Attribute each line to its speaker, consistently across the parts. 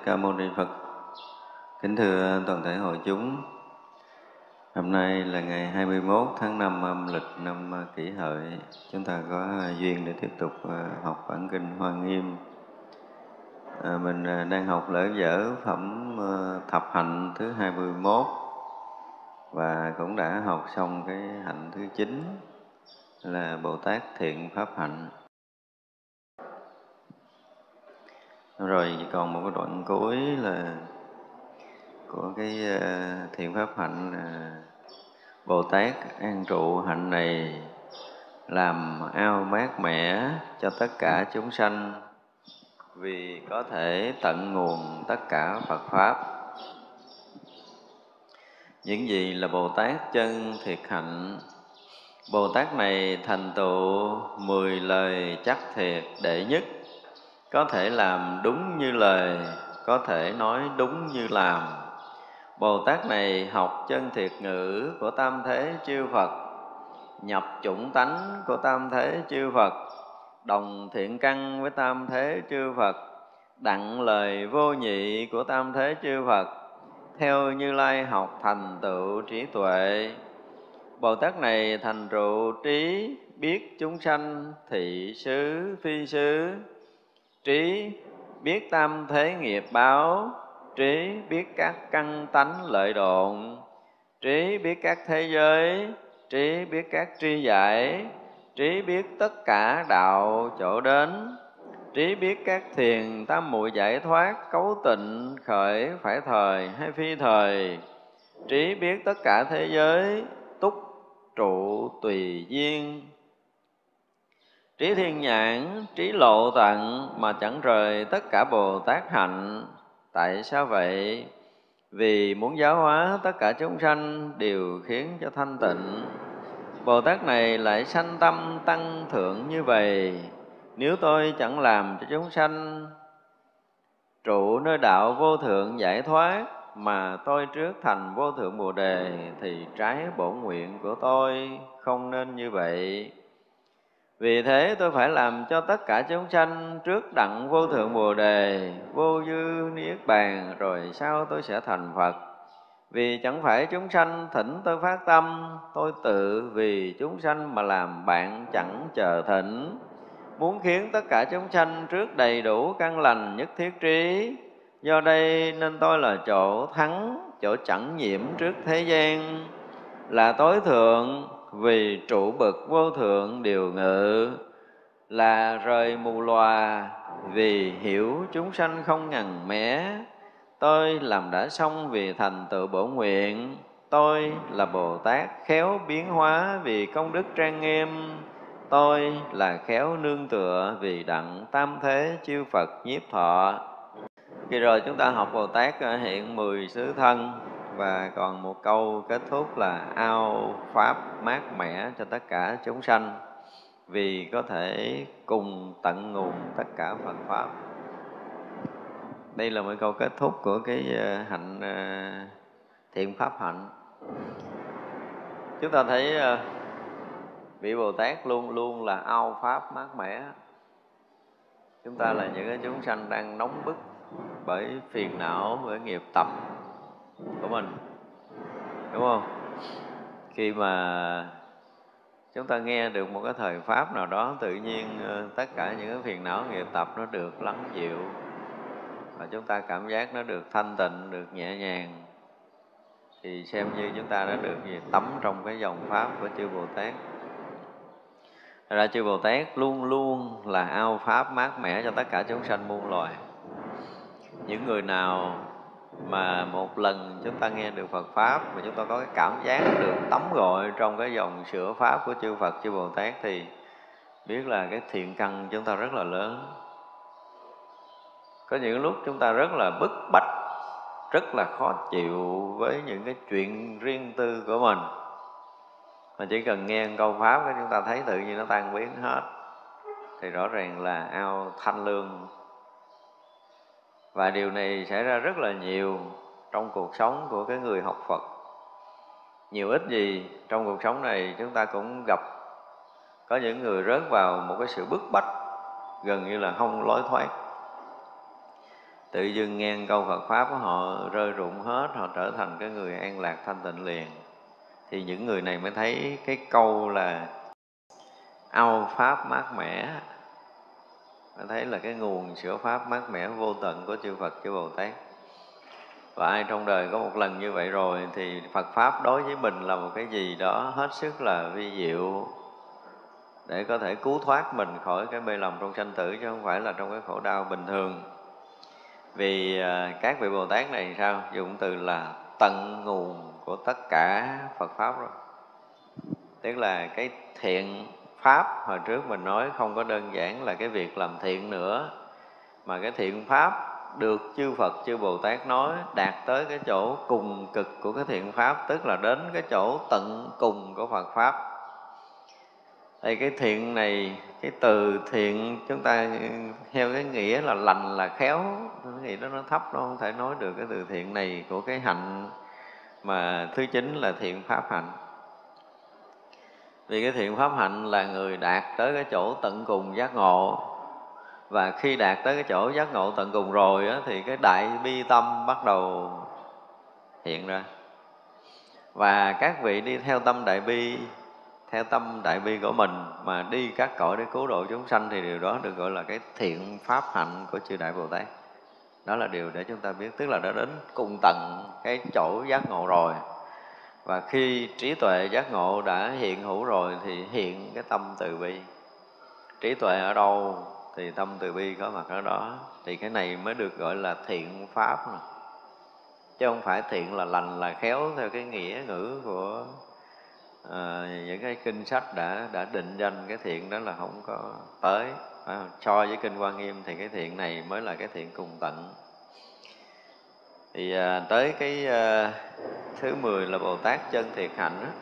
Speaker 1: Ca Mâu Ni Phật. Kính thưa toàn thể hội chúng, hôm nay là ngày 21 tháng 5 âm lịch năm Kỷ Hợi. Chúng ta có duyên để tiếp tục học bản kinh Hoa Nghiêm. Mình đang học lễ dở phẩm thập hạnh thứ 21 và cũng đã học xong cái hạnh thứ 9 là Bồ Tát Thiện Pháp Hạnh. Rồi còn một cái đoạn cuối là của cái Thiện Pháp Hạnh. Bồ Tát an trụ hạnh này làm ao mát mẻ cho tất cả chúng sanh, vì có thể tận nguồn tất cả Phật Pháp. Những gì là Bồ Tát chân thiệt hạnh? Bồ Tát này thành tựu 10 lời chắc thiệt đệ nhất, có thể làm đúng như lời, có thể nói đúng như làm. Bồ Tát này học chân thiệt ngữ của tam thế chư Phật, nhập chủng tánh của tam thế chư Phật, đồng thiện căn với tam thế chư Phật, đặng lời vô nhị của tam thế chư Phật, theo Như Lai học thành tựu trí tuệ. Bồ Tát này thành tựu trí biết chúng sanh thị xứ phi xứ, trí biết tam thế nghiệp báo, trí biết các căn tánh lợi độn, trí biết các thế giới, trí biết các tri giải, trí biết tất cả đạo chỗ đến, trí biết các thiền tam muội giải thoát cấu tịnh khởi phải thời hay phi thời, trí biết tất cả thế giới túc trụ tùy duyên, trí thiên nhãn, trí lộ tận mà chẳng rời tất cả Bồ Tát hạnh. Tại sao vậy? Vì muốn giáo hóa tất cả chúng sanh đều khiến cho thanh tịnh. Bồ Tát này lại sanh tâm tăng thượng như vậy. Nếu tôi chẳng làm cho chúng sanh trụ nơi đạo vô thượng giải thoát, mà tôi trước thành vô thượng Bồ Đề, thì trái bổn nguyện của tôi không nên như vậy. Vì thế tôi phải làm cho tất cả chúng sanh trước đặng vô thượng Bồ Đề, vô dư niết bàn, rồi sau tôi sẽ thành Phật. Vì chẳng phải chúng sanh thỉnh tôi phát tâm, tôi tự vì chúng sanh mà làm bạn chẳng chờ thỉnh. Muốn khiến tất cả chúng sanh trước đầy đủ căn lành nhất thiết trí. Do đây nên tôi là chỗ thắng, chỗ chẳng nhiễm trước thế gian, là tối thượng vì trụ bậc vô thượng điều ngự, là rời mù lòa vì hiểu chúng sanh không ngần mé. Tôi làm đã xong vì thành tựu bổn nguyện. Tôi là Bồ Tát khéo biến hóa vì công đức trang nghiêm. Tôi là khéo nương tựa vì đặng tam thế chư Phật nhiếp thọ. Khi rồi chúng ta học Bồ Tát hiện 10 xứ thân, và còn một câu kết thúc là ao Pháp mát mẻ cho tất cả chúng sanh, vì có thể cùng tận nguồn tất cả Phật Pháp. Đây là một câu kết thúc của cái hạnh thiện pháp hạnh. Chúng ta thấy vị Bồ Tát luôn luôn là ao Pháp mát mẻ. Chúng ta là những cái chúng sanh đang nóng bức bởi phiền não, bởi nghiệp tập của mình, đúng không? Khi mà chúng ta nghe được một cái thời pháp nào đó, tự nhiên tất cả những cái phiền não nghiệp tập nó được lắng dịu, và chúng ta cảm giác nó được thanh tịnh, được nhẹ nhàng, thì xem như chúng ta đã được tắm trong cái dòng pháp của chư Bồ Tát. Thật ra chư Bồ Tát luôn luôn là ao Pháp mát mẻ cho tất cả chúng sanh muôn loài. Những người nào mà một lần chúng ta nghe được Phật Pháp và chúng ta có cái cảm giác được tắm gội trong cái dòng sữa Pháp của chư Phật, chư Bồ Tát, thì biết là cái thiện căn chúng ta rất là lớn. Có những lúc chúng ta rất là bức bách, rất là khó chịu với những cái chuyện riêng tư của mình, mà chỉ cần nghe một câu Pháp cái chúng ta thấy tự nhiên nó tan biến hết, thì rõ ràng là ao thanh lương. Và điều này xảy ra rất là nhiều trong cuộc sống của cái người học Phật. Nhiều ít gì trong cuộc sống này chúng ta cũng gặp có những người rớt vào một cái sự bức bách gần như là không lối thoát. tự dưng nghe câu Phật Pháp của họ rơi rụng hết, họ trở thành cái người an lạc thanh tịnh liền. Thì những người này mới thấy cái câu là ao Pháp mát mẻ, mới thấy là cái nguồn sữa Pháp mát mẻ vô tận của chư Phật, chư Bồ Tát. Và ai trong đời có một lần như vậy rồi thì Phật Pháp đối với mình là một cái gì đó hết sức là vi diệu, để có thể cứu thoát mình khỏi cái mê lầm trong sanh tử, chứ không phải là trong cái khổ đau bình thường. Vì các vị Bồ Tát này sao? Dùng từ là tận nguồn của tất cả Phật Pháp rồi. Tức là cái thiện Pháp hồi trước mình nói không có đơn giản là cái việc làm thiện nữa, mà cái thiện Pháp được chư Phật, chư Bồ Tát nói đạt tới cái chỗ cùng cực của cái thiện Pháp, tức là đến cái chỗ tận cùng của Phật Pháp. Thì cái thiện này, cái từ thiện chúng ta theo cái nghĩa là lành là khéo, cái nghĩa đó nó thấp, nó không thể nói được cái từ thiện này của cái hạnh mà thứ chín là thiện Pháp hạnh. Vì cái thiện Pháp hạnh là người đạt tới cái chỗ tận cùng giác ngộ. Và khi đạt tới cái chỗ giác ngộ tận cùng rồi á, thì cái đại bi tâm bắt đầu hiện ra. Và các vị đi theo tâm đại bi, theo tâm đại bi của mình mà đi các cõi để cứu độ chúng sanh, thì điều đó được gọi là cái thiện Pháp hạnh của chư Đại Bồ Tát. Đó là điều để chúng ta biết, tức là đã đến cùng tận cái chỗ giác ngộ rồi. Và khi trí tuệ giác ngộ đã hiện hữu rồi thì hiện cái tâm từ bi. Trí tuệ ở đâu thì tâm từ bi có mặt ở đó. Thì cái này mới được gọi là thiện Pháp này. Chứ không phải thiện là lành là khéo theo cái nghĩa ngữ của những cái kinh sách đã định danh cái thiện đó là không có tới. So với kinh Hoa Nghiêm thì cái thiện này mới là cái thiện cùng tận. Thì tới cái thứ 10 là Bồ Tát chân thiệt hạnh đó.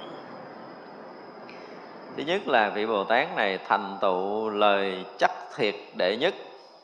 Speaker 1: Thứ nhất là vị Bồ Tát này thành tựu lời chắc thiệt đệ nhất.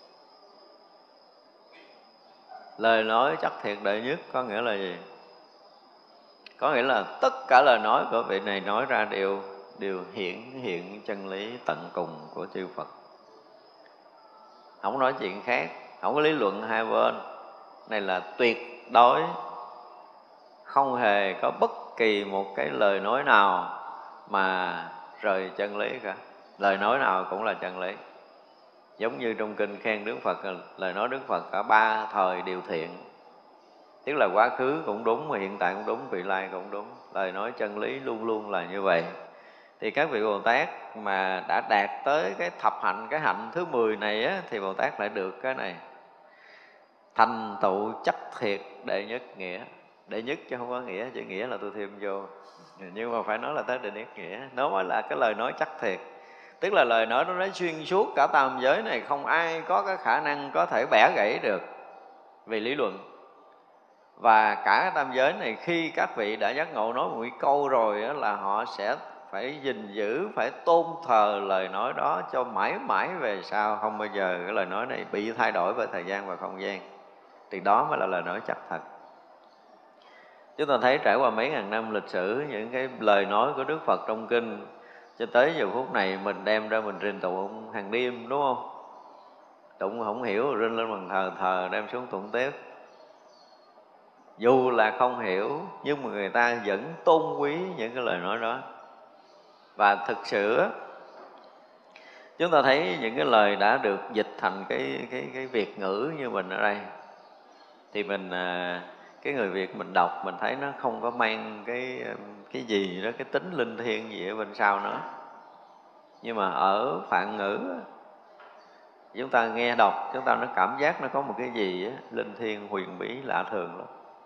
Speaker 1: Lời nói chắc thiệt đệ nhất có nghĩa là gì? Có nghĩa là tất cả lời nói của vị này nói ra đều hiện chân lý tận cùng của chư Phật. Không nói chuyện khác, không có lý luận hai bên. Này là tuyệt đối, không hề có bất kỳ một cái lời nói nào mà rời chân lý cả. Lời nói nào cũng là chân lý. Giống như trong kinh khen Đức Phật, lời nói Đức Phật cả ba thời đều thiện. Tức là quá khứ cũng đúng, mà hiện tại cũng đúng, vị lai cũng đúng. Lời nói chân lý luôn luôn là như vậy. Thì các vị Bồ Tát mà đã đạt tới cái thập hạnh, cái hạnh thứ 10 này á, thì Bồ Tát lại được cái này: thành tựu chắc thiệt đệ nhất nghĩa. Đệ nhất chứ không có nghĩa, chữ nghĩa là tôi thêm vô. Nhưng mà phải nói là tới đệ nhất nghĩa. Nó mới là cái lời nói chắc thiệt. Tức là lời nói nó nói xuyên suốt cả tam giới này, không ai có cái khả năng có thể bẻ gãy được về lý luận. Và cả tam giới này khi các vị đã giác ngộ nói một câu rồi đó, là họ sẽ phải gìn giữ, phải tôn thờ lời nói đó cho mãi mãi về sau. Không bao giờ cái lời nói này bị thay đổi bởi thời gian và không gian. Thì đó mới là lời nói chắc thật. Chúng ta thấy trải qua mấy ngàn năm lịch sử, những cái lời nói của Đức Phật trong kinh, cho tới giờ phút này mình đem ra mình trình tụng hàng đêm, đúng không? Tụng không hiểu rồi rinh lên bàn thờ đem xuống tụng tiếp. Dù là không hiểu nhưng mà người ta vẫn tôn quý những cái lời nói đó. Và thực sự chúng ta thấy những cái lời đã được dịch thành cái Việt ngữ như mình ở đây, thì mình cái người Việt mình đọc mình thấy nó không có mang cái gì đó, cái tính linh thiêng gì ở bên sau nữa. Nhưng mà ở Phạn ngữ chúng ta nghe đọc, chúng ta nó cảm giác nó có một cái gì á, linh thiêng huyền bí lạ thường lắm.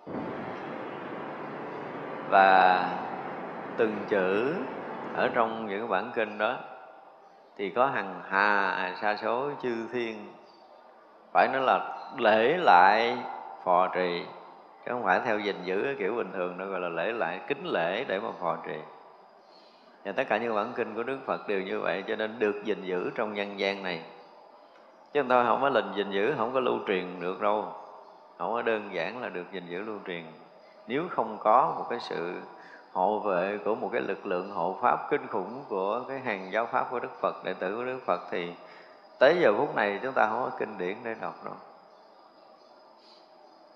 Speaker 1: Và từng chữ ở trong những bản kinh đó thì có hằng hà sa số chư thiên phải nói là lễ lại phò trì, chứ không phải theo gìn giữ cái kiểu bình thường đâu, gọi là lễ lại, kính lễ để mà phò trì. Và tất cả những bản kinh của Đức Phật đều như vậy, cho nên được gìn giữ trong nhân gian này. Chứ thôi không có lình gìn giữ, không có lưu truyền được đâu. Không có đơn giản là được gìn giữ lưu truyền. Nếu không có một cái sự hộ vệ của một cái lực lượng hộ pháp kinh khủng của cái hàng giáo pháp của Đức Phật, đệ tử của Đức Phật, thì tới giờ phút này chúng ta không có kinh điển để đọc đâu.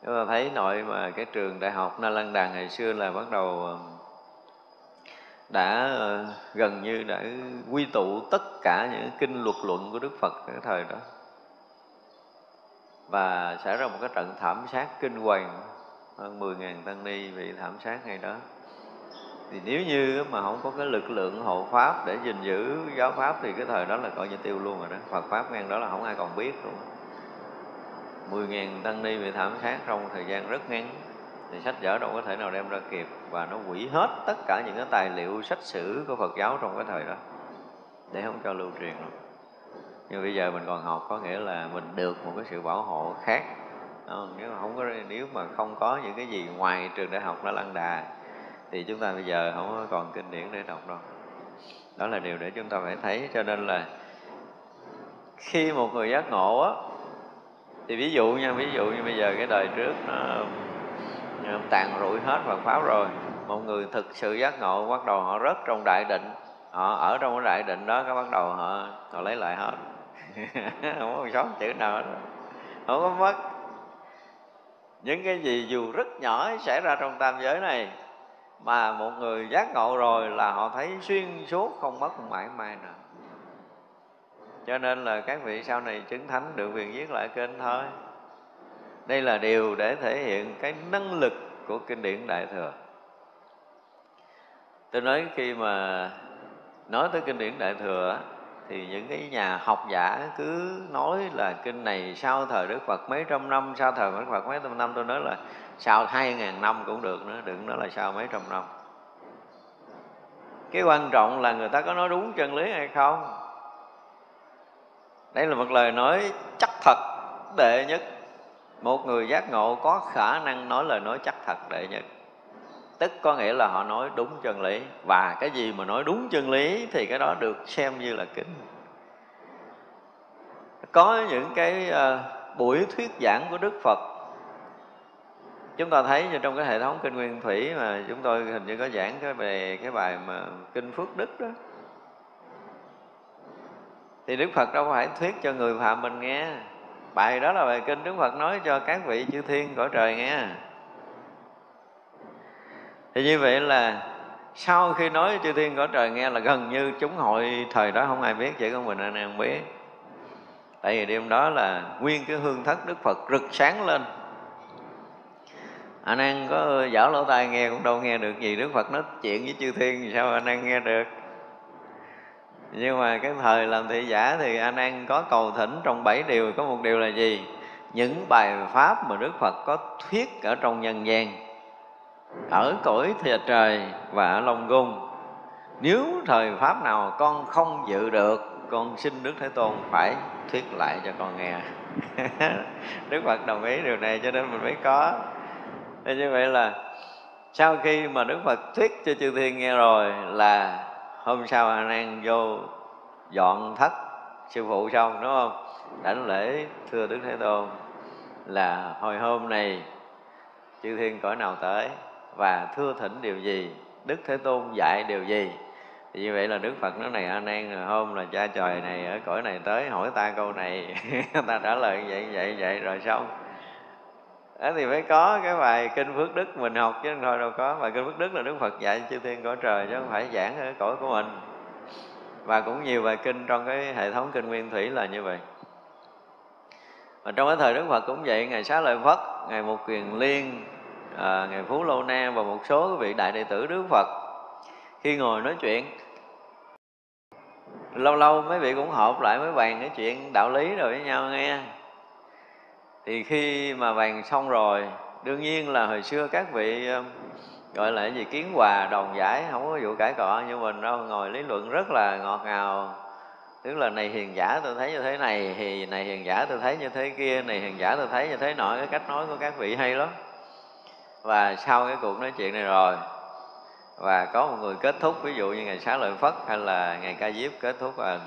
Speaker 1: Chúng ta thấy nội mà cái trường Đại học Nalanda ngày xưa là bắt đầu đã gần như đã quy tụ tất cả những kinh luật luận của Đức Phật cái thời đó, và xảy ra một cái trận thảm sát kinh hoàng, hơn 10.000 tăng ni bị thảm sát ngày đó. Thì nếu như mà không có cái lực lượng hộ pháp để gìn giữ giáo pháp thì cái thời đó là coi như tiêu luôn rồi đó. Phật pháp ngang đó là không ai còn biết luôn. 10.000 tăng ni bị thảm sát trong thời gian rất ngắn, thì sách vở đâu có thể nào đem ra kịp, và nó hủy hết tất cả những cái tài liệu sách sử của Phật giáo trong cái thời đó để không cho lưu truyền luôn. Nhưng bây giờ mình còn học có nghĩa là mình được một cái sự bảo hộ khác. Nếu mà không có những cái gì ngoài trường Đại học Nalanda thì chúng ta bây giờ không có còn kinh điển để đọc đâu. Đó là điều để chúng ta phải thấy. Cho nên là khi một người giác ngộ á, thì ví dụ như bây giờ cái đời trước nó tàn rụi hết Phật pháp rồi, một người thực sự giác ngộ bắt đầu họ rớt trong đại định, họ ở trong cái đại định đó, cái bắt đầu họ lấy lại hết. Không có sót chữ nào hết, không có mất. Những cái gì dù rất nhỏ xảy ra trong tam giới này, mà một người giác ngộ rồi là họ thấy xuyên suốt, không mất mãi may nào. Cho nên là các vị sau này chứng thánh được quyền viết lại kinh thôi. Đây là điều để thể hiện cái năng lực của kinh điển Đại Thừa. Tôi nói khi mà nói tới kinh điển Đại Thừa thì những cái nhà học giả cứ nói là kinh này sau thời Đức Phật mấy trăm năm, sau thời Đức Phật mấy trăm năm. Tôi nói là sau 2.000 năm cũng được nữa, đừng nói là sau mấy trăm năm. Cái quan trọng là người ta có nói đúng chân lý hay không. Đây là một lời nói chắc thật đệ nhất. Một người giác ngộ có khả năng nói lời nói chắc thật đệ nhất, tức có nghĩa là họ nói đúng chân lý. Và cái gì mà nói đúng chân lý thì cái đó được xem như là kinh. Có những cái buổi thuyết giảng của Đức Phật, chúng ta thấy như trong cái hệ thống kinh Nguyên Thủy mà chúng tôi hình như có giảng về cái bài mà kinh Phước Đức đó, thì Đức Phật đâu phải thuyết cho người phạm mình nghe. Bài đó là bài kinh Đức Phật nói cho các vị chư thiên cõi trời nghe. Thì như vậy là sau khi nói chư thiên cõi trời nghe là gần như chúng hội thời đó không ai biết, chỉ có mình A Nan biết. Tại vì đêm đó là nguyên cái hương thất Đức Phật rực sáng lên. A Nan có dở lỗ tai nghe cũng đâu nghe được gì. Đức Phật nói chuyện với chư thiên thì sao A Nan nghe được. Nhưng mà cái thời làm thị giả thì A Nan có cầu thỉnh trong 7 điều. Có một điều là gì? Những bài pháp mà Đức Phật có thuyết ở trong nhân gian, ở cõi thiệt trời và ở Long Cung, nếu thời pháp nào con không dự được, con xin Đức Thế Tôn phải thuyết lại cho con nghe. Đức Phật đồng ý điều này cho nên mình mới có. Thế như vậy là sau khi mà Đức Phật thuyết cho chư thiên nghe rồi là hôm sau A Nan vô dọn thất sư phụ xong, đúng không? Đảnh lễ thưa Đức Thế Tôn là hồi hôm này chư thiên cõi nào tới và thưa thỉnh điều gì, Đức Thế Tôn dạy điều gì. Thì như vậy là Đức Phật nói này A Nan, hôm là cha trời này ở cõi này tới hỏi ta câu này, ta trả lời vậy rồi xong. Đó thì phải có cái bài kinh Phước Đức mình học chứ thôi đâu có. Bài kinh Phước Đức là Đức Phật dạy chư thiên cõi trời chứ không phải giảng ở cõi của mình. Và cũng nhiều bài kinh trong cái hệ thống kinh Nguyên Thủy là như vậy. Và trong cái thời Đức Phật cũng vậy, Ngài Xá Lợi Phất, Ngài Một Kiền Liên, Ngài Phú Lô Na và một số vị đại đệ tử Đức Phật khi ngồi nói chuyện, lâu lâu mấy vị cũng họp lại mới bàn cái chuyện đạo lý rồi với nhau nghe. Thì khi mà bàn xong rồi, đương nhiên là hồi xưa các vị gọi là cái gì kiến hòa đòn giải, không có vụ cãi cọ như mình đâu, ngồi lý luận rất là ngọt ngào. Tức là này hiền giả tôi thấy như thế này, thì này hiền giả tôi thấy như thế kia, này hiền giả tôi thấy như thế nọ. Cái cách nói của các vị hay lắm. Và sau cái cuộc nói chuyện này rồi, và có một người kết thúc, ví dụ như Ngài Xá Lợi Phất hay là Ngài Ca Diếp kết thúc là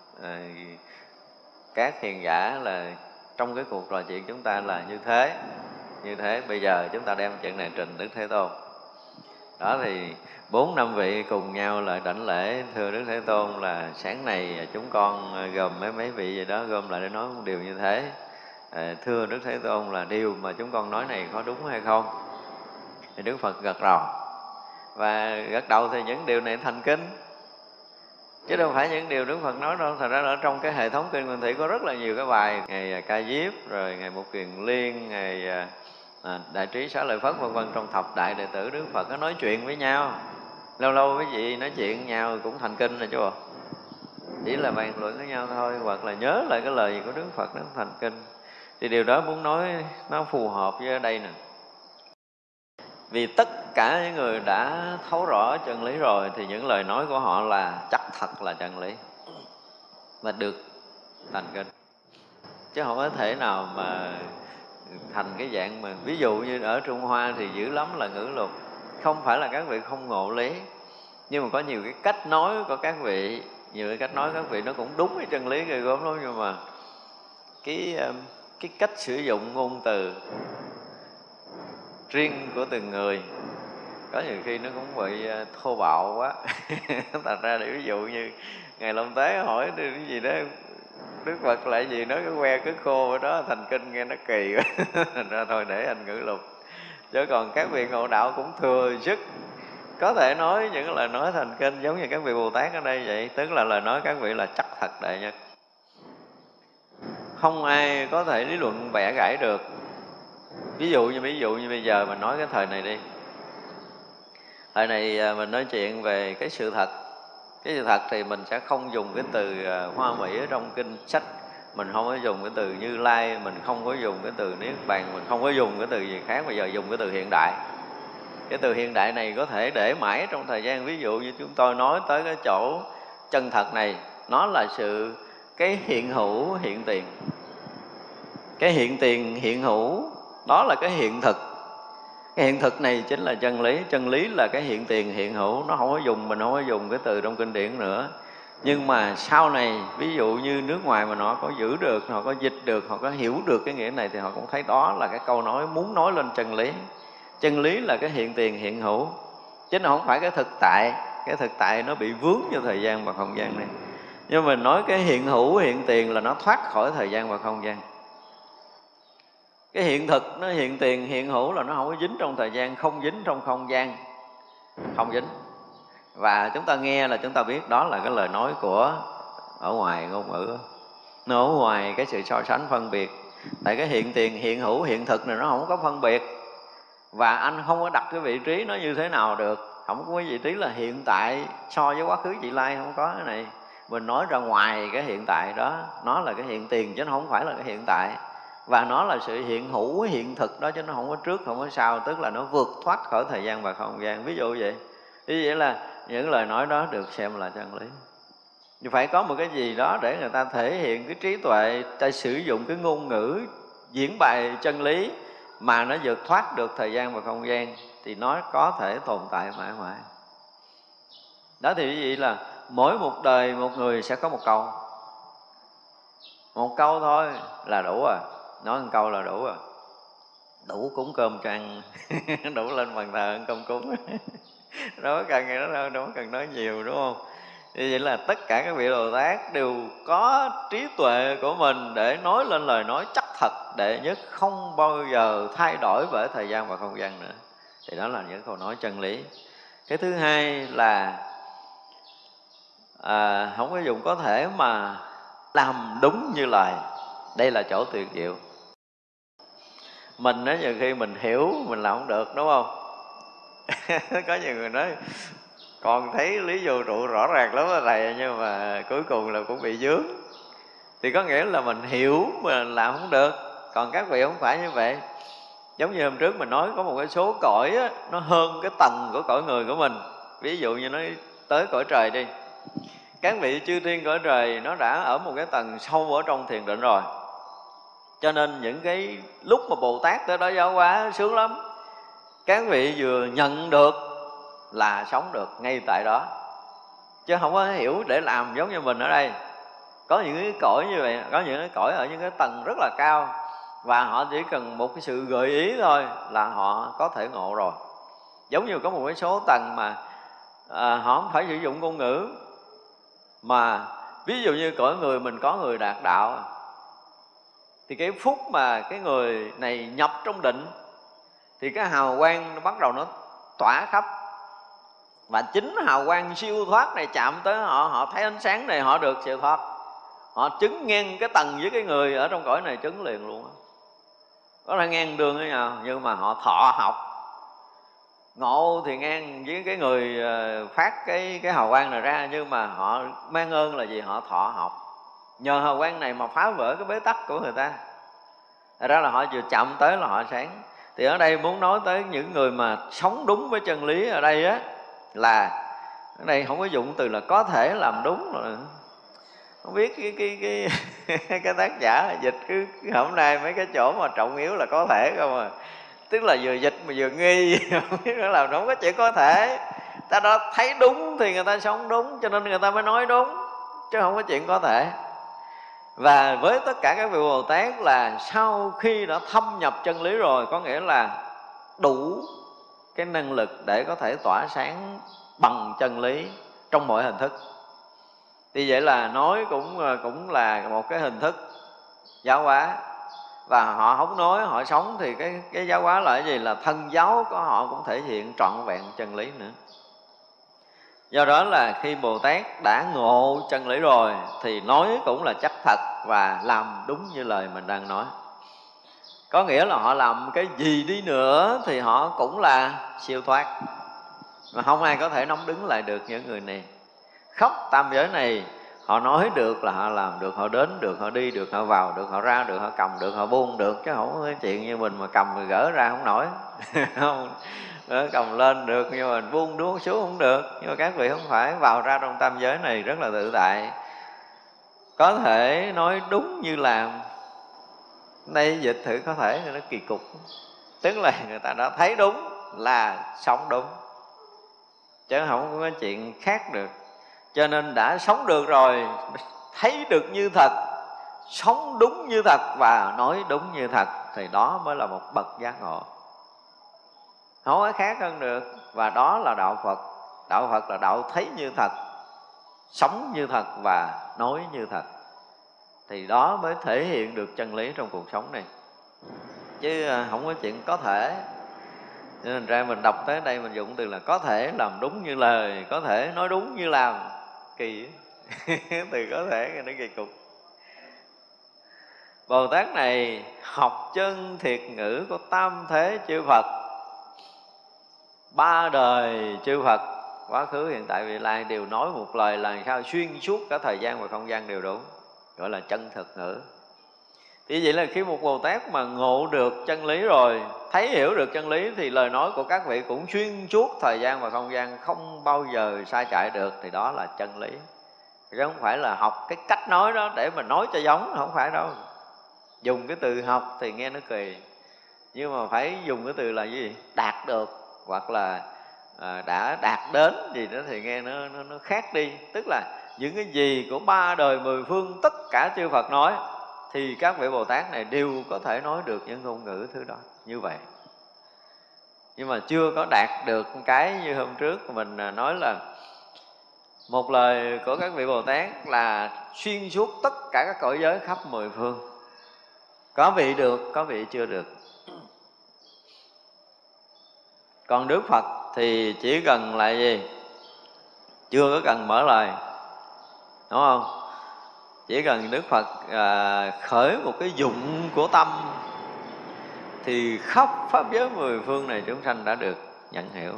Speaker 1: các hiền giả là trong cái cuộc trò chuyện chúng ta là như thế bây giờ chúng ta đem chuyện này trình Đức Thế Tôn. Đó thì 4-5 vị cùng nhau lại đảnh lễ thưa Đức Thế Tôn là sáng nay chúng con gồm mấy vị gì đó gom lại để nói một điều như thế. thưa Đức Thế Tôn là điều mà chúng con nói này có đúng hay không? Thì Đức Phật gật đầu, và gật đầu thì những điều này thành kinh, chứ đâu phải những điều Đức Phật nói đâu. Thật ra ở trong cái hệ thống kinh Nguyên Thủy có rất là nhiều cái bài, ngày Ca Diếp, rồi ngày Một Kiền Liên, ngày Đại Trí Xá Lợi Phất vân vân, trong thập đại đệ tử Đức Phật có nói chuyện với nhau. Lâu lâu quý vị nói chuyện nhau cũng thành kinh rồi chứ bộ. Chỉ là bàn luận với nhau thôi, hoặc là nhớ lại cái lời của Đức Phật nó thành kinh. Thì điều đó muốn nói nó phù hợp với ở đây nè. Vì tất cả những người đã thấu rõ chân lý rồi thì những lời nói của họ là chắc thật là chân lý và được thành kinh. Chứ không có thể nào mà thành cái dạng mà ví dụ như ở Trung Hoa thì dữ lắm là ngữ lục. Không phải là các vị không ngộ lý, nhưng mà có nhiều cái cách nói của các vị, nhiều cái cách nói các vị nó cũng đúng với chân lý ghê gớm lắm, nhưng mà cái cách sử dụng ngôn từ riêng của từng người có nhiều khi nó cũng bị thô bạo quá. Thật ra để ví dụ như Ngài Long Tế hỏi cái gì đó, Đức Phật lại gì nói cái que cứ khô ở đó thành kinh, nghe nó kỳ quá. Thành ra thôi để anh ngữ lục. Chứ còn các vị ngộ đạo cũng thừa sức có thể nói những lời nói thành kinh, giống như các vị Bồ Tát ở đây vậy. Tức là lời nói các vị là chắc thật đệ nhất, không ai có thể lý luận bẻ gãy được. Ví dụ như bây giờ mình nói cái thời này đi, thời này mình nói chuyện về cái sự thật. Cái sự thật thì mình sẽ không dùng cái từ Hoa Mỹ ở trong kinh sách, mình không có dùng cái từ Như Lai, mình không có dùng cái từ Niết Bàn, mình không có dùng cái từ gì khác. Bây giờ dùng cái từ hiện đại. Cái từ hiện đại này có thể để mãi trong thời gian. Ví dụ như chúng tôi nói tới cái chỗ chân thật này, nó là cái hiện hữu hiện tiền. Cái hiện tiền hiện hữu đó là cái hiện thực. Cái hiện thực này chính là chân lý. Chân lý là cái hiện tiền hiện hữu. Nó không có dùng, mình không có dùng cái từ trong kinh điển nữa. Nhưng mà sau này ví dụ như nước ngoài mà họ có giữ được, họ có dịch được, họ có hiểu được cái nghĩa này, thì họ cũng thấy đó là cái câu nói muốn nói lên chân lý. Chân lý là cái hiện tiền hiện hữu, chứ nó không phải cái thực tại. Cái thực tại nó bị vướng vào thời gian và không gian này. Nhưng mà mình nói cái hiện hữu hiện tiền là nó thoát khỏi thời gian và không gian. Cái hiện thực, nó hiện tiền hiện hữu là nó không có dính trong thời gian, không dính trong không gian, không dính. Và chúng ta nghe là chúng ta biết đó là cái lời nói của ở ngoài ngôn ngữ, nó ở ngoài cái sự so sánh phân biệt. Tại cái hiện tiền hiện hữu hiện thực này nó không có phân biệt, và anh không có đặt cái vị trí nó như thế nào được. Không có cái vị trí là hiện tại so với quá khứ vị lai, không có cái này. Mình nói ra ngoài cái hiện tại đó, nó là cái hiện tiền chứ nó không phải là cái hiện tại. Và nó là sự hiện hữu hiện thực đó, chứ nó không có trước không có sau. Tức là nó vượt thoát khỏi thời gian và không gian. Ví dụ vậy. Như vậy là những lời nói đó được xem là chân lý. Nhưng phải có một cái gì đó để người ta thể hiện cái trí tuệ, ta sử dụng cái ngôn ngữ diễn bài chân lý mà nó vượt thoát được thời gian và không gian, thì nó có thể tồn tại mãi mãi. Đó thì như vậy là mỗi một đời một người sẽ có một câu. Một câu thôi là đủ rồi. Nói một câu là đủ rồi. Đủ cúng cơm cho ăn. Đủ lên bàn thờ ăn cơm cúng. Đâu có cần gì đó đâu, đâu có cần nói nhiều, đúng không? Như vậy là tất cả các vị Bồ Tát đều có trí tuệ của mình để nói lên lời nói chắc thật đệ nhất, không bao giờ thay đổi bởi thời gian và không gian nữa. Thì đó là những câu nói chân lý. Cái thứ hai là không có dùng có thể mà làm đúng như lời. Đây là chỗ tuyệt diệu. Mình nhiều khi mình hiểu mình làm không được, đúng không? Có nhiều người nói còn thấy lý vô trụ rõ ràng lắm là thầy, nhưng mà cuối cùng là cũng bị vướng. Thì có nghĩa là mình hiểu mà làm không được. Còn các vị không phải như vậy. Giống như hôm trước mình nói có một cái số cõi á, nó hơn cái tầng của cõi người của mình. Ví dụ như nói tới cõi trời đi, các vị chư thiên cõi trời nó đã ở một cái tầng sâu ở trong thiền định rồi. Cho nên những cái lúc mà Bồ Tát tới đó giáo hóa sướng lắm. Các vị vừa nhận được là sống được ngay tại đó, chứ không có hiểu để làm giống như mình ở đây. Có những cái cõi như vậy, có những cái cõi ở những cái tầng rất là cao, và họ chỉ cần một cái sự gợi ý thôi là họ có thể ngộ rồi. Giống như có một cái số tầng mà họ không phải sử dụng ngôn ngữ, mà ví dụ như cõi người mình có người đạt đạo, Thì cái phút mà cái người này nhập trong định thì cái hào quang nó bắt đầu nó tỏa khắp. Và chính hào quang siêu thoát này chạm tới họ, họ thấy ánh sáng này, họ được siêu thoát. Họ chứng ngang cái tầng với cái người ở trong cõi này, chứng liền luôn. Có thể ngang đường với nhau, nhưng mà họ thọ học. Ngộ thì ngang với cái người phát cái hào quang này ra, nhưng mà họ mang ơn là gì? Họ thọ học. Nhờ hào quang này mà phá vỡ cái bế tắc của người ta. Thật ra là họ vừa chạm tới là họ sáng. Thì ở đây muốn nói tới những người mà sống đúng với chân lý ở đây á, là ở đây không có dụng từ là có thể làm đúng rồi. Không biết cái tác giả dịch cứ hôm nay mấy cái chỗ mà trọng yếu là có thể không à. Tức là vừa dịch mà vừa nghi, không biết nó làm, không có chuyện có thể. Ta đã thấy đúng thì người ta sống đúng, cho nên người ta mới nói đúng, chứ không có chuyện có thể. Và với tất cả các vị Bồ Tát là sau khi đã thâm nhập chân lý rồi, có nghĩa là đủ cái năng lực để có thể tỏa sáng bằng chân lý trong mọi hình thức. Thì vậy là nói cũng là một cái hình thức giáo hóa. Và họ không nói, họ sống thì cái giáo hóa là cái gì? Là thân giáo của họ cũng thể hiện trọn vẹn chân lý nữa. Do đó là khi Bồ Tát đã ngộ chân lý rồi thì nói cũng là chắc thật và làm đúng như lời mình đang nói. Có nghĩa là họ làm cái gì đi nữa thì họ cũng là siêu thoát. Mà không ai có thể nắm đứng lại được những người này. Khắp tam giới này họ nói được là họ làm được, họ đến được, họ đi được, họ vào được, họ ra được, họ cầm được, họ buông được. Chứ không có cái chuyện như mình mà cầm rồi gỡ ra không nổi. Không, cầm lên được nhưng mà mình buông xuống không được. Nhưng mà các vị không phải, vào ra trong tam giới này rất là tự tại, có thể nói đúng như làm. Đây dịch thử có thể thì nó kỳ cục. Tức là người ta đã thấy đúng là sống đúng, chứ không có cái chuyện khác được. Cho nên đã sống được rồi, thấy được như thật, sống đúng như thật và nói đúng như thật, thì đó mới là một bậc giác ngộ, không có khác hơn được. Và đó là đạo Phật. Đạo Phật là đạo thấy như thật, sống như thật và nói như thật. Thì đó mới thể hiện được chân lý trong cuộc sống này, chứ không có chuyện có thể. Nên ra mình đọc tới đây mình dùng từ là có thể làm đúng như lời, có thể nói đúng như làm. Kỳ từ có thể nó kỳ cục. Bồ Tát này học chân thiệt ngữ của tam thế chư Phật, ba đời chư Phật quá khứ hiện tại vị lai đều nói một lời là sao xuyên suốt cả thời gian và không gian đều đúng, gọi là chân thực ngữ. Thì vậy là khi một Bồ Tát mà ngộ được chân lý rồi, thấy hiểu được chân lý, thì lời nói của các vị cũng xuyên suốt thời gian và không gian, không bao giờ sai chạy được. Thì đó là chân lý. Chứ không phải là học cái cách nói đó để mà nói cho giống, không phải đâu. Dùng cái từ học thì nghe nó kỳ, nhưng mà phải dùng cái từ là gì? Đạt được, hoặc là đã đạt đến gì đó thì nghe nó khác đi. Tức là những cái gì của ba đời mười phương tất cả chư Phật nói thì các vị Bồ Tát này đều có thể nói được những ngôn ngữ thứ đó như vậy. Nhưng mà chưa có đạt được cái như hôm trước mình nói là một lời của các vị Bồ Tát là xuyên suốt tất cả các cõi giới khắp mười phương. Có vị được, có vị chưa được. Còn Đức Phật thì chỉ cần là gì? Chưa có cần mở lời, đúng không? Chỉ cần Đức Phật khởi một cái dụng của tâm thì khắp pháp giới mười phương này chúng sanh đã được nhận hiểu.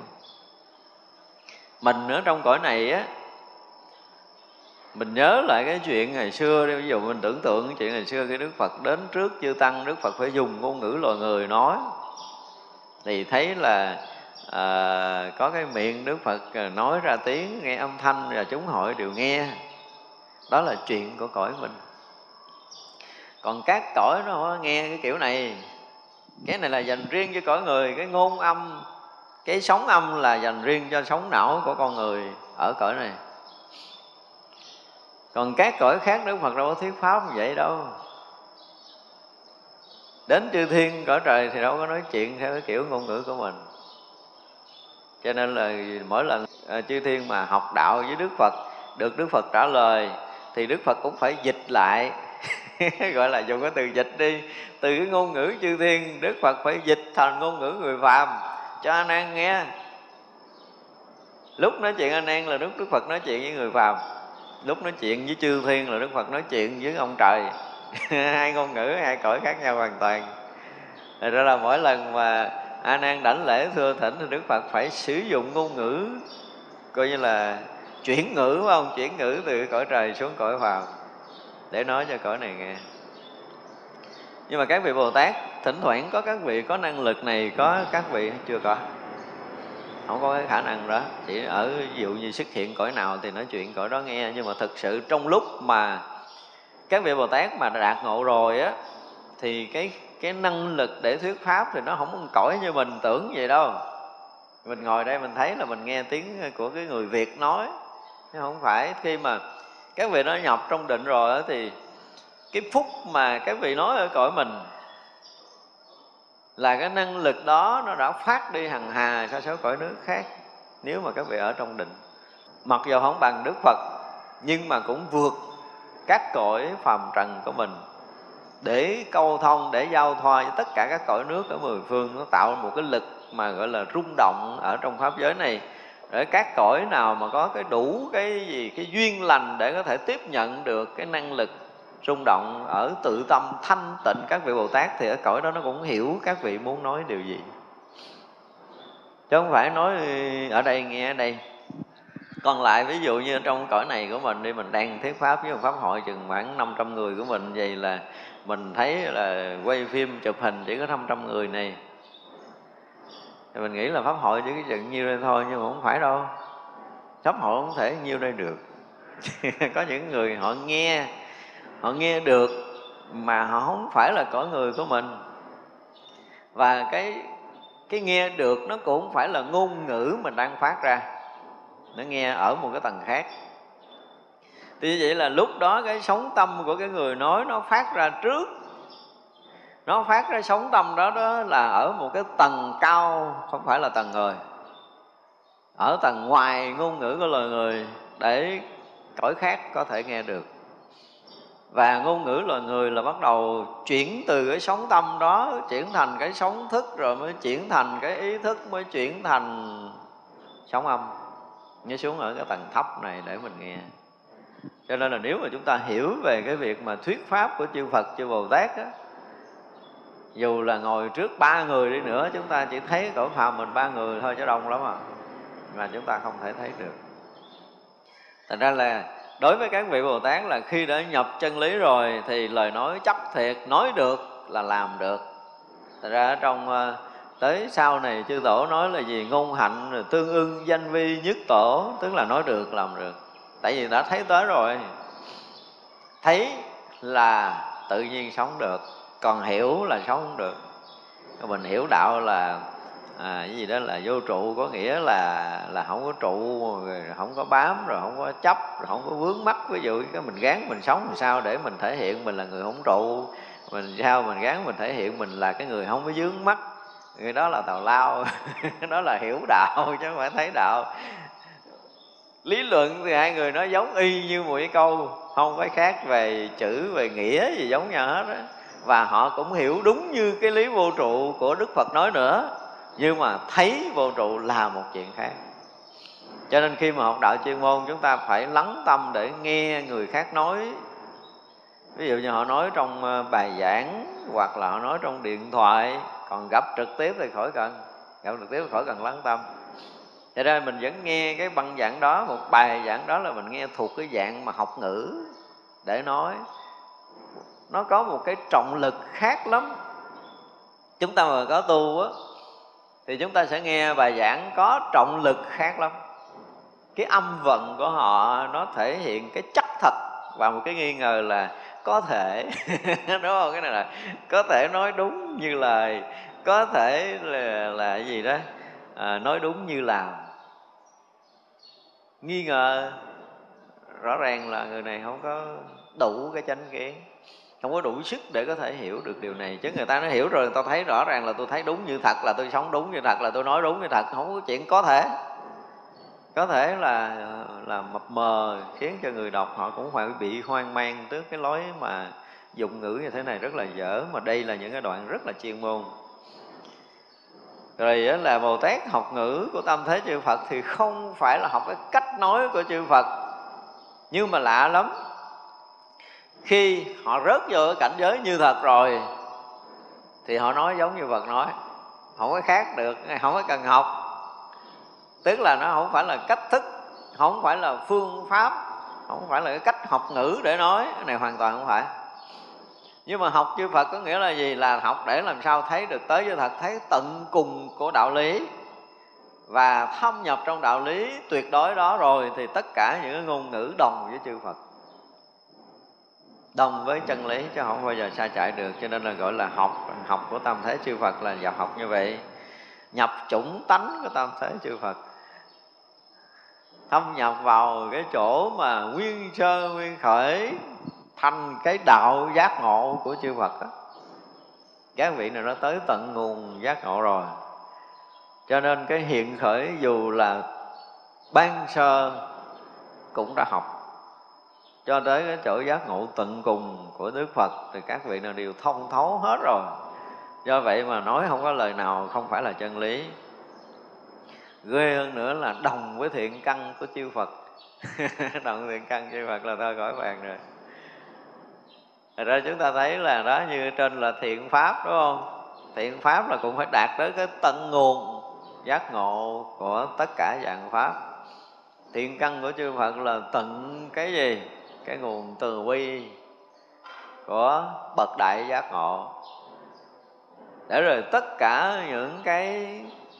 Speaker 1: Mình ở trong cõi này á, mình nhớ lại cái chuyện ngày xưa đi. Ví dụ mình tưởng tượng cái chuyện ngày xưa khi Đức Phật đến trước chư Tăng, Đức Phật phải dùng ngôn ngữ loài người nói, thì thấy là có cái miệng Đức Phật nói ra tiếng, nghe âm thanh và chúng hội đều nghe. Đó là chuyện của cõi mình. Còn các cõi nó không nghe cái kiểu này. Cái này là dành riêng cho cõi người. Cái ngôn âm, cái sóng âm là dành riêng cho sóng não của con người ở cõi này. Còn các cõi khác Đức Phật đâu có thuyết pháp như vậy đâu. Đến chư thiên cõi trời thì đâu có nói chuyện theo cái kiểu ngôn ngữ của mình. Cho nên là mỗi lần chư thiên mà học đạo với Đức Phật, được Đức Phật trả lời thì Đức Phật cũng phải dịch lại Gọi là dùng cái từ dịch đi. Từ cái ngôn ngữ chư thiên, Đức Phật phải dịch thành ngôn ngữ người phàm cho A Nan nghe. Lúc nói chuyện A Nan là Đức Phật nói chuyện với người phàm, lúc nói chuyện với chư thiên là Đức Phật nói chuyện với ông trời. Hai ngôn ngữ, hai cõi khác nhau hoàn toàn. Thật ra là mỗi lần mà A Nan đảnh lễ thưa thỉnh thì Đức Phật phải sử dụng ngôn ngữ coi như là chuyển ngữ, phải không? Chuyển ngữ từ cõi trời xuống cõi phàm để nói cho cõi này nghe. Nhưng mà các vị Bồ Tát thỉnh thoảng có các vị có năng lực này, có các vị chưa có, không có cái khả năng đó. Chỉ ở ví dụ như xuất hiện cõi nào thì nói chuyện cõi đó nghe. Nhưng mà thực sự trong lúc mà các vị Bồ Tát mà đạt ngộ rồi á, thì cái năng lực để thuyết pháp thì nó không cõi như mình tưởng vậy đâu. Mình ngồi đây mình thấy là mình nghe tiếng của cái người Việt nói, chứ không phải khi mà các vị nó nhập trong định rồi đó, thì cái phút mà các vị nói ở cõi mình là cái năng lực đó nó đã phát đi hằng hà sa số cõi nước khác. Nếu mà các vị ở trong định, mặc dù không bằng Đức Phật, nhưng mà cũng vượt các cõi phàm trần của mình để câu thông, để giao thoa với tất cả các cõi nước ở mười phương. Nó tạo một cái lực mà gọi là rung động ở trong pháp giới này, để các cõi nào mà có cái đủ cái gì, cái duyên lành để có thể tiếp nhận được cái năng lực rung động ở tự tâm thanh tịnh các vị Bồ Tát, thì ở cõi đó nó cũng hiểu các vị muốn nói điều gì, chứ không phải nói ở đây nghe ở đây. Còn lại ví dụ như trong cõi này của mình đi, mình đang thuyết pháp với một pháp hội chừng khoảng 500 người của mình, vậy là mình thấy là quay phim chụp hình chỉ có 500 người này, thì mình nghĩ là pháp hội chỉ có chừng nhiêu đây thôi. Nhưng mà không phải đâu, pháp hội không thể nhiêu đây được. Có những người họ nghe được mà họ không phải là cõi người của mình, và cái nghe được nó cũng không phải là ngôn ngữ mình đang phát ra, nó nghe ở một cái tầng khác. Thì như vậy là lúc đó cái sóng tâm của cái người nói nó phát ra trước, nó phát ra sóng tâm đó là ở một cái tầng cao, không phải là tầng người, ở tầng ngoài ngôn ngữ của loài người, để cõi khác có thể nghe được. Và ngôn ngữ loài người là bắt đầu chuyển từ cái sóng tâm đó chuyển thành cái sóng thức, rồi mới chuyển thành cái ý thức, mới chuyển thành sóng âm, nghe xuống ở cái tầng thấp này để mình nghe. Cho nên là nếu mà chúng ta hiểu về cái việc mà thuyết pháp của chư Phật, chư Bồ Tát á, dù là ngồi trước 3 người đi nữa, chúng ta chỉ thấy cõi phàm mình 3 người thôi chứ đông lắm à, mà chúng ta không thể thấy được. Thành ra là đối với các vị Bồ Tát là khi đã nhập chân lý rồi thì lời nói chắc thiệt, nói được là làm được. Thành ra ở trong tới sau này chư tổ nói là gì? Ngôn hạnh rồi tương ưng danh vi nhất tổ, tức là nói được làm được. Tại vì đã thấy tới rồi, thấy là tự nhiên sống được, còn hiểu là sống không được. Mình hiểu đạo là cái gì đó là vô trụ, có nghĩa là không có trụ, rồi không có bám, rồi không có chấp, rồi không có vướng mắc. Ví dụ cái mình gán mình sống làm sao để mình thể hiện mình là người không trụ, mình sao mình gán mình thể hiện mình là cái người không có vướng mắc, người đó là tào lao. Đó là hiểu đạo chứ không phải thấy đạo. Lý luận thì hai người nói giống y như một cái câu, không có khác về chữ, về nghĩa gì giống nhau hết á. Và họ cũng hiểu đúng như cái lý vô trụ của Đức Phật nói nữa, nhưng mà thấy vô trụ là một chuyện khác. Cho nên khi mà học đạo chuyên môn, chúng ta phải lắng tâm để nghe người khác nói. Ví dụ như họ nói trong bài giảng, hoặc là họ nói trong điện thoại. Còn gặp trực tiếp thì khỏi cần, gặp trực tiếp thì khỏi cần lắng tâm. Thế ra mình vẫn nghe cái băng giảng đó, một bài giảng đó là mình nghe thuộc cái dạng mà học ngữ để nói. Nó có một cái trọng lực khác lắm. Chúng ta mà có tu á, thì chúng ta sẽ nghe bài giảng có trọng lực khác lắm. Cái âm vận của họ nó thể hiện cái chắc thật, và một cái nghi ngờ là có thể đúng không? Cái này là có thể nói đúng như lời, có thể là cái gì đó nói đúng như làm. Nghi ngờ rõ ràng là người này không có đủ cái chánh kiến, không có đủ sức để có thể hiểu được điều này. Chứ người ta nó hiểu rồi, người ta thấy rõ ràng là tôi thấy đúng như thật, là tôi sống đúng như thật, là tôi nói đúng như thật. Không có chuyện có thể. Có thể là mập mờ, khiến cho người đọc họ cũng phải bị hoang mang trước cái lối mà dụng ngữ như thế này rất là dở, mà đây là những cái đoạn rất là chuyên môn. Rồi đó là Bồ Tát học ngữ của tam thế chư Phật thì không phải là học cái cách nói của chư Phật. Nhưng mà lạ lắm, khi họ rớt vô cái cảnh giới như thật rồi thì họ nói giống như Phật nói, không có khác được, không có cần học. Tức là nó không phải là cách thức, không phải là phương pháp, không phải là cái cách học ngữ để nói, cái này hoàn toàn không phải. Nhưng mà học chư Phật có nghĩa là gì? Là học để làm sao thấy được tới với thật, thấy tận cùng của đạo lý, và thâm nhập trong đạo lý tuyệt đối đó rồi thì tất cả những cái ngôn ngữ đồng với chư Phật, đồng với chân lý, chứ không bao giờ sai chạy được. Cho nên là gọi là học của tam thế chư Phật là vào học như vậy, nhập chủng tánh của tam thế chư Phật, thâm nhập vào cái chỗ mà nguyên sơ nguyên khởi thành cái đạo giác ngộ của chư Phật đó. Các vị này nó tới tận nguồn giác ngộ rồi, cho nên cái hiện khởi dù là ban sơ cũng đã học, cho tới cái chỗ giác ngộ tận cùng của Đức Phật thì các vị nào đều thông thấu hết rồi. Do vậy mà nói không có lời nào không phải là chân lý. Ghê hơn nữa là đồng với thiện căn của chư Phật. Đồng thiện căn chư Phật là thôi khỏi bàn rồi. Thật ra chúng ta thấy là đó, như trên là thiện pháp, đúng không? Thiện pháp là cũng phải đạt tới cái tận nguồn giác ngộ của tất cả dạng pháp. Thiện căn của chư Phật là tận cái gì? Cái nguồn từ bi của bậc đại giác ngộ. Để rồi tất cả những cái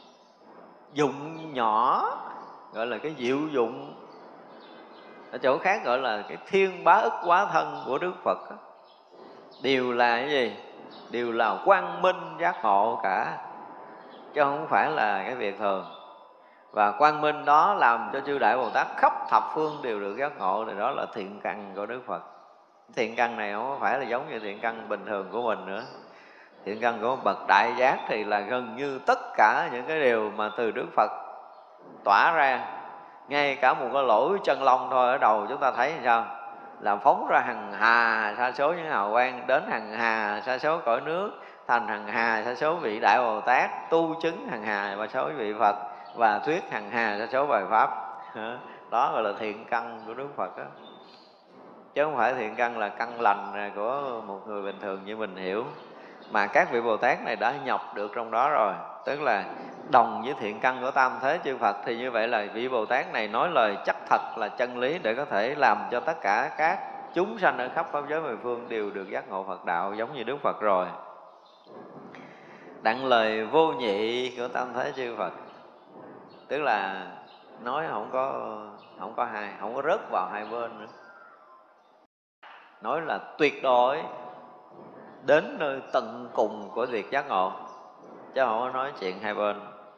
Speaker 1: dụng nhỏ, gọi là cái diệu dụng, ở chỗ khác gọi là cái thiên bá ức hóa thân của Đức Phật, đều là cái gì? Đều là quang minh giác ngộ cả, chứ không phải là cái việc thường. Và quang minh đó làm cho chư Đại Bồ Tát khắp thập phương đều được giác ngộ, thì đó là thiện căn của Đức Phật. Thiện căn này không phải là giống như thiện căn bình thường của mình nữa. Thiện căn của bậc đại giác thì là gần như tất cả những cái điều mà từ Đức Phật tỏa ra, ngay cả một cái lỗ chân lông thôi ở đầu chúng ta thấy sao? Làm phóng ra hằng hà sa số những hào quang, đến hằng hà sa số cõi nước, thành hằng hà sa số vị Đại Bồ Tát, tu chứng hằng hà sa số vị Phật, và thuyết hằng hà sa số bài pháp. Đó gọi là thiện căn của Đức Phật đó. Chứ không phải thiện căn là căn lành của một người bình thường như mình hiểu. Mà các vị Bồ Tát này đã nhập được trong đó rồi, tức là đồng với thiện căn của tam thế chư Phật. Thì như vậy là vị Bồ Tát này nói lời chắc thật là chân lý, để có thể làm cho tất cả các chúng sanh ở khắp pháp giới mười phương đều được giác ngộ Phật đạo giống như Đức Phật rồi. Đặng lời vô nhị của tam thế chư Phật, tức là nói không có hai, không có rớt vào hai bên nữa. Nói là tuyệt đối đến nơi tận cùng của việc giác ngộ, chứ không có nói chuyện hai bên.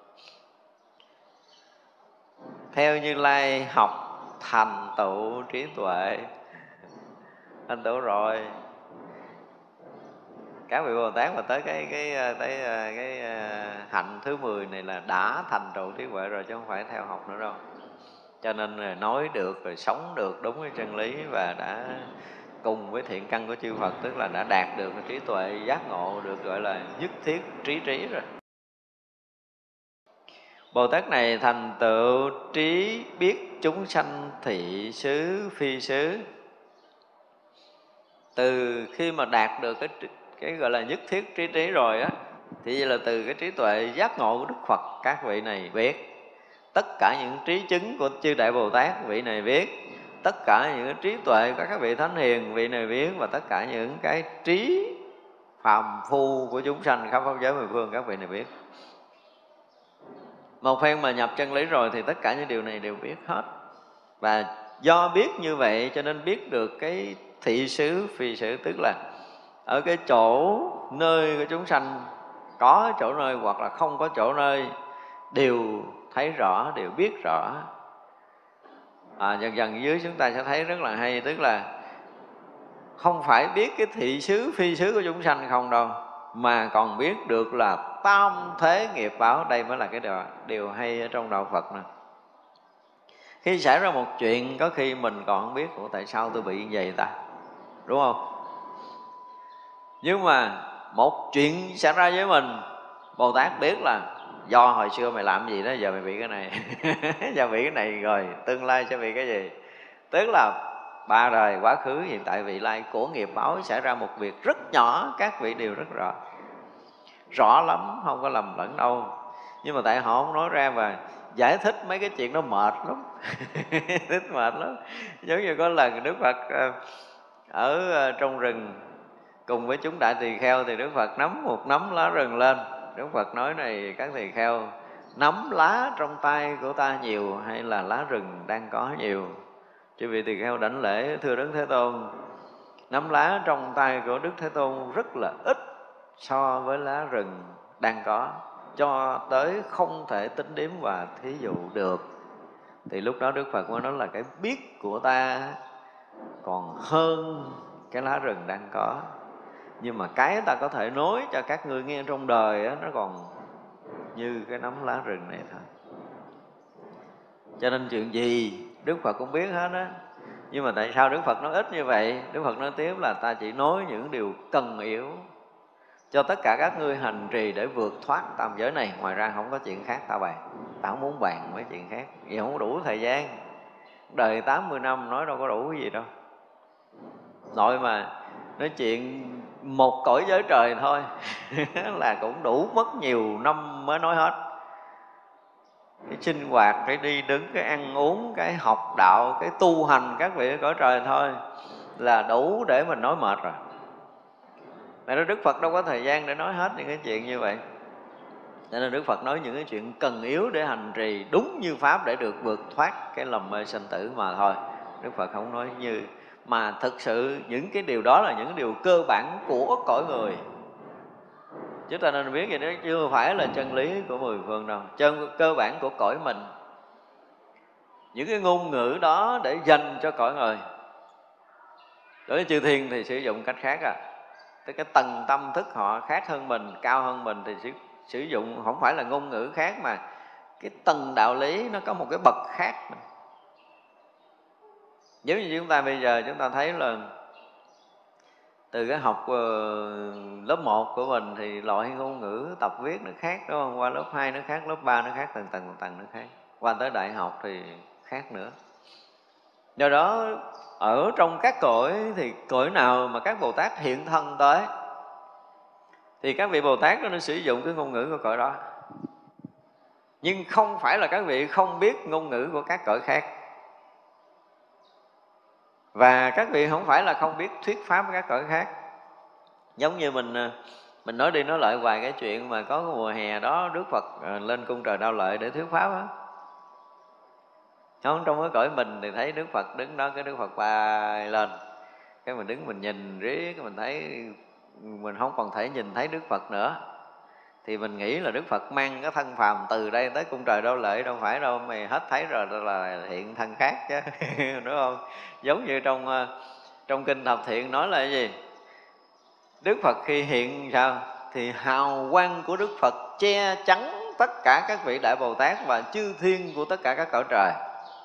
Speaker 1: Theo Như Lai học thành tựu trí tuệ, thành tựu rồi. Các vị Bồ Tát mà tới cái hạnh thứ 10 này là đã thành tựu trí tuệ rồi, chứ không phải theo học nữa đâu. Cho nên là nói được rồi sống được đúng với chân lý, và đã cùng với thiện căn của chư Phật, tức là đã đạt được trí tuệ giác ngộ, được gọi là nhất thiết trí rồi. Bồ Tát này thành tựu trí biết chúng sanh thị xứ phi xứ. Từ khi mà đạt được cái gọi là nhất thiết trí rồi á, thì vậy là từ cái trí tuệ giác ngộ của Đức Phật, các vị này biết. Tất cả những trí chứng của chư Đại Bồ Tát, vị này biết. Tất cả những cái trí tuệ của các vị Thánh Hiền, vị này biết. Và tất cả những cái trí phàm phu của chúng sanh khắp pháp giới mười phương, các vị này biết. Một phen mà nhập chân lý rồi thì tất cả những điều này đều biết hết. Và do biết như vậy cho nên biết được cái thị xứ phi xứ, tức là ở cái chỗ nơi của chúng sanh có chỗ nơi hoặc là không có chỗ nơi đều thấy rõ, đều biết rõ. Dần dần dưới chúng ta sẽ thấy rất là hay, tức là không phải biết cái thị xứ phi xứ của chúng sanh không đâu, mà còn biết được là tam thế nghiệp báo. Đây mới là cái điều hay ở trong đạo Phật nè. Khi xảy ra một chuyện, có khi mình còn không biết tại sao tôi bị như vậy ta, đúng không? Nhưng mà một chuyện xảy ra với mình, Bồ Tát biết là do hồi xưa mày làm gì đó, giờ mày bị cái này giờ bị cái này rồi tương lai sẽ bị cái gì. Tức là ba đời quá khứ hiện tại vị lai của nghiệp báo xảy ra một việc rất nhỏ, các vị đều rất rõ, rõ lắm, không có lầm lẫn đâu. Nhưng mà tại họ không nói ra và giải thích mấy cái chuyện đó mệt lắm thích mệt lắm. Giống như có lần Đức Phật ở trong rừng cùng với chúng đại tỳ kheo, thì Đức Phật nắm một nắm lá rừng lên. Đức Phật nói: này các tỳ kheo, nắm lá trong tay của ta nhiều hay là lá rừng đang có nhiều? Chư vị tỳ kheo đảnh lễ: thưa Đức Thế Tôn, nắm lá trong tay của Đức Thế Tôn rất là ít so với lá rừng đang có, cho tới không thể tính đếm và thí dụ được. Thì lúc đó Đức Phật mới nói là cái biết của ta còn hơn cái lá rừng đang có, nhưng mà cái ta có thể nói cho các ngươi nghe trong đời á, nó còn như cái nắm lá rừng này thôi. Cho nên chuyện gì Đức Phật cũng biết hết á. Nhưng mà tại sao Đức Phật nói ít như vậy? Đức Phật nói tiếp là ta chỉ nói những điều cần yếu cho tất cả các ngươi hành trì để vượt thoát tam giới này. Ngoài ra không có chuyện khác ta bàn. Ta không muốn bàn mấy chuyện khác, vì không có đủ thời gian. Đời 80 năm nói đâu có đủ cái gì đâu. Nội mà nói chuyện một cõi giới trời thôi là cũng đủ mất nhiều năm mới nói hết. Cái sinh hoạt, cái đi đứng, cái ăn uống, cái học đạo, cái tu hành các vị ở cõi trời thôi là đủ để mình nói mệt rồi. Nên Đức Phật đâu có thời gian để nói hết những cái chuyện như vậy. Nên Đức Phật nói những cái chuyện cần yếu để hành trì đúng như Pháp để được vượt thoát cái lầm mê sanh tử mà thôi. Đức Phật không nói như. Mà thực sự những cái điều đó là những cái điều cơ bản của cõi người. Chúng ta nên biết vậy đó, chưa phải là chân lý của mười phương đâu. Cơ bản của cõi mình. Những cái ngôn ngữ đó để dành cho cõi người. Đối với chư thiên thì sử dụng cách khác à. Tức cái tầng tâm thức họ khác hơn mình, cao hơn mình thì sử dụng không phải là ngôn ngữ khác, mà cái tầng đạo lý nó có một cái bậc khác. Giống như chúng ta bây giờ chúng ta thấy là từ cái học lớp 1 của mình thì loại ngôn ngữ tập viết nó khác, đúng không? Qua lớp 2 nó khác, lớp 3 nó khác, tầng nó khác. Qua tới đại học thì khác nữa. Do đó ở trong các cõi thì cõi nào mà các Bồ Tát hiện thân tới thì các vị Bồ Tát nó sử dụng cái ngôn ngữ của cõi đó. Nhưng không phải là các vị không biết ngôn ngữ của các cõi khác. Và các vị không phải là không biết thuyết pháp các cõi khác. Giống như mình nói đi nói lại vài cái chuyện mà có cái mùa hè đó Đức Phật lên cung trời Đao Lợi để thuyết pháp á. Không, trong cái cõi mình thì thấy Đức Phật đứng đó, cái Đức Phật bay lên, cái mình đứng mình nhìn riết, mình thấy mình không còn thể nhìn thấy Đức Phật nữa. Thì mình nghĩ là Đức Phật mang cái thân phàm từ đây tới cung trời Đao Lợi, đâu phải đâu, mày hết thấy rồi là hiện thân khác chứ đúng không? Giống như trong kinh Thập Thiện nói là cái gì? Đức Phật khi hiện sao? Thì hào quang của Đức Phật che chắn tất cả các vị Đại Bồ Tát và chư thiên của tất cả các cõi trời.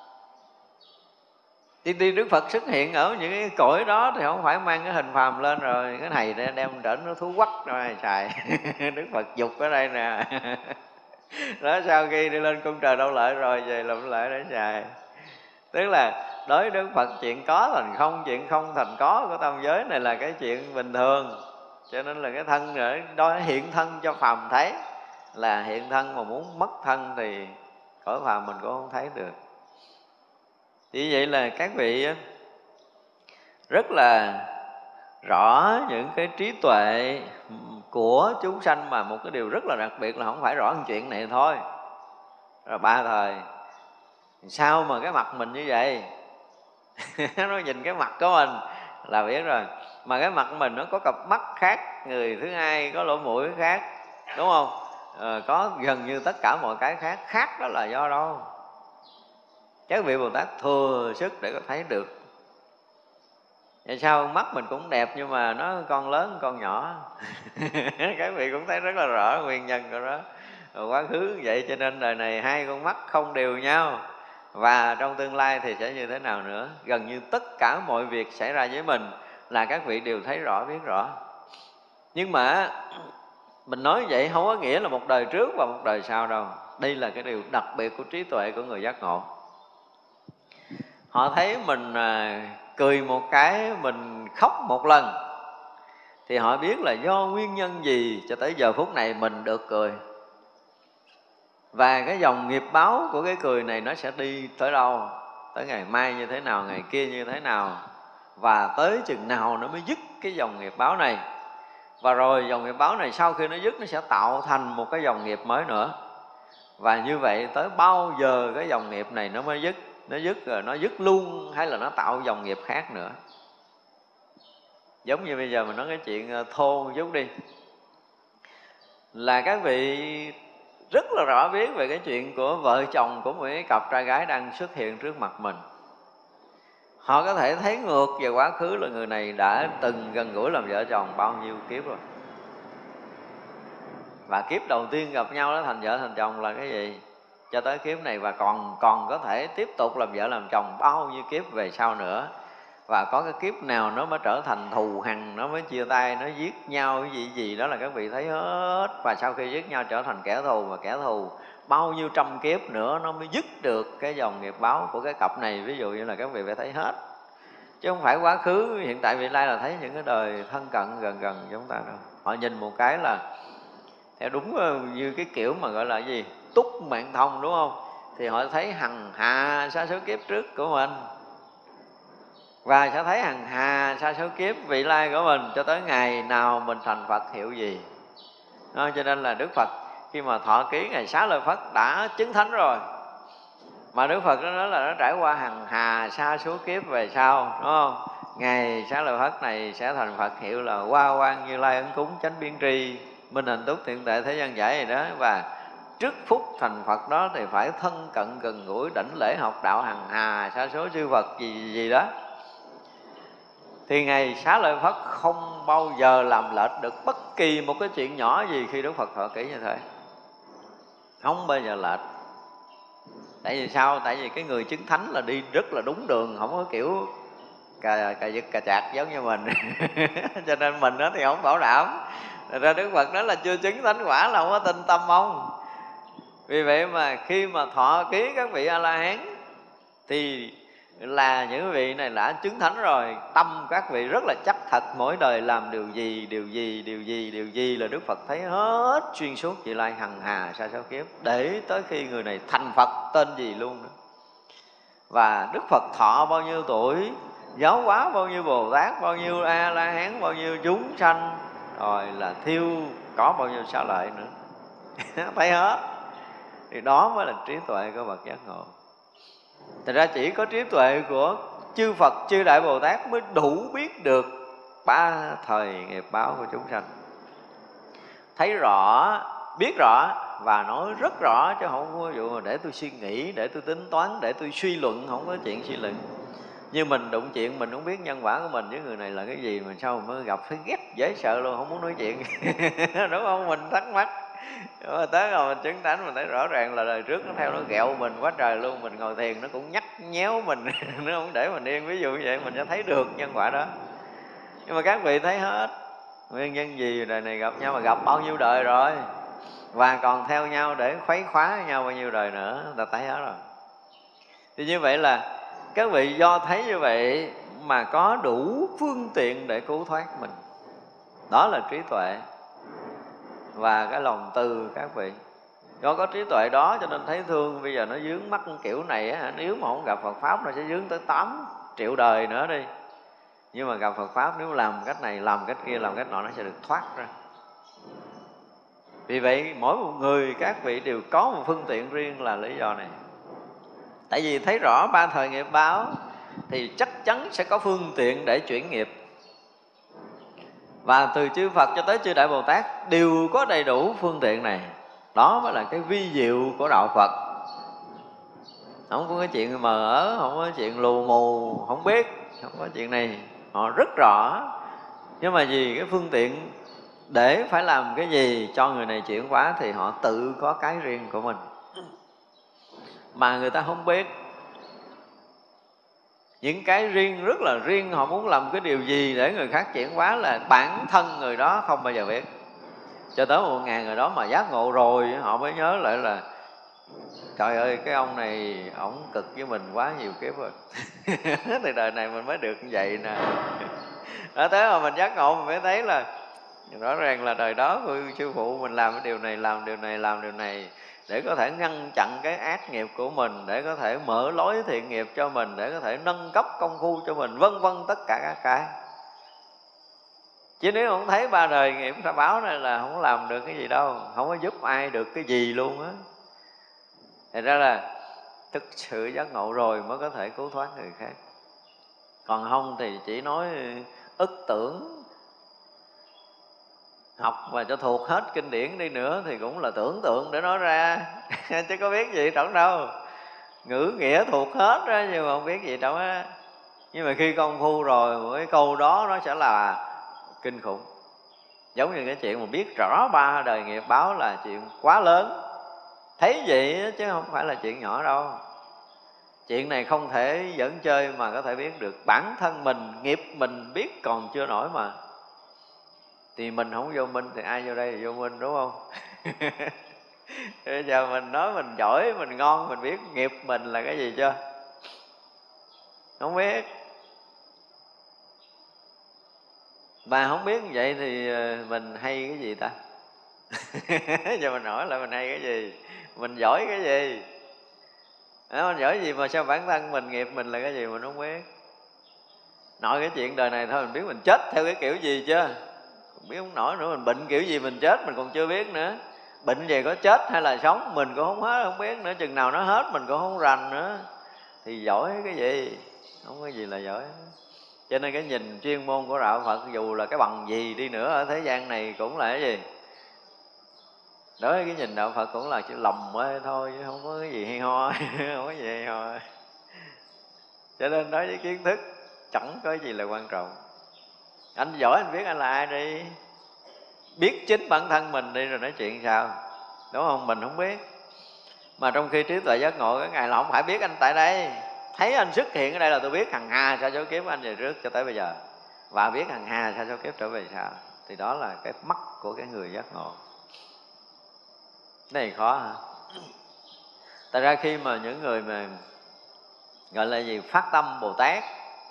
Speaker 1: Thì Đức Phật xuất hiện ở những cái cõi đó thì không phải mang cái hình phàm lên rồi cái này đem trở nó thú quắc rồi xài Đức Phật dục ở đây nè đó, sau khi đi lên cung trời Đao Lợi rồi về làm lại để xài. Tức là đối với Đức Phật chuyện có thành không, chuyện không thành có của tam giới này là cái chuyện bình thường. Cho nên là cái thân rồi đó hiện thân cho phàm thấy, là hiện thân mà muốn mất thân thì cõi phàm mình cũng không thấy được. Vì vậy là các vị rất là rõ những cái trí tuệ của chúng sanh, mà một cái điều rất là đặc biệt là không phải rõ một chuyện này thôi. Rồi ba thời sao mà cái mặt mình như vậy nó nhìn cái mặt của mình là biết rồi. Mà cái mặt của mình nó có cặp mắt khác người thứ hai, có lỗ mũi khác, đúng không? Có gần như tất cả mọi cái khác đó là do đâu? Các vị Bồ Tát thừa sức để có thấy được. Vậy sao mắt mình cũng đẹp nhưng mà nó con lớn con nhỏ các vị cũng thấy rất là rõ nguyên nhân của đó. Quá khứ vậy cho nên đời này hai con mắt không đều nhau. Và trong tương lai thì sẽ như thế nào nữa? Gần như tất cả mọi việc xảy ra với mình là các vị đều thấy rõ, biết rõ. Nhưng mà mình nói vậy không có nghĩa là một đời trước và một đời sau đâu. Đây là cái điều đặc biệt của trí tuệ của người giác ngộ. Họ thấy mình cười một cái, mình khóc một lần, thì họ biết là do nguyên nhân gì cho tới giờ phút này mình được cười. Và cái dòng nghiệp báo của cái cười này nó sẽ đi tới đâu, tới ngày mai như thế nào, ngày kia như thế nào, và tới chừng nào nó mới dứt cái dòng nghiệp báo này. Và rồi dòng nghiệp báo này sau khi nó dứt, nó sẽ tạo thành một cái dòng nghiệp mới nữa. Và như vậy tới bao giờ cái dòng nghiệp này nó mới dứt? Nó dứt rồi nó dứt luôn, hay là nó tạo dòng nghiệp khác nữa? Giống như bây giờ mình nói cái chuyện thô chút đi, là các vị rất là rõ biết về cái chuyện của vợ chồng của một cái cặp trai gái đang xuất hiện trước mặt mình. Họ có thể thấy ngược về quá khứ là người này đã từng gần gũi làm vợ chồng bao nhiêu kiếp rồi. Và kiếp đầu tiên gặp nhau đó thành vợ thành chồng là cái gì? Cho tới kiếp này, và còn có thể tiếp tục làm vợ làm chồng bao nhiêu kiếp về sau nữa. Và có cái kiếp nào nó mới trở thành thù hằn, nó mới chia tay, nó giết nhau cái gì đó là các vị thấy hết. Và sau khi giết nhau trở thành kẻ thù, và kẻ thù bao nhiêu trăm kiếp nữa nó mới dứt được cái dòng nghiệp báo của cái cặp này. Ví dụ như là các vị phải thấy hết, chứ không phải quá khứ, hiện tại, vị lai là thấy những cái đời thân cận gần gần chúng ta đâu. Họ nhìn một cái là theo đúng như cái kiểu mà gọi là gì? Túc mạng thông, đúng không? Thì họ thấy hằng hà sa số kiếp trước của mình, và sẽ thấy hằng hà sa số kiếp vị lai của mình, cho tới ngày nào mình thành Phật hiệu gì. Đó, cho nên là Đức Phật khi mà thọ ký ngày Xá Lợi Phất đã chứng thánh rồi, mà Đức Phật nó nói là nó trải qua hằng hà sa số kiếp về sau, đúng không? Ngày Xá Lợi Phất này sẽ thành Phật hiệu là Hoa Quang Như Lai Ấn Cúng Chánh Biên Tri Minh Hạnh Túc Thiện Tệ Thế Gian Giải gì đó. Và trước phút thành Phật đó thì phải thân cận gần gũi đảnh lễ học đạo hằng hà sa số chư Phật gì đó. Thì ngày Xá Lợi Phất không bao giờ làm lệch được bất kỳ một cái chuyện nhỏ gì khi Đức Phật thọ kỷ như thế. Không bao giờ lệch. Tại vì sao? Tại vì cái người chứng thánh là đi rất là đúng đường, không có kiểu cà giật cà chạc giống như mình. Cho nên mình đó thì không bảo đảm. Thật ra Đức Phật nói là chưa chứng thánh quả là không có tin tâm ông. Vì vậy mà khi mà thọ ký các vị A-la-hán thì là những vị này đã chứng thánh rồi. Tâm các vị rất là chắc thật, mỗi đời làm điều gì là Đức Phật thấy hết xuyên suốt vị lai hằng hà sa số kiếp, để tới khi người này thành Phật tên gì luôn nữa. Và Đức Phật thọ bao nhiêu tuổi, giáo hóa bao nhiêu Bồ Tát, bao nhiêu A-la-hán, bao nhiêu chúng sanh, rồi là thiêu có bao nhiêu xá lợi nữa. Thấy hết. Thì đó mới là trí tuệ của bậc giác ngộ. Thật ra chỉ có trí tuệ của chư Phật, chư Đại Bồ Tát mới đủ biết được ba thời nghiệp báo của chúng sanh. Thấy rõ, biết rõ và nói rất rõ, chứ không có vụ mà để tôi suy nghĩ, để tôi tính toán, để tôi suy luận. Không có chuyện suy luận. Như mình đụng chuyện mình không biết nhân quả của mình với người này là cái gì, mà sao mới gặp thấy ghét dễ sợ luôn, không muốn nói chuyện. Đúng không? Mình thắc mắc. Mà tới rồi mình chứng tánh mình thấy rõ ràng là đời trước nó theo nó ghẹo mình quá trời luôn. Mình ngồi thiền nó cũng nhắc nhéo mình, nó không để mình yên. Ví dụ như vậy mình sẽ thấy được nhân quả đó. Nhưng mà các vị thấy hết nguyên nhân gì đời này gặp nhau, mà gặp bao nhiêu đời rồi, và còn theo nhau để khuấy khóa nhau bao nhiêu đời nữa, ta thấy hết rồi. Thì như vậy là các vị do thấy như vậy mà có đủ phương tiện để cứu thoát mình. Đó là trí tuệ và cái lòng từ các vị. Do có trí tuệ đó cho nên thấy thương. Bây giờ nó vướng mắc kiểu này á, nếu mà không gặp Phật Pháp nó sẽ vướng tới 8 triệu đời nữa đi. Nhưng mà gặp Phật Pháp nếu làm cách này, làm cách kia, làm cách nọ, nó sẽ được thoát ra. Vì vậy mỗi một người các vị đều có một phương tiện riêng là lý do này. Tại vì thấy rõ ba thời nghiệp báo thì chắc chắn sẽ có phương tiện để chuyển nghiệp. Và từ chư Phật cho tới chư Đại Bồ Tát đều có đầy đủ phương tiện này. Đó mới là cái vi diệu của đạo Phật. Không có cái chuyện mờ ớ, không có chuyện lù mù, không biết, không có chuyện này. Họ rất rõ. Nhưng mà vì cái phương tiện để phải làm cái gì cho người này chuyển hóa thì họ tự có cái riêng của mình mà người ta không biết. những cái riêng, rất là riêng, họ muốn làm cái điều gì để người khác chuyển hóa là bản thân người đó không bao giờ biết. Cho tới 1.000 người đó mà giác ngộ rồi, họ mới nhớ lại là trời ơi, cái ông này ổng cực với mình quá nhiều kiếp rồi. Thì đời này mình mới được như vậy nè. Đó, thế mà mình giác ngộ mình mới thấy là rõ ràng là đời đó sư phụ mình làm cái điều này, làm điều này, làm điều này để có thể ngăn chặn cái ác nghiệp của mình, để có thể mở lối thiện nghiệp cho mình, để có thể nâng cấp công phu cho mình, vân vân, tất cả các cái. Chứ nếu không thấy ba đời nghiệp ta báo này là không làm được cái gì đâu, không có giúp ai được cái gì luôn á. Thật ra là thực sự giác ngộ rồi mới có thể cứu thoát người khác. Còn không thì chỉ nói ức tưởng, học và cho thuộc hết kinh điển đi nữa thì cũng là tưởng tượng để nói ra chứ có biết gì trong đâu. Ngữ nghĩa thuộc hết đó nhưng mà không biết gì trong á. Nhưng mà khi công phu rồi, một cái câu đó nó sẽ là kinh khủng. Giống như cái chuyện mà biết rõ ba đời nghiệp báo là chuyện quá lớn. Thấy vậy chứ không phải là chuyện nhỏ đâu. Chuyện này không thể giỡn chơi mà có thể biết được. Bản thân mình, nghiệp mình biết còn chưa nổi mà. Thì mình không vô minh thì ai vô đây thì vô minh, đúng không? Bây giờ mình nói mình giỏi, mình ngon, mình biết nghiệp mình là cái gì chưa? Không biết. Mà không biết như vậy thì mình hay cái gì ta? Giờ mình hỏi là mình hay cái gì? Mình giỏi cái gì? Mình giỏi gì mà sao bản thân mình, nghiệp mình là cái gì mình không biết? Nói cái chuyện đời này thôi mình biết mình chết theo cái kiểu gì chưa? Biết không nổi nữa. Mình bệnh kiểu gì mình chết mình còn chưa biết nữa. Bệnh về có chết hay là sống mình cũng không hết, không biết nữa. Chừng nào nó hết mình cũng không rành nữa. Thì giỏi cái gì? Không có gì là giỏi. Cho nên cái nhìn chuyên môn của đạo Phật dù là cái bằng gì đi nữa ở thế gian này cũng là cái gì? Đối với cái nhìn đạo Phật cũng là chữ lầm ấy thôi, chứ không có cái gì hay ho. Không có gì hay ho. Cho nên đối với kiến thức chẳng có gì là quan trọng. Anh giỏi anh biết anh là ai đi, biết chính bản thân mình đi rồi nói chuyện sao, đúng không? Mình không biết. Mà trong khi trí tuệ giác ngộ cái ngày là không phải biết anh tại đây, thấy anh xuất hiện ở đây là tôi biết hằng hà sa số kiếp anh về trước cho tới bây giờ, và biết hằng hà sa số kiếp trở về sau. Thì đó là cái mắt của cái người giác ngộ. Cái này khó hả? Tại ra khi mà những người mà gọi là gì, phát tâm Bồ Tát,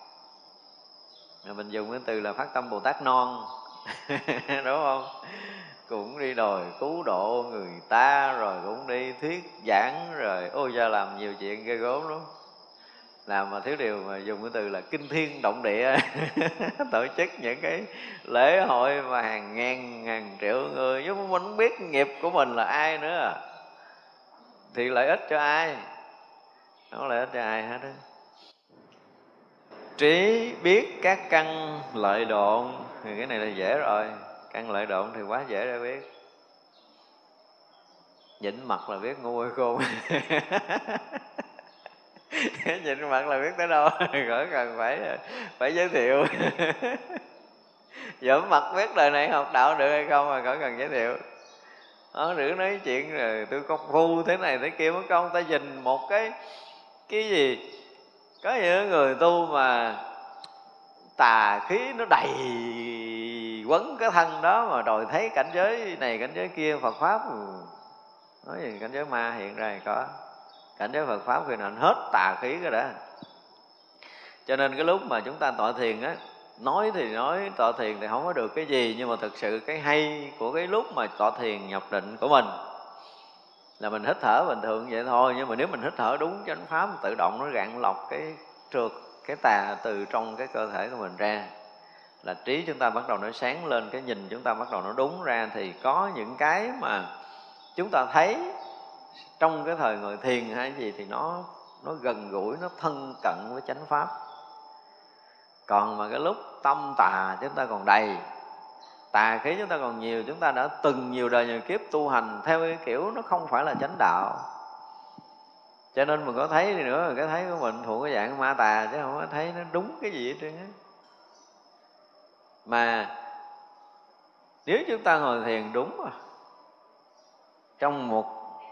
Speaker 1: mình dùng cái từ là phát tâm Bồ Tát non đúng không? Cũng đi đòi cứu độ người ta, rồi cũng đi thuyết giảng, rồi ôi ra làm nhiều chuyện ghê gớm lắm. Làm mà thiếu điều mà dùng cái từ là kinh thiên động địa. Tổ chức những cái lễ hội mà hàng ngàn ngàn triệu người, nhưng mà mình không biết nghiệp của mình là ai nữa, thì lợi ích cho ai? Không có lợi ích cho ai hết á. Trí biết các căn lợi độn thì cái này là dễ rồi. Căn lợi độn thì quá dễ để biết. Nhìn mặt là biết ngu hay khôn. Nhìn mặt là biết tới đâu. Khỏi cần phải giới thiệu. Dẫm mặt biết đời này học đạo được hay không mà khỏi cần giới thiệu. Rửa nói chuyện rồi tôi công phu thế này thế kia, mất công ta nhìn một cái gì. Có những người tu mà tà khí nó đầy quấn cái thân đó, mà rồi thấy cảnh giới này cảnh giới kia Phật Pháp, nói gì cảnh giới ma hiện ra thì có. Cảnh giới Phật Pháp khi nào hết tà khí cái đã. Cho nên cái lúc mà chúng ta tọa thiền á, nói thì nói tọa thiền thì không có được cái gì, nhưng mà thực sự cái hay của cái lúc mà tọa thiền nhập định của mình là mình hít thở bình thường vậy thôi. Nhưng mà nếu mình hít thở đúng chánh pháp, tự động nó gạn lọc cái trượt, cái tà từ trong cái cơ thể của mình ra, là trí chúng ta bắt đầu nó sáng lên, cái nhìn chúng ta bắt đầu nó đúng ra. Thì có những cái mà chúng ta thấy trong cái thời ngồi thiền hay gì thì nó gần gũi, nó thân cận với chánh pháp. Còn mà cái lúc tâm tà chúng ta còn đầy, tà khí chúng ta còn nhiều, chúng ta đã từng nhiều đời nhiều kiếp tu hành theo cái kiểu nó không phải là chánh đạo. Cho nên mình có thấy đi nữa, cái thấy của mình thuộc cái dạng ma tà, chứ không có thấy nó đúng cái gì hết trơn á. Mà nếu chúng ta ngồi thiền đúng trong một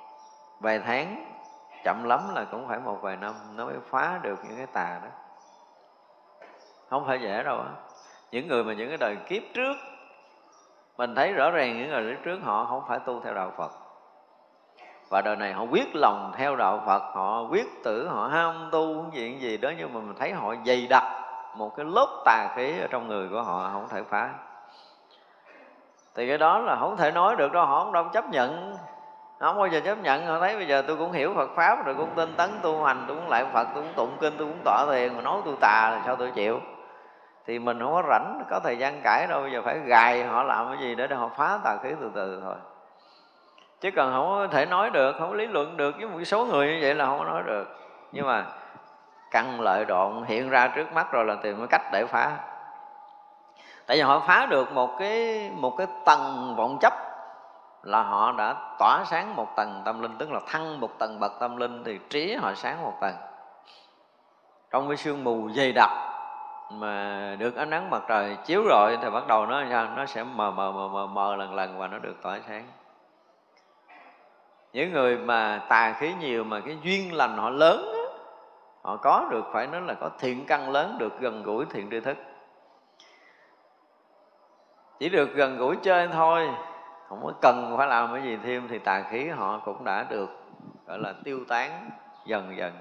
Speaker 1: vài tháng, chậm lắm là cũng phải một vài năm, nó mới phá được những cái tà đó. không phải dễ đâu á. Những người mà những cái đời kiếp trước, mình thấy rõ ràng những người trước họ không phải tu theo đạo Phật, và đời này họ quyết lòng theo đạo Phật, họ quyết tử, họ ham tu chuyện gì đó, nhưng mà mình thấy họ dày đặc một cái lớp tà khí ở trong người của họ, không thể phá. Thì cái đó là không thể nói được đâu, họ không đâu chấp nhận, không bao giờ chấp nhận. Họ thấy bây giờ tôi cũng hiểu Phật Pháp rồi, cũng tinh tấn tu hành, tôi cũng lại Phật, tôi cũng tụng kinh, tôi cũng tọa thiền, mà nói tôi tà là sao tôi chịu. Thì mình không có rảnh, có thời gian cãi đâu, bây giờ phải gài họ làm cái gì để họ phá tà khí từ từ thôi. Chứ còn không có thể nói được, không có lý luận được với một số người như vậy là không có nói được. Nhưng mà căn lợi đoạn hiện ra trước mắt rồi là tìm cái cách để phá. Tại vì họ phá được một cái tầng vọng chấp, là họ đã tỏa sáng một tầng tâm linh, tức là thăng một tầng bậc tâm linh, thì trí họ sáng một tầng. Trong cái sương mù dày đặc mà được ánh nắng mặt trời chiếu rọi thì bắt đầu nó sẽ mờ lần và nó được tỏa sáng. Những người mà tà khí nhiều mà cái duyên lành họ lớn đó, họ có được, phải nói là có thiện căn lớn, được gần gũi thiện tri thức. Chỉ được gần gũi chơi thôi, không có cần phải làm cái gì thêm, thì tà khí họ cũng đã được gọi là tiêu tán dần dần.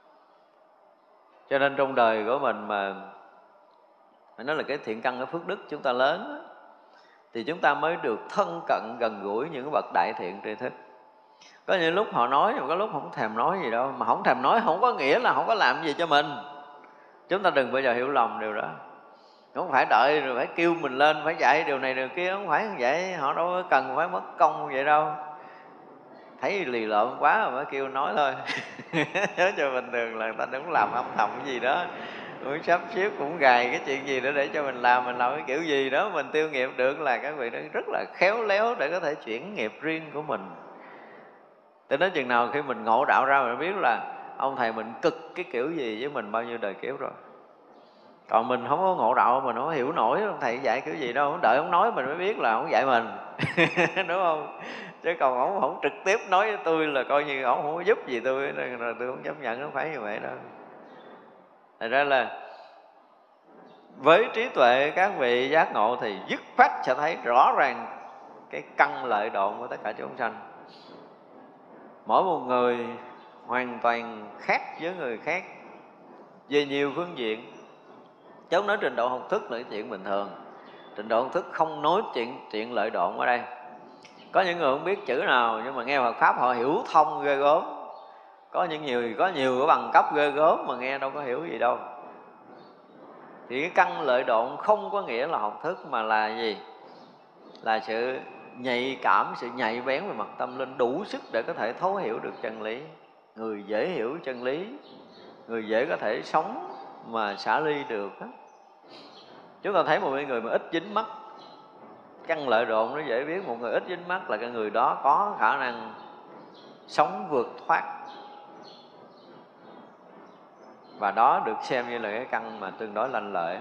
Speaker 1: Cho nên trong đời của mình mà phải nói là cái thiện căn, cái phước đức chúng ta lớn, thì chúng ta mới được thân cận gần gũi những bậc đại thiện tri thức. Có những lúc họ nói, mà có lúc không thèm nói gì đâu. Mà không thèm nói không có nghĩa là không có làm gì cho mình. Chúng ta đừng bao giờ hiểu lầm điều đó. Không phải đợi rồi phải kêu mình lên, phải dạy điều này điều kia, không phải như vậy. Họ đâu có cần phải mất công vậy đâu. Thấy lì lợm quá rồi mới kêu nói thôi. Nhớ cho bình thường là người ta đúng làm âm thầm cái gì đó, cũng sắp xếp, cũng gài cái chuyện gì đó để cho mình làm cái kiểu gì đó mình tiêu nghiệp được, là các vị đó rất là khéo léo để có thể chuyển nghiệp riêng của mình. Tới đến chừng nào khi mình ngộ đạo ra, mình biết là ông thầy mình cực cái kiểu gì với mình bao nhiêu đời kiếp rồi. Còn mình không có ngộ đạo, mình không có hiểu nổi ông thầy dạy kiểu gì đâu, đợi ông nói mình mới biết là ông dạy mình. Đúng không? Chứ còn ông không trực tiếp nói với tôi là coi như ông không có giúp gì tôi, rồi tôi không chấp nhận, không phải như vậy đâu. Thật ra là với trí tuệ các vị giác ngộ thì dứt khoát sẽ thấy rõ ràng cái căn lợi đoạn của tất cả chúng sanh. Mỗi một người hoàn toàn khác với người khác về nhiều phương diện. Chứ không nói trình độ học thức là cái chuyện bình thường. Trình độ học thức không nói chuyện lợi đoạn ở đây. Có những người không biết chữ nào nhưng mà nghe Phật Pháp họ hiểu thông ghê gớm. Có nhiều cái bằng cấp ghê gớm mà nghe đâu có hiểu gì đâu. Thì cái căn lợi đoạn không có nghĩa là học thức, mà là gì? Là sự nhạy cảm, sự nhạy bén về mặt tâm linh, đủ sức để có thể thấu hiểu được chân lý. Người dễ hiểu chân lý, người dễ có thể sống mà xả ly được đó. Chúng ta thấy một người mà ít dính mắc, căn lợi đoạn nó dễ biết. Một người ít dính mắc là cái người đó có khả năng sống vượt thoát, và đó được xem như là cái căn mà tương đối lanh lợi.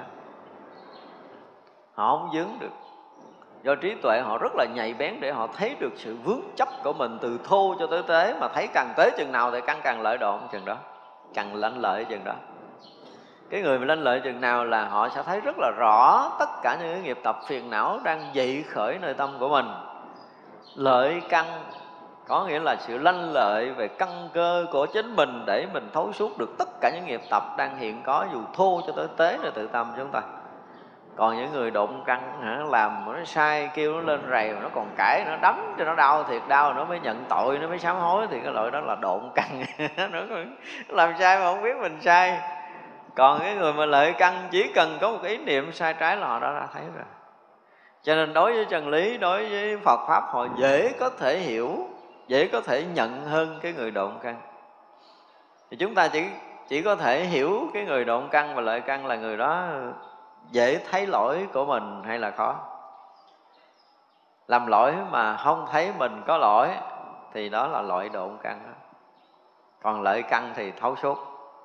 Speaker 1: Họ không vướng được, do trí tuệ họ rất là nhạy bén để họ thấy được sự vướng chấp của mình từ thô cho tới tế, mà thấy càng tế chừng nào thì căn càng lợi đoạn chừng đó, càng lanh lợi chừng đó. Cái người mà lanh lợi chừng nào là họ sẽ thấy rất là rõ tất cả những cái nghiệp tập phiền não đang dậy khởi nơi tâm của mình. Lợi căn có nghĩa là sự lanh lợi về căn cơ của chính mình, để mình thấu suốt được tất cả những nghiệp tập đang hiện có, dù thô cho tới tế là tự tâm chúng ta. Còn những người độn căn làm nó sai, kêu nó lên rầy mà nó còn cãi, nó đấm cho nó đau thiệt đau, nó mới nhận tội, nó mới sám hối, thì cái loại đó là độn căn. Nó làm sai mà không biết mình sai. Còn cái người mà lợi căn chỉ cần có một ý niệm sai trái là họ đã thấy rồi. Cho nên đối với chân lý, đối với Phật Pháp, họ dễ có thể hiểu, dễ có thể nhận hơn cái người độn căn. Thì chúng ta chỉ có thể hiểu cái người độn căn và lợi căn là người đó dễ thấy lỗi của mình hay là khó. Làm lỗi mà không thấy mình có lỗi thì đó là loại độn căn đó. Còn lợi căn thì thấu suốt.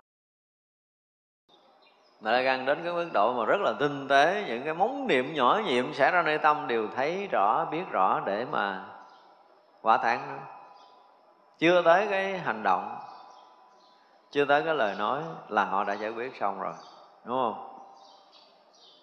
Speaker 1: Lợi căn đến cái mức độ mà rất là tinh tế, những cái móng niệm nhỏ nhiệm xảy ra nơi tâm đều thấy rõ, biết rõ để mà quả tán nữa. Chưa tới cái hành động, chưa tới cái lời nói là họ đã giải quyết xong rồi, đúng không?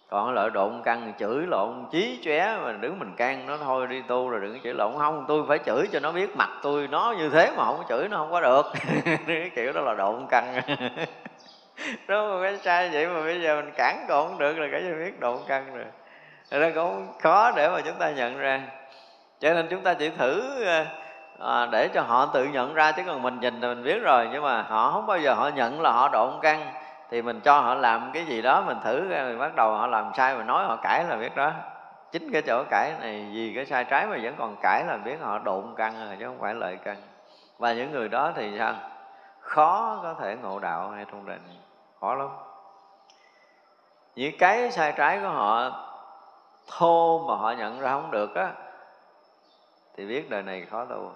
Speaker 1: Còn lợi độn căn chửi lộn chí chóe mà đứng mình can nó thôi đi tu rồi đừng có chửi lộn. Không, tôi phải chửi cho nó biết mặt tôi nó như thế mà không có chửi nó không có được. Cái kiểu đó là độn căn. Đúng không? Cái sai vậy mà bây giờ mình cản còn không được là cái gì biết độn căn rồi. Thật ra cũng khó để mà chúng ta nhận ra. Cho nên chúng ta chỉ thử để cho họ tự nhận ra, chứ còn mình nhìn thì mình biết rồi. Nhưng mà họ không bao giờ họ nhận là họ độn căn. Thì mình cho họ làm cái gì đó, mình thử ra rồi bắt đầu họ làm sai, mình nói họ cãi là biết đó. Chính cái chỗ cãi này vì cái sai trái mà vẫn còn cãi là biết họ độn căn rồi, chứ không phải lợi căn. Và những người đó thì sao? Khó có thể ngộ đạo hay thông định, khó lắm. Những cái sai trái của họ thô mà họ nhận ra không được á, thì biết đời này khó tu.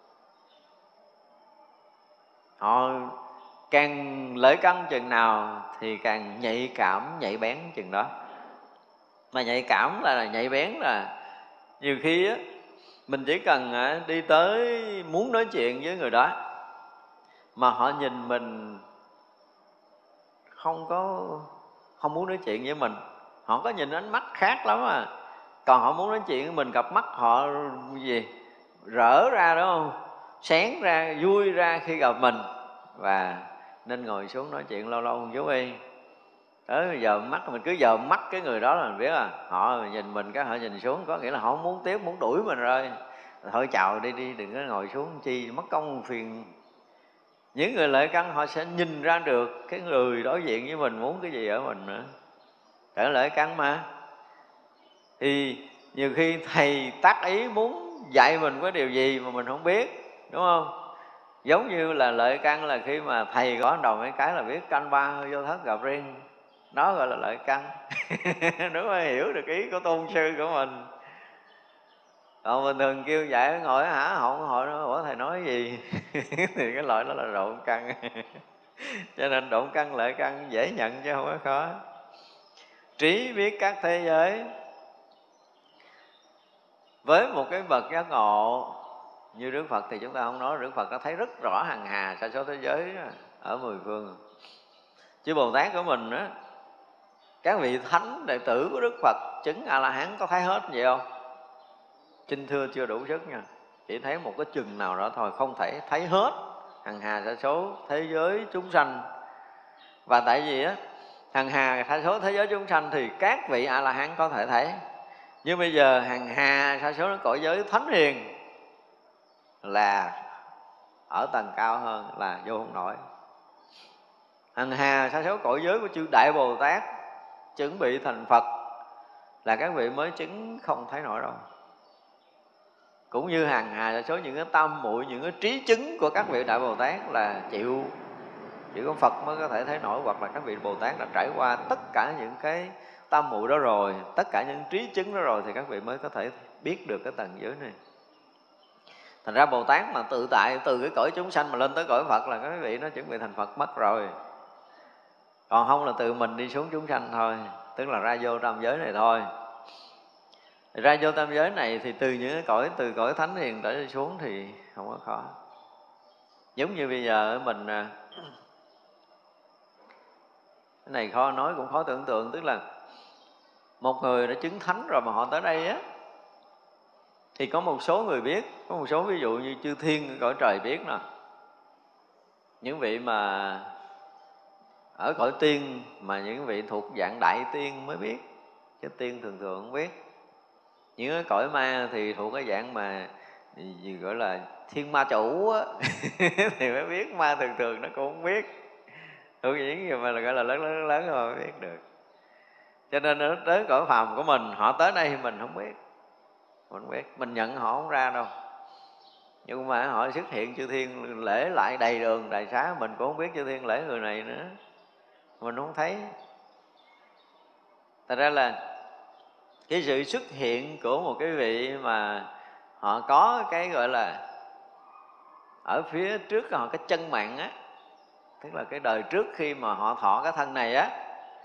Speaker 1: Họ càng lợi căn chừng nào thì càng nhạy cảm, nhạy bén chừng đó. Mà nhạy cảm là nhạy bén là nhiều khi á, mình chỉ cần đi tới muốn nói chuyện với người đó mà họ nhìn mình không muốn nói chuyện với mình, họ có nhìn ánh mắt khác lắm à. Còn họ muốn nói chuyện với mình, cặp mắt họ gì rỡ ra, đúng không? Sáng ra, vui ra khi gặp mình. Và nên ngồi xuống nói chuyện lâu lâu một chút đi. Tới giờ mắt mình cứ giờ mắt cái người đó là mình biết à, họ nhìn mình cái họ nhìn xuống, có nghĩa là họ không muốn tiếp, muốn đuổi mình rồi. Thôi chào đi đi, đừng có ngồi xuống chi mất công phiền. Những người lợi căn họ sẽ nhìn ra được cái người đối diện với mình muốn cái gì ở mình nữa. Tại lợi căn mà. Thì nhiều khi thầy tác ý muốn dạy mình cái điều gì mà mình không biết, đúng không? Giống như là lợi căn là khi mà thầy gõ đầu mấy cái là biết canh ba vô thất gặp riêng. Đó gọi là lợi căn. Đúng không? Hiểu được ý của tôn sư của mình. Còn bình thường kêu dạy ngồi hả họng hỏi nó ủa thầy nói gì. Thì cái loại đó là độn căn. Cho nên độn căn lợi căn dễ nhận chứ không có khó. Trí biết các thế giới. Với một cái bậc giác ngộ như Đức Phật thì chúng ta không nói. Đức Phật đã thấy rất rõ hằng hà sa số thế giới ở mười phương. Chứ Bồ Tát của mình á, các vị thánh đệ tử của Đức Phật chứng A-la-hán có thấy hết vậy không? Xin thưa chưa đủ sức nha. Chỉ thấy một cái chừng nào đó thôi, không thể thấy hết hằng hà sa số thế giới chúng sanh. Và tại vì á, hằng hà sa số thế giới chúng sanh thì các vị A-la-hán có thể thấy. Nhưng bây giờ hằng hà sa số cõi giới thánh hiền là ở tầng cao hơn, là vô không nổi. Hằng hà sa số cõi giới của chư Đại Bồ Tát chuẩn bị thành Phật là các vị mới chứng không thấy nổi đâu. Cũng như hằng hà sa số những cái tam muội, những cái trí chứng của các vị Đại Bồ Tát là chỉ có Phật mới có thể thấy nổi, hoặc là các vị Bồ Tát đã trải qua tất cả những cái tam muội đó rồi, tất cả những trí chứng đó rồi thì các vị mới có thể biết được cái tầng giới này. Thành ra Bồ Tát mà tự tại từ cái cõi chúng sanh mà lên tới cõi Phật là các vị nó chuẩn bị thành Phật mất rồi. Còn không là từ mình đi xuống chúng sanh thôi, tức là ra vô tam giới này thôi. Ra vô tam giới này thì từ những cái cõi, từ cõi thánh hiền trở đi xuống thì không có khó. Giống như bây giờ mình, cái này khó nói cũng khó tưởng tượng, tức là một người đã chứng thánh rồi mà họ tới đây á, thì có một số người biết, có một số ví dụ như chư thiên ở cõi trời biết nè, những vị mà ở cõi tiên mà những vị thuộc dạng đại tiên mới biết, chứ tiên thường thường không biết. Những cái cõi ma thì thuộc cái dạng mà gì gọi là thiên ma chủ á thì mới biết, ma thường thường nó cũng không biết. Thuộc những người mà gọi là lớn rồi mới biết được. Cho nên nó tới cõi phàm của mình, họ tới đây mình không biết. Mình không biết, mình nhận họ không ra đâu. Nhưng mà họ xuất hiện chư thiên lễ lại đầy đường đầy xá, mình cũng không biết chư thiên lễ người này nữa, mình không thấy. Thật ra là cái sự xuất hiện của một cái vị mà họ có cái gọi là ở phía trước họ cái chân mạng á, tức là cái đời trước khi mà họ thọ cái thân này á,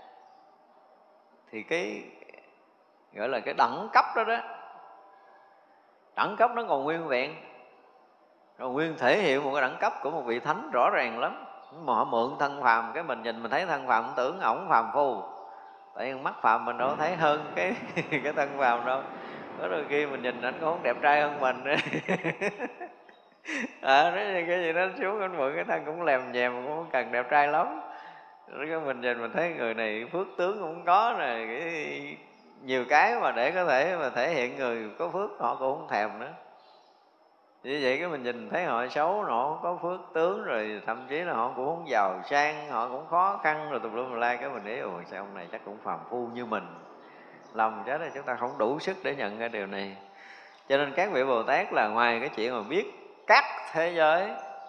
Speaker 1: thì cái gọi là cái đẳng cấp đó đó, đẳng cấp nó còn nguyên vẹn, còn nguyên thể hiện một cái đẳng cấp của một vị thánh rõ ràng lắm. Mà họ mượn thân phàm, cái mình nhìn mình thấy thân phàm tưởng ổng phàm phu, Tại vì mắt phàm mình đâu thấy hơn cái cái thân phàm đâu. Có đôi khi mình nhìn anh cũng không đẹp trai hơn mình nữa. Cái gì đó xuống anh mượn cái thân cũng lèm nhèm, cũng không cần đẹp trai lắm. Rồi cái mình nhìn mình thấy người này phước tướng cũng có nè, nhiều cái mà để có thể mà thể hiện người có phước họ cũng không thèm nữa. Như vậy cái mình nhìn thấy họ xấu, họ không có phước tướng, rồi thậm chí là họ cũng không giàu sang, họ cũng khó khăn, rồi tùm lum tùm la, cái mình nghĩ ôi sao ông này chắc cũng phàm phu như mình. Lầm chết rồi, chúng ta không đủ sức để nhận ra điều này. Cho nên các vị Bồ Tát là ngoài cái chuyện mà biết các thế giới,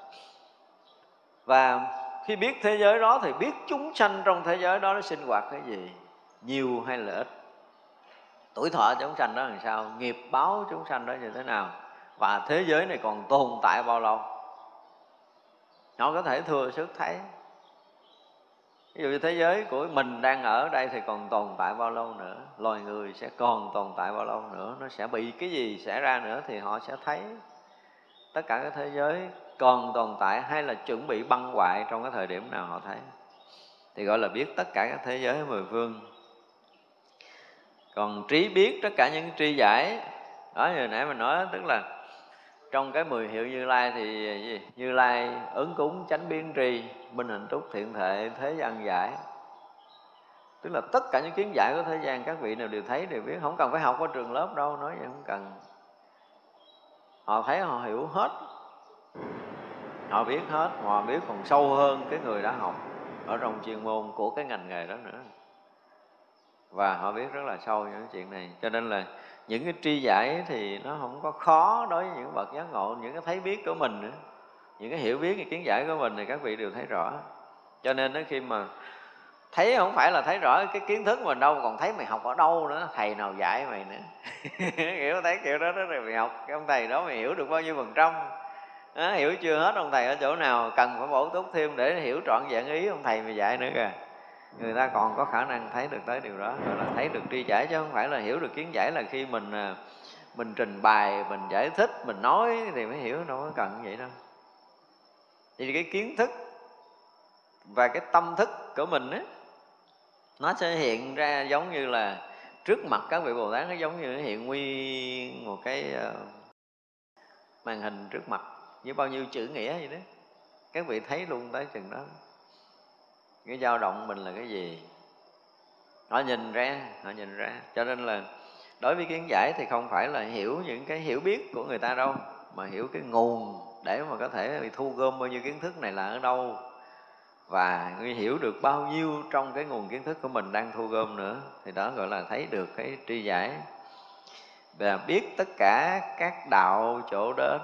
Speaker 1: và khi biết thế giới đó thì biết chúng sanh trong thế giới đó nó sinh hoạt cái gì, nhiều hay là ít, tuổi thọ chúng sanh đó làm sao, nghiệp báo chúng sanh đó như thế nào, và thế giới này còn tồn tại bao lâu. Họ có thể thừa sức thấy. Ví dụ như thế giới của mình đang ở đây thì còn tồn tại bao lâu nữa, loài người sẽ còn tồn tại bao lâu nữa, nó sẽ bị cái gì xảy ra nữa, thì họ sẽ thấy tất cả các thế giới còn tồn tại hay là chuẩn bị băng hoại trong cái thời điểm nào họ thấy. Thì gọi là biết tất cả các thế giới mười phương. Còn trí biết tất cả những tri giải đó, như nãy mình nói, tức là trong cái 10 hiệu Như Lai thì Như Lai ứng cúng chánh biến tri, minh hạnh túc thiện thệ thế gian giải. Tức là tất cả những kiến giải của thế gian các vị nào đều thấy, đều biết, không cần phải học ở trường lớp đâu, nói vậy không cần. Họ thấy họ hiểu hết, họ biết hết, họ biết còn sâu hơn cái người đã học ở trong chuyên môn của cái ngành nghề đó nữa. Và họ biết rất là sâu những chuyện này. Cho nên là những cái tri giải thì nó không có khó đối với những bậc giác ngộ. Những cái thấy biết của mình nữa, những cái hiểu biết, cái kiến giải của mình thì các vị đều thấy rõ. Cho nên khi mà thấy không phải là thấy rõ cái kiến thức mình đâu, còn thấy mày học ở đâu nữa, thầy nào dạy mày nữa. Hiểu thấy kiểu đó rồi mày học cái ông thầy đó mày hiểu được bao nhiêu %. Hiểu chưa hết ông thầy ở chỗ nào, cần phải bổ túc thêm để hiểu trọn vẹn ý ông thầy mày dạy nữa kìa. Người ta còn có khả năng thấy được tới điều đó, gọi là thấy được tri giải, chứ không phải là hiểu được kiến giải là khi mình trình bày, mình giải thích, mình nói thì mới hiểu, đâu có cần vậy đâu. Thì cái kiến thức và cái tâm thức của mình á, nó sẽ hiện ra giống như là trước mặt các vị Bồ Tát, nó giống như hiện nguyên một cái màn hình trước mặt với bao nhiêu chữ nghĩa vậy đó. Các vị thấy luôn tới chừng đó, cái dao động mình là cái gì, họ nhìn ra. Cho nên là đối với kiến giải thì không phải là hiểu những cái hiểu biết của người ta đâu, mà hiểu cái nguồn để mà có thể thu gom bao nhiêu kiến thức này là ở đâu, và hiểu được bao nhiêu trong cái nguồn kiến thức của mình đang thu gom nữa. Thì đó gọi là thấy được cái tri giải. Và biết tất cả các đạo chỗ đến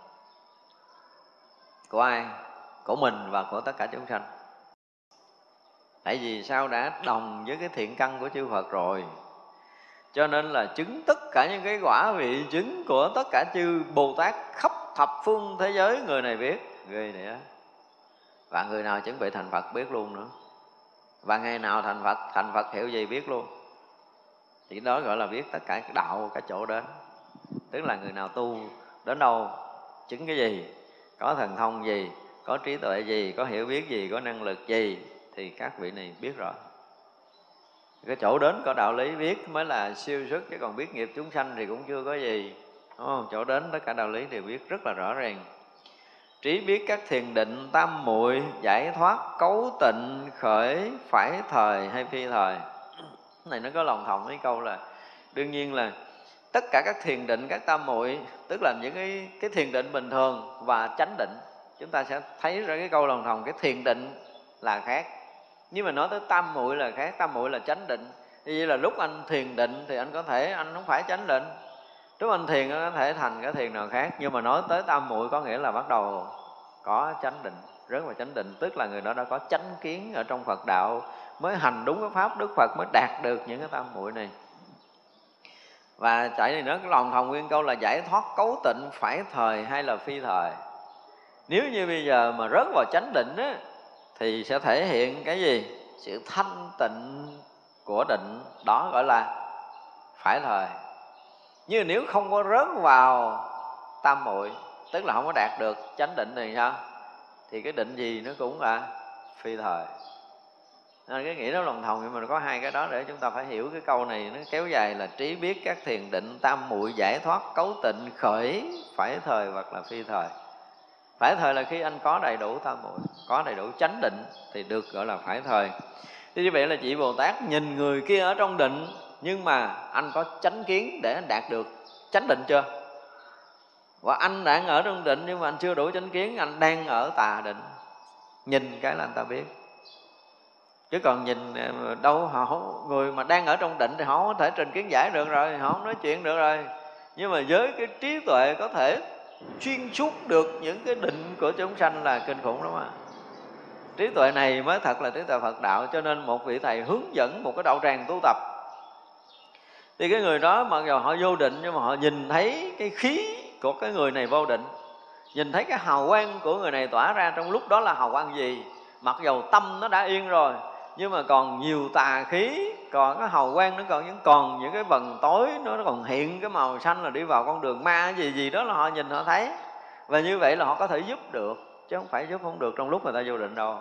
Speaker 1: của ai? Của mình và của tất cả chúng sanh. Tại vì sao? Đã đồng với cái thiện căn của chư Phật rồi, cho nên là chứng tất cả những cái quả vị chứng của tất cả chư Bồ Tát khắp thập phương thế giới, người này biết, ghê này á. Và người nào chuẩn bị thành Phật biết luôn nữa. Và ngày nào thành Phật hiểu gì biết luôn. Thì đó gọi là biết tất cả cái đạo, cái chỗ đến. Tức là người nào tu đến đâu, chứng cái gì, có thần thông gì, có trí tuệ gì, có hiểu biết gì, có năng lực gì, thì các vị này biết rõ. Cái chỗ đến có đạo lý biết mới là siêu sức, chứ còn biết nghiệp chúng sanh thì cũng chưa có gì, đúng không? Chỗ đến tất cả đạo lý đều biết rất là rõ ràng. Trí biết các thiền định tam muội, giải thoát cấu tịnh khởi phải thời hay phi thời. Cái này nó có lòng thòng mấy câu là đương nhiên là tất cả các thiền định, các tam muội, tức là những cái thiền định bình thường và chánh định. Chúng ta sẽ thấy ra cái câu lòng thòng, cái thiền định là khác, nhưng mà nói tới tam muội là khác. Tam muội là chánh định. Như vậy là lúc anh thiền định thì anh có thể anh không phải chánh định, lúc anh thiền anh có thể thành cái thiền nào khác. Nhưng mà nói tới tam muội có nghĩa là bắt đầu có chánh định, rất là chánh định. Tức là người đó đã có chánh kiến ở trong Phật đạo, mới hành đúng cái pháp Đức Phật, mới đạt được những cái tam muội này. Và chạy này nó lòng thòng nguyên câu là giải thoát cấu tịnh phải thời hay là phi thời. Nếu như bây giờ mà rớt vào chánh định á, thì sẽ thể hiện cái gì? Sự thanh tịnh của định, đó gọi là phải thời. Nhưng nếu không có rớt vào tam muội, tức là không có đạt được chánh định thì sao? Thì cái định gì nó cũng là phi thời. Cái nghĩ đó lòng thòng, nhưng mà có hai cái đó để chúng ta phải hiểu cái câu này. Nó kéo dài là trí biết các thiền định, tam muội giải thoát, cấu tịnh khởi, phải thời hoặc là phi thời. Phải thời là khi anh có đầy đủ tam muội, có đầy đủ chánh định thì được gọi là phải thời. Thế như vậy là chị Bồ Tát nhìn người kia ở trong định, nhưng mà anh có chánh kiến để anh đạt được chánh định chưa? Và anh đang ở trong định nhưng mà anh chưa đủ chánh kiến, anh đang ở tà định. Nhìn cái là anh ta biết. Chứ còn nhìn đâu, người mà đang ở trong định thì họ không có thể trình kiến giải được rồi, họ không nói chuyện được rồi. Nhưng mà với cái trí tuệ có thể xuyên suốt được những cái định của chúng sanh là kinh khủng lắm. Trí tuệ này mới thật là trí tuệ Phật đạo. Cho nên một vị thầy hướng dẫn một cái đạo tràng tu tập, thì cái người đó mặc dù họ vô định nhưng mà họ nhìn thấy cái khí của cái người này vô định, nhìn thấy cái hào quang của người này tỏa ra trong lúc đó là hào quang gì. Mặc dầu tâm nó đã yên rồi nhưng mà còn nhiều tà khí, còn cái hào quang nó còn những cái vầng tối, nó còn hiện cái màu xanh là đi vào con đường ma gì đó là họ nhìn họ thấy. Và như vậy là họ có thể giúp được, chứ không phải giúp không được trong lúc người ta vô định đâu.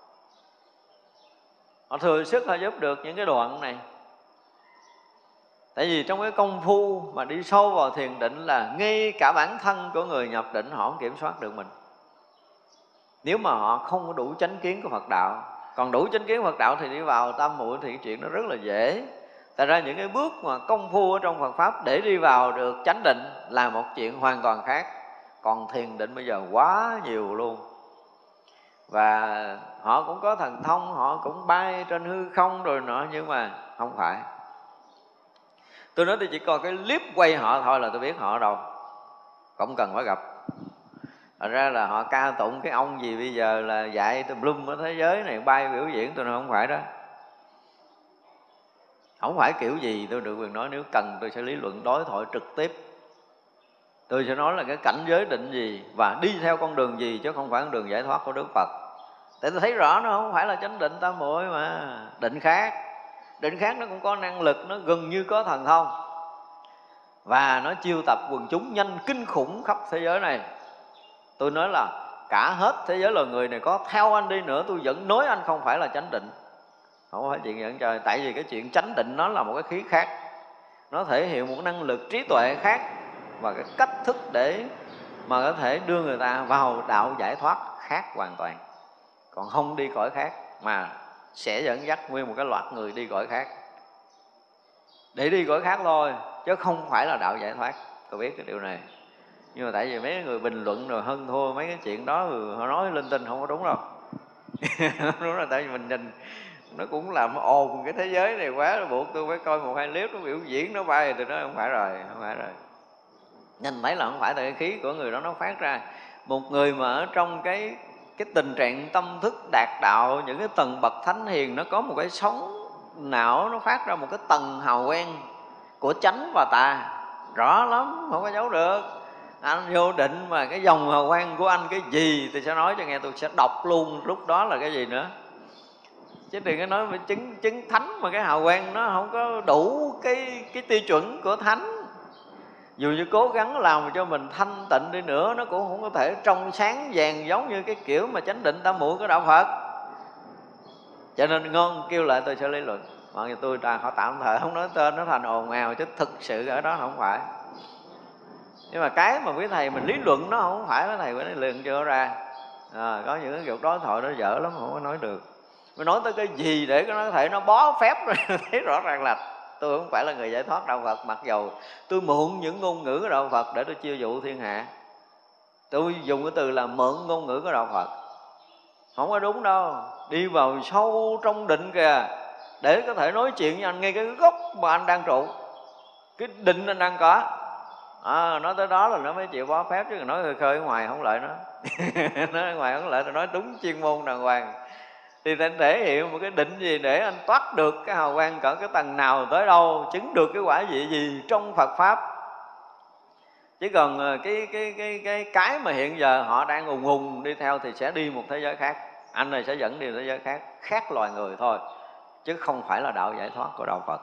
Speaker 1: Họ thừa sức họ giúp được những cái đoạn này. Tại vì trong cái công phu mà đi sâu vào thiền định là ngay cả bản thân của người nhập định họ không kiểm soát được mình, nếu mà họ không có đủ chánh kiến của Phật đạo. Còn đủ chánh kiến của Phật đạo thì đi vào tam muội thì chuyện nó rất là dễ. Tại ra những cái bước mà công phu ở trong Phật Pháp để đi vào được chánh định là một chuyện hoàn toàn khác. Còn thiền định bây giờ quá nhiều luôn. Và họ cũng có thần thông, họ cũng bay trên hư không rồi nọ, nhưng mà không phải. Tôi nói tôi chỉ coi cái clip quay họ thôi là tôi biết họ ở đâu, không cần phải gặp. Thật ra là họ ca tụng cái ông gì bây giờ là dạy tùm lum ở thế giới này, bay biểu diễn, tôi nói không phải đó. Không phải kiểu gì tôi được quyền nói, nếu cần tôi sẽ lý luận đối thoại trực tiếp. Tôi sẽ nói là cái cảnh giới định gì và đi theo con đường gì, chứ không phải con đường giải thoát của Đức Phật. Tại tôi thấy rõ nó không phải là chánh định tam muội mà định khác. Định khác nó cũng có năng lực, nó gần như có thần thông, và nó chiêu tập quần chúng nhanh kinh khủng khắp thế giới này. Tôi nói là cả hết thế giới loài người này có theo anh đi nữa, tôi vẫn nói anh không phải là chánh định. Không phải chuyện giỡn trời. Tại vì cái chuyện chánh định nó là một cái khí khác, nó thể hiện một năng lực trí tuệ khác, và cái cách thức để mà có thể đưa người ta vào đạo giải thoát khác hoàn toàn. Còn không đi cõi khác, mà sẽ dẫn dắt nguyên một cái loạt người đi cõi khác, để đi cõi khác thôi, chứ không phải là đạo giải thoát. Tôi biết cái điều này. Nhưng mà tại vì mấy người bình luận rồi hơn thua mấy cái chuyện đó, họ nói linh tinh không có đúng đâu. Đúng là tại vì mình nhìn nó cũng làm ồn cái thế giới này quá, nó buộc tôi phải coi một hai clip nó biểu diễn nó bay, thì nó không phải rồi, không phải rồi. Nhìn thấy là không phải, tại cái khí của người đó nó phát ra. Một người mà ở trong cái tình trạng tâm thức đạt đạo, những cái tầng bậc thánh hiền, nó có một cái sóng não, nó phát ra một cái tầng hào quang của chánh và tà rõ lắm, không có giấu được. Anh vô định mà cái dòng hào quang của anh cái gì thì sẽ nói cho nghe, tôi sẽ đọc luôn lúc đó là cái gì nữa. Chứ đừng có nói với chứng thánh mà cái hào quang nó không có đủ cái tiêu chuẩn của thánh. Dù như cố gắng làm cho mình thanh tịnh đi nữa, nó cũng không có thể trong sáng vàng giống như cái kiểu mà chánh định tam muội của đạo Phật. Cho nên ngon kêu lại tôi sẽ lý luận. Mọi người tôi họ tạm thời không nói tên, nó thành ồn ào, chứ thực sự ở đó không phải. Nhưng mà cái mà quý thầy mình lý luận nó không phải, cái thầy phải liền chưa ra. Có những cái kiểu đối thoại nó dở lắm, không có nói được. Mới nói tới cái gì để nó có thể nó bó phép rồi thấy rõ ràng là tôi không phải là người giải thoát đạo Phật. Mặc dầu tôi mượn những ngôn ngữ của đạo Phật để tôi chiêu dụ thiên hạ. Tôi dùng cái từ là mượn ngôn ngữ của đạo Phật, không có đúng đâu. Đi vào sâu trong định kìa, để có thể nói chuyện với anh ngay cái gốc mà anh đang trụ, cái định anh đang có. Nói tới đó là nó mới chịu bó phép, chứ nói khơi khơi ở ngoài không lợi nó. Nói ở ngoài không lợi, tôi nói đúng chuyên môn đàng hoàng. Thì anh thể hiện một cái định gì để anh toát được cái hào quang cỡ cái tầng nào tới đâu, chứng được cái quả vị gì trong Phật Pháp. Chứ còn cái mà hiện giờ họ đang ùng ùng đi theo thì sẽ đi một thế giới khác. Anh này sẽ dẫn đi thế giới khác, khác loài người thôi, chứ không phải là đạo giải thoát của đạo Phật.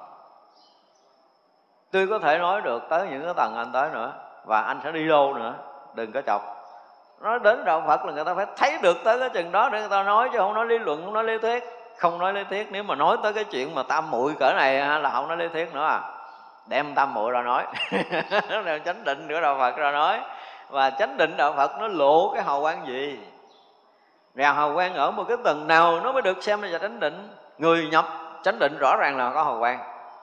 Speaker 1: Tôi có thể nói được tới những cái tầng anh tới nữa, và anh sẽ đi đâu nữa, đừng có chọc. Nói đến đạo Phật là người ta phải thấy được tới cái chừng đó để người ta nói, chứ không nói lý luận, không nói lý thuyết. không nói lý thuyết. Nếu mà nói tới cái chuyện mà tam muội cỡ này là không nói lý thuyết nữa à. Đem tam muội ra nói đem chánh định của đạo Phật ra nói. Và chánh định đạo Phật nó lộ cái hào quang gì, và hào quang ở một cái tầng nào nó mới được xem là chánh định. Người nhập chánh định rõ ràng là có hào quang,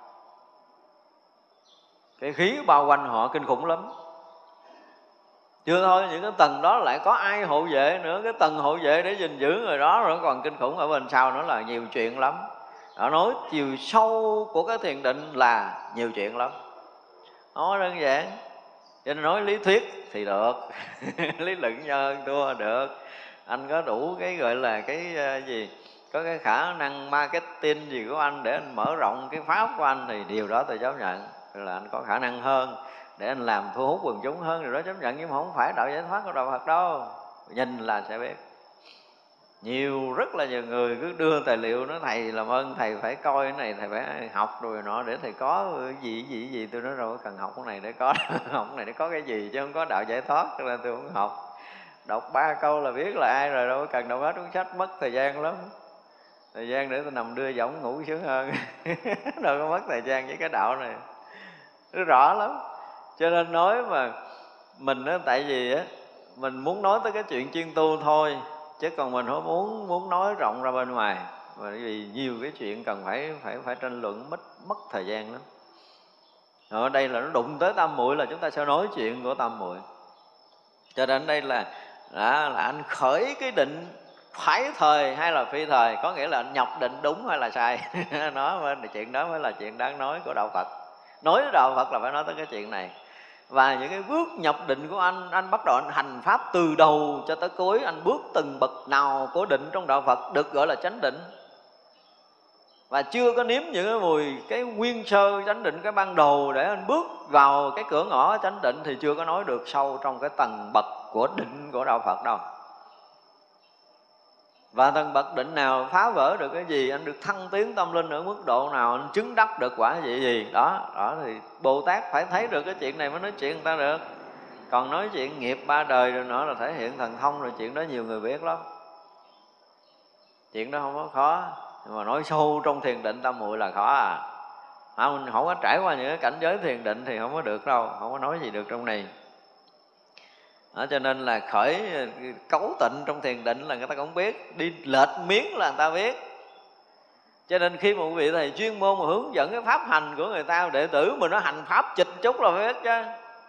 Speaker 1: cái khí bao quanh họ kinh khủng lắm. Chưa thôi, những cái tầng đó lại có ai hộ vệ nữa. Cái tầng hộ vệ để gìn giữ người đó rồi còn kinh khủng. Ở bên sau nữa là nhiều chuyện lắm. Họ nói chiều sâu của cái thiền định là nhiều chuyện lắm, nói đơn giản. Cho nên nói lý thuyết thì được lý luận cho hơn thua được. Anh có đủ cái gọi là cái gì, có cái khả năng marketing gì của anh để anh mở rộng cái pháp của anh thì điều đó tôi chấp nhận là anh có khả năng hơn để anh làm thu hút quần chúng hơn, điều đó chấp nhận. Nhưng mà không phải đạo giải thoát của đạo Phật đâu. Nhìn là sẽ biết. Rất là nhiều người cứ đưa tài liệu nói thầy làm ơn thầy phải coi cái này, thầy phải học rồi nọ để thầy có gì. Tôi nói rồi cần học cái này để có học cái này để có cái gì, chứ không có đạo giải thoát cho nên tôi không học. Đọc 3 câu là biết là ai rồi, đâu có cần đọc hết cuốn sách, mất thời gian lắm. Thời gian để tôi nằm đưa võng ngủ sướng hơn đâu có mất thời gian với cái đạo này, nó rõ lắm. Cho nên nói mà mình á, tại vì á mình muốn nói tới cái chuyện chuyên tu thôi, chứ còn mình không muốn nói rộng ra bên ngoài. Bởi vì nhiều cái chuyện cần phải tranh luận, mất thời gian lắm. Ở đây là nó đụng tới tam muội là chúng ta sẽ nói chuyện của tam muội. Cho nên đây là anh khởi cái định phải thời hay là phi thời, có nghĩa là anh nhập định đúng hay là sai nó chuyện đó mới là chuyện đáng nói của đạo Phật. Nói với đạo Phật là phải nói tới cái chuyện này. Và những cái bước nhập định của anh bắt đầu anh hành pháp từ đầu cho tới cuối, anh bước từng bậc nào của định trong đạo Phật được gọi là chánh định. Và chưa có nếm những cái mùi cái nguyên sơ chánh định, cái ban đầu để anh bước vào cái cửa ngõ chánh định thì chưa có nói được sâu trong cái tầng bậc của định của đạo Phật đâu. Và tầng bậc định nào phá vỡ được cái gì, anh được thăng tiến tâm linh ở mức độ nào, anh chứng đắc được quả gì đó thì Bồ Tát phải thấy được cái chuyện này mới nói chuyện người ta được. Còn nói chuyện nghiệp 3 đời rồi nữa là thể hiện thần thông, rồi chuyện đó nhiều người biết lắm. Chuyện đó không có khó, nhưng mà nói sâu trong thiền định tam muội là khó à. Mình không có trải qua những cái cảnh giới thiền định thì không có được đâu, không có nói gì được trong này. Đó, cho nên là khởi cấu tịnh trong thiền định là người ta cũng biết, đi lệch miếng là người ta biết. Cho nên khi một vị thầy chuyên môn mà hướng dẫn cái pháp hành của người ta, đệ tử mình nó hành pháp chịch chút là phải biết chứ.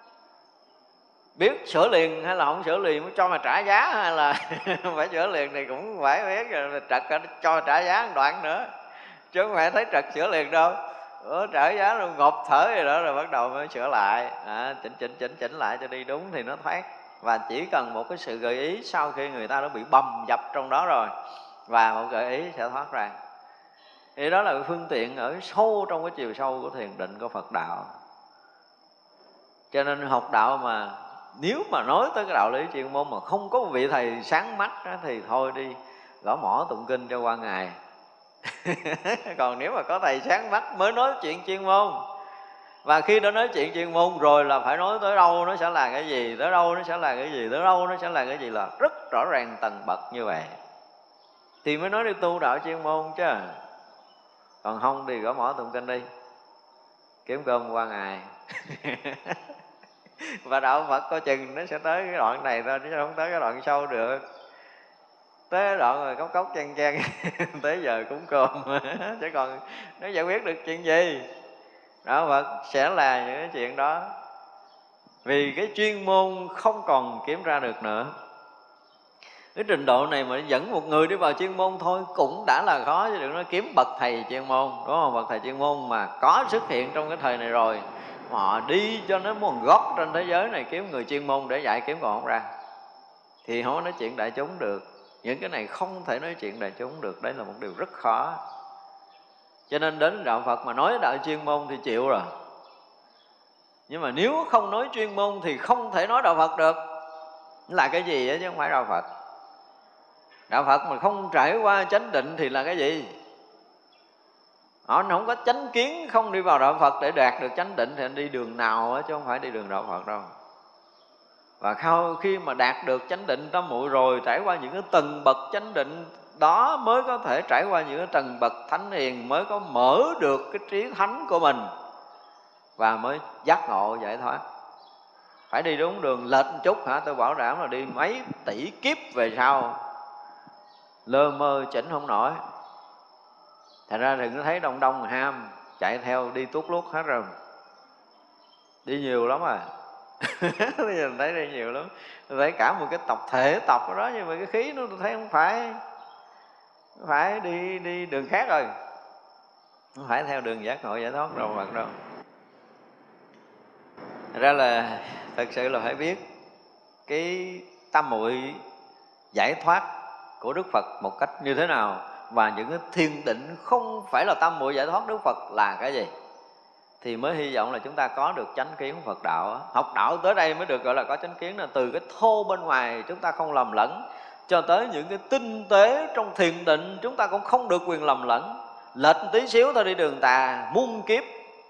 Speaker 1: Biết sửa liền hay là không sửa liền, mới cho mà trả giá hay là phải sửa liền thì cũng phải biết rồi. Trật cho trả giá một đoạn nữa, chứ không phải thấy trật sửa liền đâu. Trả giá rồi ngộp thở gì đó rồi bắt đầu mới sửa lại, chỉnh lại cho đi đúng thì nó thoát. Và chỉ cần một cái sự gợi ý sau khi người ta đã bị bầm dập trong đó rồi, và một gợi ý sẽ thoát ra. Thì đó là cái phương tiện ở sâu trong cái chiều sâu của thiền định của Phật đạo. Cho nên học đạo mà nếu mà nói tới cái đạo lý chuyên môn mà không có một vị thầy sáng mắt đó, thì thôi đi gõ mõ tụng kinh cho qua ngày còn nếu mà có thầy sáng mắt mới nói chuyện chuyên môn. Và khi đã nói chuyện chuyên môn rồi là phải nói tới đâu nó sẽ là cái gì, tới đâu nó sẽ là cái gì, tới đâu nó sẽ là cái gì, là rất rõ ràng tầng bậc như vậy thì mới nói đi tu đạo chuyên môn chứ. Còn không thì gõ mõ tụng kinh đi, kiếm cơm qua ngày và đạo Phật coi chừng nó sẽ tới cái đoạn này thôi, chứ không tới cái đoạn sâu được. Tới cái đoạn rồi cốc cốc chan tới giờ cúng cơm chứ còn nó giải quyết được chuyện gì. Đạo Phật sẽ là những cái chuyện đó, vì cái chuyên môn không còn kiếm ra được nữa. Cái trình độ này mà dẫn một người đi vào chuyên môn thôi cũng đã là khó, chứ đừng nói kiếm bậc thầy chuyên môn, đúng không? Bậc thầy chuyên môn mà có xuất hiện trong cái thời này rồi, họ đi cho nó một góc trên thế giới này kiếm người chuyên môn để dạy kiếm còn không ra, thì không có nói chuyện đại chúng được. Những cái này không thể nói chuyện đại chúng được, đấy là một điều rất khó. Cho nên đến đạo Phật mà nói đạo chuyên môn thì chịu rồi. Nhưng mà nếu không nói chuyên môn thì không thể nói đạo Phật được. Là cái gì chứ không phải đạo Phật. Đạo Phật mà không trải qua chánh định thì là cái gì? Họ không có chánh kiến, không đi vào đạo Phật để đạt được chánh định thì anh đi đường nào chứ không phải đi đường đạo Phật đâu. Và khi mà đạt được chánh định tam muội rồi, trải qua những cái tầng bậc chánh định đó mới có thể trải qua những cái trần bậc thánh hiền, mới có mở được cái trí thánh của mình và mới giác ngộ giải thoát. Phải đi đúng đường lệch một chút hả, tôi bảo đảm là đi mấy tỷ kiếp về sau lơ mơ chỉnh không nổi. Thành ra đừng có thấy đông đông ham chạy theo đi tuốt lút hết rồi, đi nhiều lắm à. Bây giờ mình thấy đi nhiều lắm, tôi thấy cả một cái tập thể tập đó, nhưng mà cái khí nó tôi thấy không phải đi đường khác rồi, không phải theo đường giác ngộ giải thoát đâu bạn đâu. Thật ra là thật sự là phải biết cái tam muội giải thoát của Đức Phật một cách như thế nào, và những cái thiền định không phải là tam muội giải thoát Đức Phật là cái gì, thì mới hy vọng là chúng ta có được chánh kiến Phật đạo. Học đạo tới đây mới được gọi là có chánh kiến, là từ cái thô bên ngoài chúng ta không lầm lẫn, cho tới những cái tinh tế trong thiền định chúng ta cũng không được quyền lầm lẫn. Lệch tí xíu thôi đi đường tà muôn kiếp.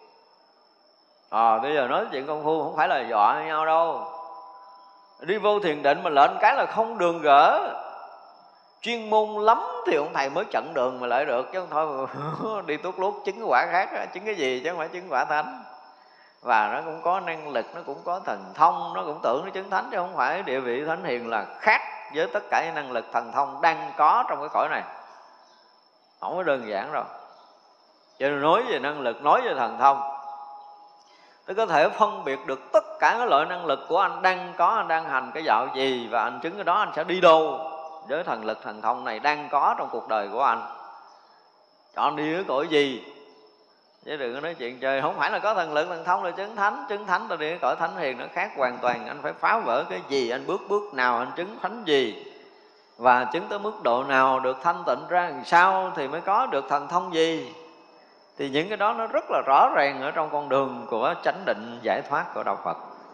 Speaker 1: Bây giờ nói chuyện công phu không phải là dọa nhau đâu. Đi vô thiền định mà lệnh cái là không đường gỡ. Chuyên môn lắm thì ông thầy mới chặn đường mà lại được, chứ không thôi mà đi tuốt lút chứng cái quả khác, chứng cái gì chứ không phải chứng quả thánh. Và nó cũng có năng lực, nó cũng có thần thông, nó cũng tưởng nó chứng thánh, chứ không phải địa vị thánh hiền là khác với tất cả những năng lực thần thông đang có trong cái cõi này. Không có đơn giản đâu. Cho nên nói về năng lực, nói về thần thông, tôi có thể phân biệt được tất cả các loại năng lực của anh đang có, anh đang hành cái dạo gì, và anh chứng cái đó anh sẽ đi đâu với thần lực thần thông này đang có trong cuộc đời của anh. Chọn đi cái cõi gì, chứ đừng có nói chuyện chơi. Không phải là có thần lực thần thông là chứng thánh là đi cái cõi thánh hiền, nó khác hoàn toàn. Anh phải phá vỡ cái gì, anh bước nào anh chứng thánh gì, và chứng tới mức độ nào, được thanh tịnh ra làm sao thì mới có được thần thông gì. Thì những cái đó nó rất là rõ ràng ở trong con đường của chánh định giải thoát của đạo Phật.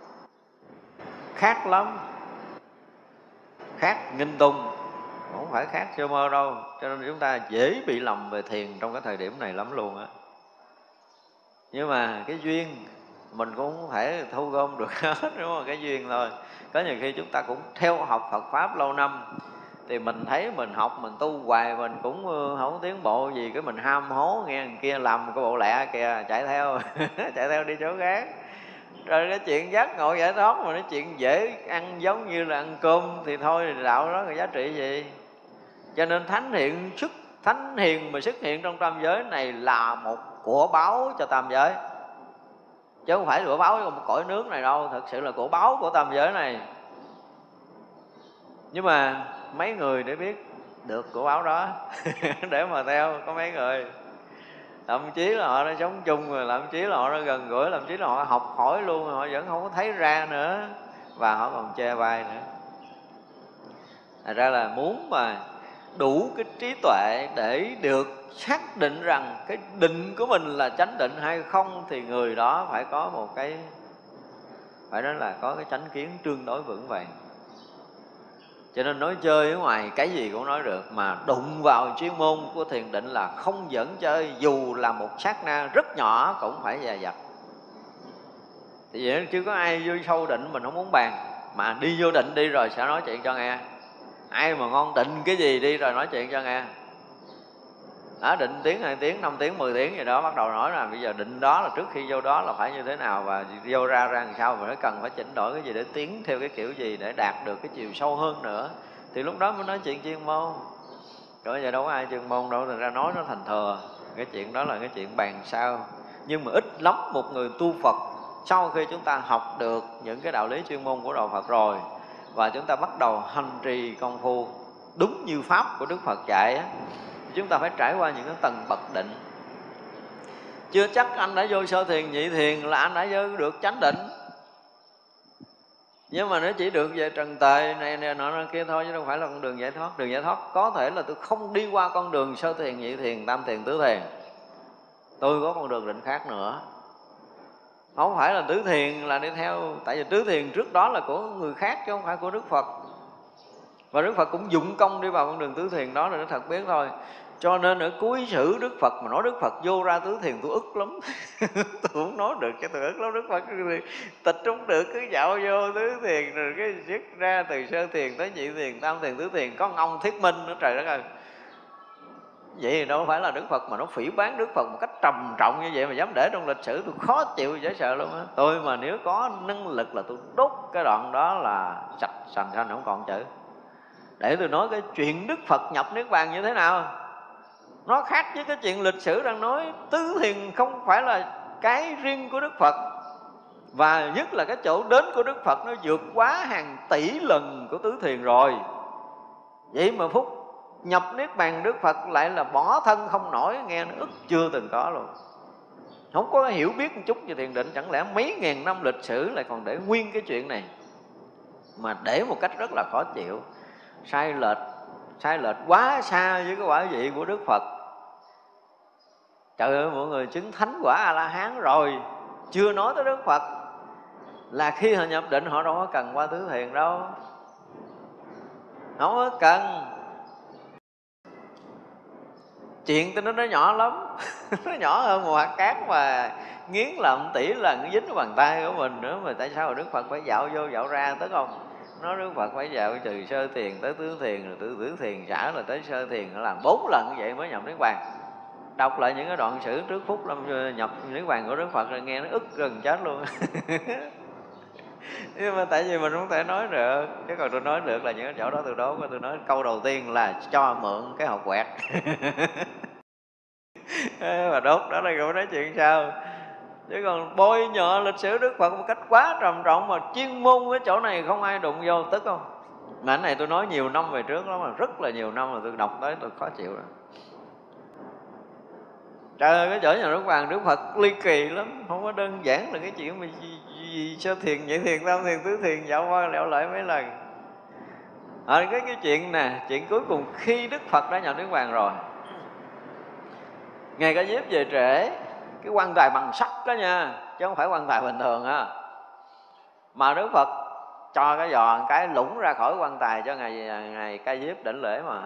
Speaker 1: Khác lắm, khác nghinh tung, không phải khác sơ mơ đâu. Cho nên chúng ta dễ bị lầm về thiền trong cái thời điểm này lắm luôn á. Nhưng mà cái duyên mình cũng không thể thu gom được hết, đúng không? Cái duyên thôi. Có nhiều khi chúng ta cũng theo học Phật Pháp lâu năm, thì mình thấy mình học, mình tu hoài, mình cũng không tiến bộ gì, cái mình ham hố nghe người kia làm cái bộ lẹ kìa, chạy theo chạy theo đi chỗ khác. Rồi cái chuyện giác ngộ giải thoát mà nói chuyện dễ ăn giống như là ăn cơm thì thôi, thì đạo đó có giá trị gì. Cho nên thánh hiền mà xuất hiện trong tam giới này là một của báo cho tam giới, chứ không phải của báo cho một cõi nước này đâu. Thật sự là của báo của tam giới này. Nhưng mà mấy người để biết được của báo đó để mà theo có mấy người. Thậm chí là họ đã sống chung rồi, thậm chí là họ đã gần gũi, thậm chí là họ học hỏi luôn, họ vẫn không có thấy ra nữa, và họ còn chê bai nữa. Thật ra là muốn mà đủ cái trí tuệ để được xác định rằng cái định của mình là chánh định hay không, thì người đó phải có một cái, phải nói là có cái chánh kiến tương đối vững vàng. Cho nên nói chơi ở ngoài cái gì cũng nói được, mà đụng vào chuyên môn của thiền định là không dẫn chơi, dù là một sát na rất nhỏ cũng phải dè dặt. Thì vậy chứ có ai vô sâu định mình không muốn bàn, mà đi vô định đi rồi sẽ nói chuyện cho nghe. Ai mà ngon định cái gì đi rồi nói chuyện cho nghe. Đó, định tiếng, 2 tiếng, 5 tiếng, 10 tiếng gì đó bắt đầu nói là bây giờ định đó là trước khi vô đó là phải như thế nào, và vô ra làm sao, và nó cần phải chỉnh đổi cái gì để tiến theo cái kiểu gì để đạt được cái chiều sâu hơn nữa. Thì lúc đó mới nói chuyện chuyên môn. Rồi giờ đâu có ai chuyên môn đâu, thành ra nói nó thành thừa. Cái chuyện đó là cái chuyện bàn sau. Nhưng mà ít lắm một người tu Phật sau khi chúng ta học được những cái đạo lý chuyên môn của đạo Phật rồi, và chúng ta bắt đầu hành trì công phu đúng như Pháp của Đức Phật dạy á, chúng ta phải trải qua những cái tầng bậc định. Chưa chắc anh đã vô sơ thiền, nhị thiền là anh đã vô được chánh định. Nhưng mà nó chỉ được về trần tề này nọ kia thôi, chứ đâu phải là con đường giải thoát. Đường giải thoát có thể là tôi không đi qua con đường sơ thiền, nhị thiền, tam thiền, tứ thiền, tôi có con đường định khác nữa. Không phải là tứ thiền là đi theo, tại vì tứ thiền trước đó là của người khác chứ không phải của Đức Phật. Và Đức Phật cũng dụng công đi vào con đường tứ thiền đó, là nó thật biết thôi. Cho nên ở cuối sử Đức Phật mà nói Đức Phật vô ra tứ thiền tôi ức lắm. Tôi không nói được cho tôi ức lắm. Đức Phật tịch không được, cứ dạo vô tứ thiền rồi cái dứt ra từ sơ thiền tới nhị thiền, tam thiền, tứ thiền. Có ông Thiết Minh nữa, trời đất ơi, Vậy thì đâu phải là Đức Phật mà nó phỉ báng Đức Phật một cách trầm trọng như vậy mà dám để trong lịch sử. Tôi khó chịu dễ sợ luôn á. Tôi mà nếu có năng lực là tôi đốt cái đoạn đó là sạch sành xanh không còn chữ, để tôi nói cái chuyện Đức Phật nhập Niết Bàn như thế nào. Nó khác với cái chuyện lịch sử đang nói. Tứ thiền không phải là cái riêng của Đức Phật, và nhất là cái chỗ đến của Đức Phật nó vượt quá hàng tỷ lần của tứ thiền rồi. Vậy mà phút nhập Niết Bàn Đức Phật lại là bỏ thân không nổi, nghe nó ức chưa từng có luôn. Không có hiểu biết một chút về thiền định, chẳng lẽ mấy ngàn năm lịch sử lại còn để nguyên cái chuyện này, mà để một cách rất là khó chịu, sai lệch quá xa với cái quả vị của Đức Phật. Trời ơi, mọi người chứng thánh quả A-la-hán rồi, chưa nói tới Đức Phật, là khi họ nhập định họ đâu có cần qua tứ thiền đâu, không có cần. Chuyện tôi nó nhỏ lắm nó nhỏ hơn một hạt cát mà nghiến làm tỷ là nó dính vào bàn tay của mình nữa. Mà tại sao Đức Phật phải dạo vô dạo ra, tức không? Nói Đức Phật phải dạo từ sơ thiền tới tứ thiền, rồi từ tứ thiền xả là tới sơ thiền, nó làm 4 lần như vậy mới nhập Niết Bàn. Đọc lại những cái đoạn sử trước phút nhập Niết Bàn của Đức Phật rồi nghe nó ức gần chết luôn nhưng mà tại vì mình không thể nói được, chứ còn tôi nói được là những cái chỗ đó tôi đố. Tôi nói câu đầu tiên là cho mượn cái hộp quẹt mà đốt đó là không nói chuyện sao. Chứ còn bôi nhọ lịch sử Đức Phật một cách quá trầm trọng, mà chuyên môn cái chỗ này không ai đụng vô, tức không? Mà cái này tôi nói nhiều năm về trước lắm, mà rất là nhiều năm mà tôi đọc tới tôi khó chịu rồi. Trời ơi, cái chỗ nhà Đức Bàn Đức Phật ly kỳ lắm, không có đơn giản là cái chuyện mà gì sơ thiền, nhị thiền, tam thiền, tứ thiền dạo qua lẹo lại mấy lần. Cái chuyện nè, chuyện cuối cùng khi Đức Phật đã nhập Niết Bàn rồi, Ngài Ca Diếp về trễ, cái quan tài bằng sắt đó nha, chứ không phải quan tài bình thường á. Mà Đức Phật cho cái giò cái lũng ra khỏi quan tài cho Ngài Ca Diếp đảnh lễ mà,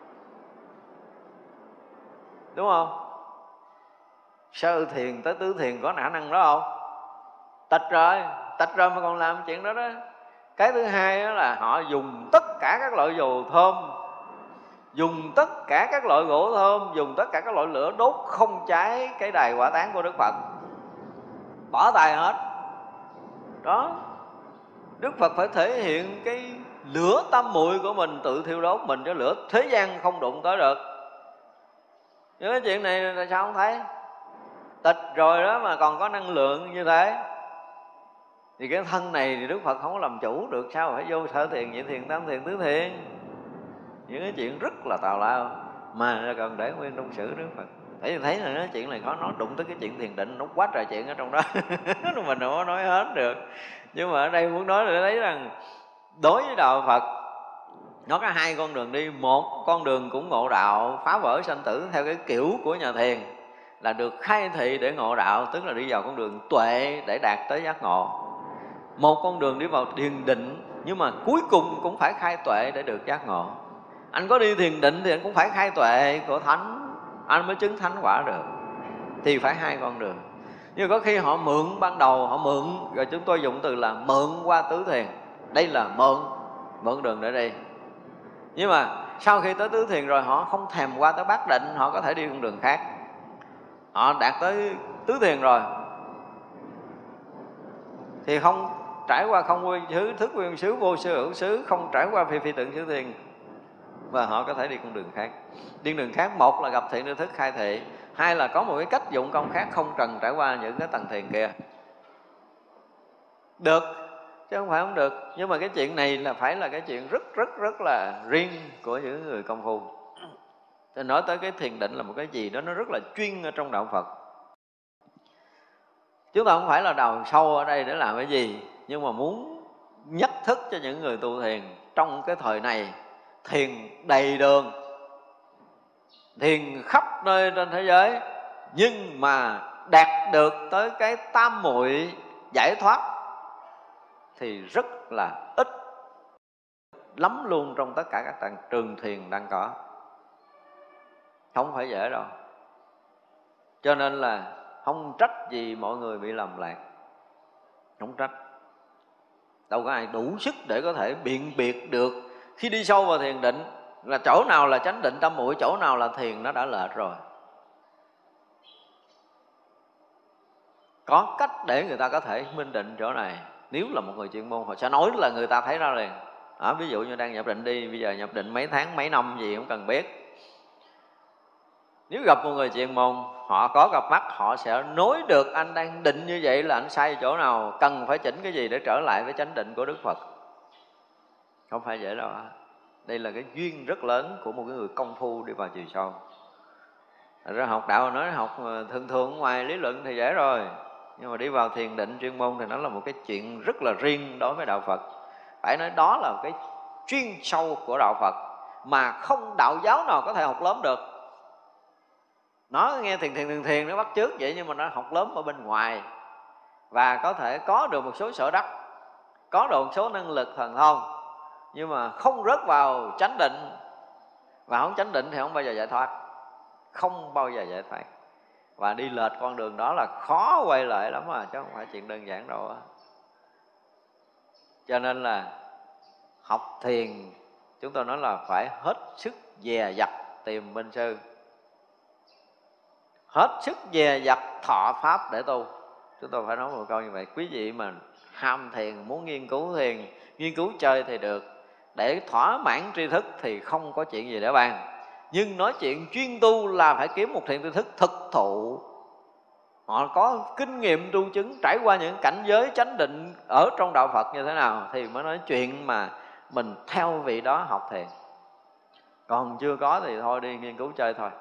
Speaker 1: đúng không? Sơ thiền tới tứ thiền có khả năng đó không? Tịch rồi mà còn làm chuyện đó đó. Cái thứ hai đó là họ dùng tất cả các loại dầu thơm, dùng tất cả các loại gỗ thơm, dùng tất cả các loại lửa đốt không cháy cái đài hỏa táng của Đức Phật, bỏ tay hết đó. Đức Phật phải thể hiện cái lửa tam muội của mình tự thiêu đốt mình, cho lửa thế gian không đụng tới được. Nhưng cái chuyện này là sao không thấy? Tịch rồi đó mà còn có năng lượng như thế, thì cái thân này thì Đức Phật không có làm chủ được, sao phải vô sơ thiền, nhị thiền, tam thiền, tứ thiền. Những cái chuyện rất là tào lao mà cần để nguyên trong sử Đức Phật. Thấy là cái chuyện này có nói đụng tới cái chuyện thiền định, nó quá trời chuyện ở trong đó mình không có nói hết được. Nhưng mà ở đây muốn nói để thấy rằng đối với đạo Phật nó có hai con đường đi. Một con đường cũng ngộ đạo, phá vỡ sanh tử theo cái kiểu của nhà thiền, là được khai thị để ngộ đạo, tức là đi vào con đường tuệ để đạt tới giác ngộ. Một con đường đi vào thiền định, nhưng mà cuối cùng cũng phải khai tuệ để được giác ngộ. Anh có đi thiền định thì anh cũng phải khai tuệ của thánh, anh mới chứng thánh quả được. Thì phải hai con đường. Nhưng có khi họ mượn, ban đầu họ mượn, rồi chúng tôi dùng từ là mượn qua tứ thiền. Đây là mượn đường để đi. Nhưng mà sau khi tới tứ thiền rồi họ không thèm qua tới bát định, họ có thể đi con đường khác. Họ đạt tới tứ thiền rồi thì không trải qua không nguyên xứ, thức nguyên xứ, vô sư hữu xứ, không trải qua phi tượng xứ thiền, và họ có thể đi con đường khác. Đi đường khác, một là gặp thiện đưa thức khai thị, hai là có một cái cách dụng công khác, không cần trải qua những cái tầng thiền kia. Được, chứ không phải không được. Nhưng mà cái chuyện này là phải là cái chuyện rất là riêng của những người công phu. Thì nói tới cái thiền định là một cái gì đó nó rất là chuyên ở trong đạo Phật. Chúng ta không phải là đào sâu ở đây để làm cái gì, nhưng mà muốn nhắc thức cho những người tu thiền trong cái thời này. Thiền đầy đường, thiền khắp nơi trên thế giới, nhưng mà đạt được tới cái tam muội giải thoát thì rất là ít lắm luôn trong tất cả các trường thiền đang có. Không phải dễ đâu. Cho nên là không trách gì mọi người bị lầm lạc, không trách. Đâu có ai đủ sức để có thể biện biệt được khi đi sâu vào thiền định. Là chỗ nào là chánh định tâm muội, chỗ nào là thiền, nó đã lệch rồi. Có cách để người ta có thể minh định chỗ này. Nếu là một người chuyên môn, họ sẽ nói là người ta thấy ra liền. Ví dụ như đang nhập định đi, bây giờ nhập định mấy tháng, mấy năm gì không cần biết. Nếu gặp một người chuyên môn, họ có cặp mắt, họ sẽ nói được anh đang định như vậy là anh sai chỗ nào, cần phải chỉnh cái gì để trở lại với chánh định của Đức Phật. Không phải vậy đâu. Đây là cái duyên rất lớn của một cái người công phu đi vào chiều sâu. Thật ra học đạo nói học thường thường ngoài lý luận thì dễ rồi, nhưng mà đi vào thiền định chuyên môn thì nó là một cái chuyện rất là riêng đối với đạo Phật. Phải nói đó là cái chuyên sâu của đạo Phật mà không đạo giáo nào có thể học lớn được. Nó nghe thiền nó bắt chước vậy, nhưng mà nó học lớn ở bên ngoài và có thể có được một số sở đắc, có được một số năng lực thần thông, nhưng mà không rớt vào chánh định. Và không chánh định thì không bao giờ giải thoát, không bao giờ giải thoát. Và đi lệch con đường đó là khó quay lại lắm chứ không phải chuyện đơn giản đâu. Cho nên là học thiền, chúng tôi nói là phải hết sức dè dặt tìm minh sư, hết sức dè dặt thọ pháp để tu. Chúng tôi phải nói một câu như vậy. Quý vị mà ham thiền, muốn nghiên cứu chơi thì được, để thỏa mãn tri thức thì không có chuyện gì để bàn. Nhưng nói chuyện chuyên tu là phải kiếm một thiền tri thức thực thụ, họ có kinh nghiệm tu chứng, trải qua những cảnh giới chánh định ở trong đạo Phật như thế nào thì mới nói chuyện mà mình theo vị đó học thiền. Còn chưa có thì thôi đi nghiên cứu chơi thôi.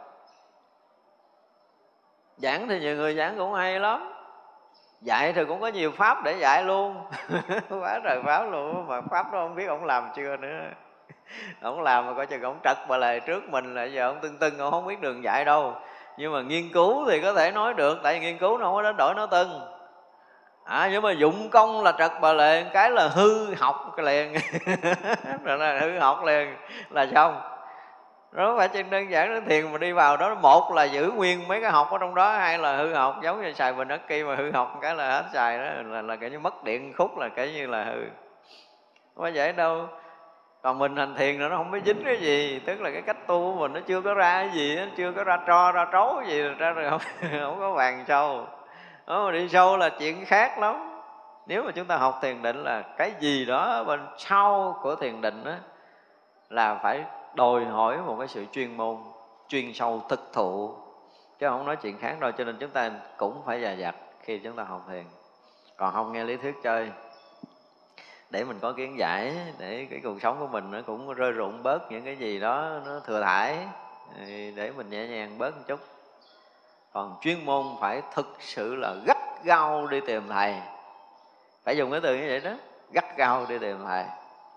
Speaker 1: Giảng thì nhiều người giảng cũng hay lắm, dạy thì cũng có nhiều pháp để dạy luôn. Quá trời pháp luôn, mà pháp đó không biết ông làm chưa nữa. Ông làm mà coi chừng ông trật bà lề trước mình là giờ ông tưng ông không biết đường dạy đâu. Nhưng mà nghiên cứu thì có thể nói được, tại vì nghiên cứu nó không có đến đổi nó tưng. Nhưng mà dụng công là trật bà lề, cái là hư học cái liền. Rồi là hư học liền là xong. Nó không phải chuyện đơn giản. Nó thiền mà đi vào đó, một là giữ nguyên mấy cái học ở trong đó, hai là hư học. Giống như xài bình ắc kỳ mà hư học cái là hết xài đó, là cái như mất điện khúc, là cái như là hư. Không phải vậy đâu. Còn mình hành thiền nó không có dính cái gì, tức là cái cách tu của mình nó chưa có ra cái gì, nó chưa có ra tro ra trấu cái gì ra, rồi không có vàng sâu. Đó, mà đi sâu là chuyện khác lắm. Nếu mà chúng ta học thiền định là cái gì đó bên sau của thiền định đó, là phải đòi hỏi một cái sự chuyên môn, chuyên sâu thực thụ, chứ không nói chuyện khác đâu. Cho nên chúng ta cũng phải dè dặt khi chúng ta học thiền. Còn không nghe lý thuyết chơi để mình có kiến giải, để cái cuộc sống của mình nó cũng rơi rụng bớt những cái gì đó nó thừa thải, để mình nhẹ nhàng bớt một chút. Còn chuyên môn phải thực sự là gắt gao đi tìm thầy, phải dùng cái từ như vậy đó, gắt gao đi tìm thầy.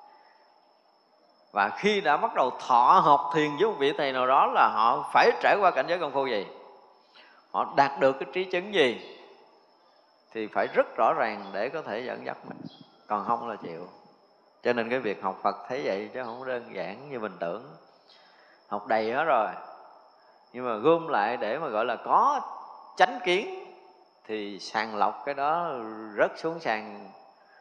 Speaker 1: Và khi đã bắt đầu thọ học thiền với một vị thầy nào đó là họ phải trải qua cảnh giới công phu gì, họ đạt được cái trí chứng gì, thì phải rất rõ ràng để có thể dẫn dắt mình. Còn không là chịu. Cho nên cái việc học Phật thấy vậy chứ không đơn giản như mình tưởng. Học đầy hết rồi, nhưng mà gom lại để mà gọi là có chánh kiến thì sàng lọc cái đó rớt xuống sàn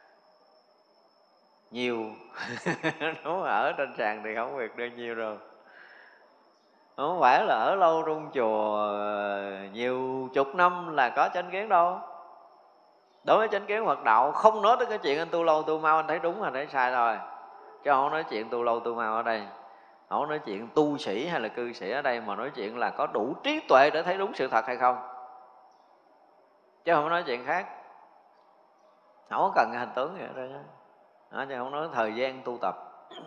Speaker 1: nhiều. Nếu mà ở trên sàn thì không việc được nhiều rồi. Không phải là ở lâu trong chùa nhiều chục năm là có chánh kiến đâu. Đối với chánh kiến Phật đạo không nói tới cái chuyện anh tu lâu tu mau, anh thấy đúng hay thấy sai rồi. Chứ không nói chuyện tu lâu tu mau ở đây, không nói chuyện tu sĩ hay là cư sĩ ở đây, mà nói chuyện là có đủ trí tuệ để thấy đúng sự thật hay không, chứ không nói chuyện khác. Không có cần hành tướng vậy đó, chứ không nói thời gian tu tập.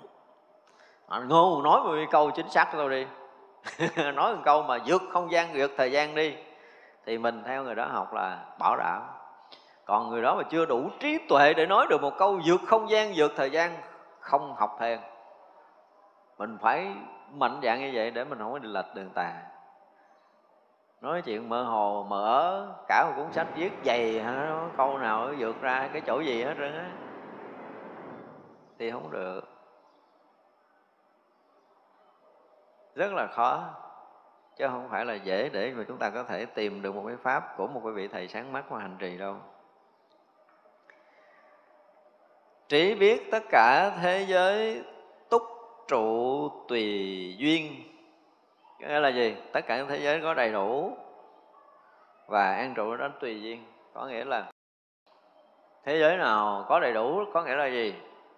Speaker 1: Ngô nói một câu chính xác đâu đi. Nói một câu mà vượt không gian, vượt thời gian đi, thì mình theo người đó học là bảo đảm. Còn người đó mà chưa đủ trí tuệ để nói được một câu vượt không gian, vượt thời gian, không học thiền. Mình phải mạnh dạn như vậy để mình không có đi lệch đường tà. Nói chuyện mơ hồ mở cả một cuốn sách viết dày, câu nào vượt ra cái chỗ gì hết trơn á, thì không được. Rất là khó, chứ không phải là dễ để mà chúng ta có thể tìm được một cái pháp của một cái vị thầy sáng mắt mà hành trì đâu. Trí biết tất cả thế giới túc trụ tùy duyên. Nghĩa là gì? Tất cả những thế giới có đầy đủ và an trụ đó tùy duyên. Có nghĩa là thế giới nào có đầy đủ có nghĩa là gì?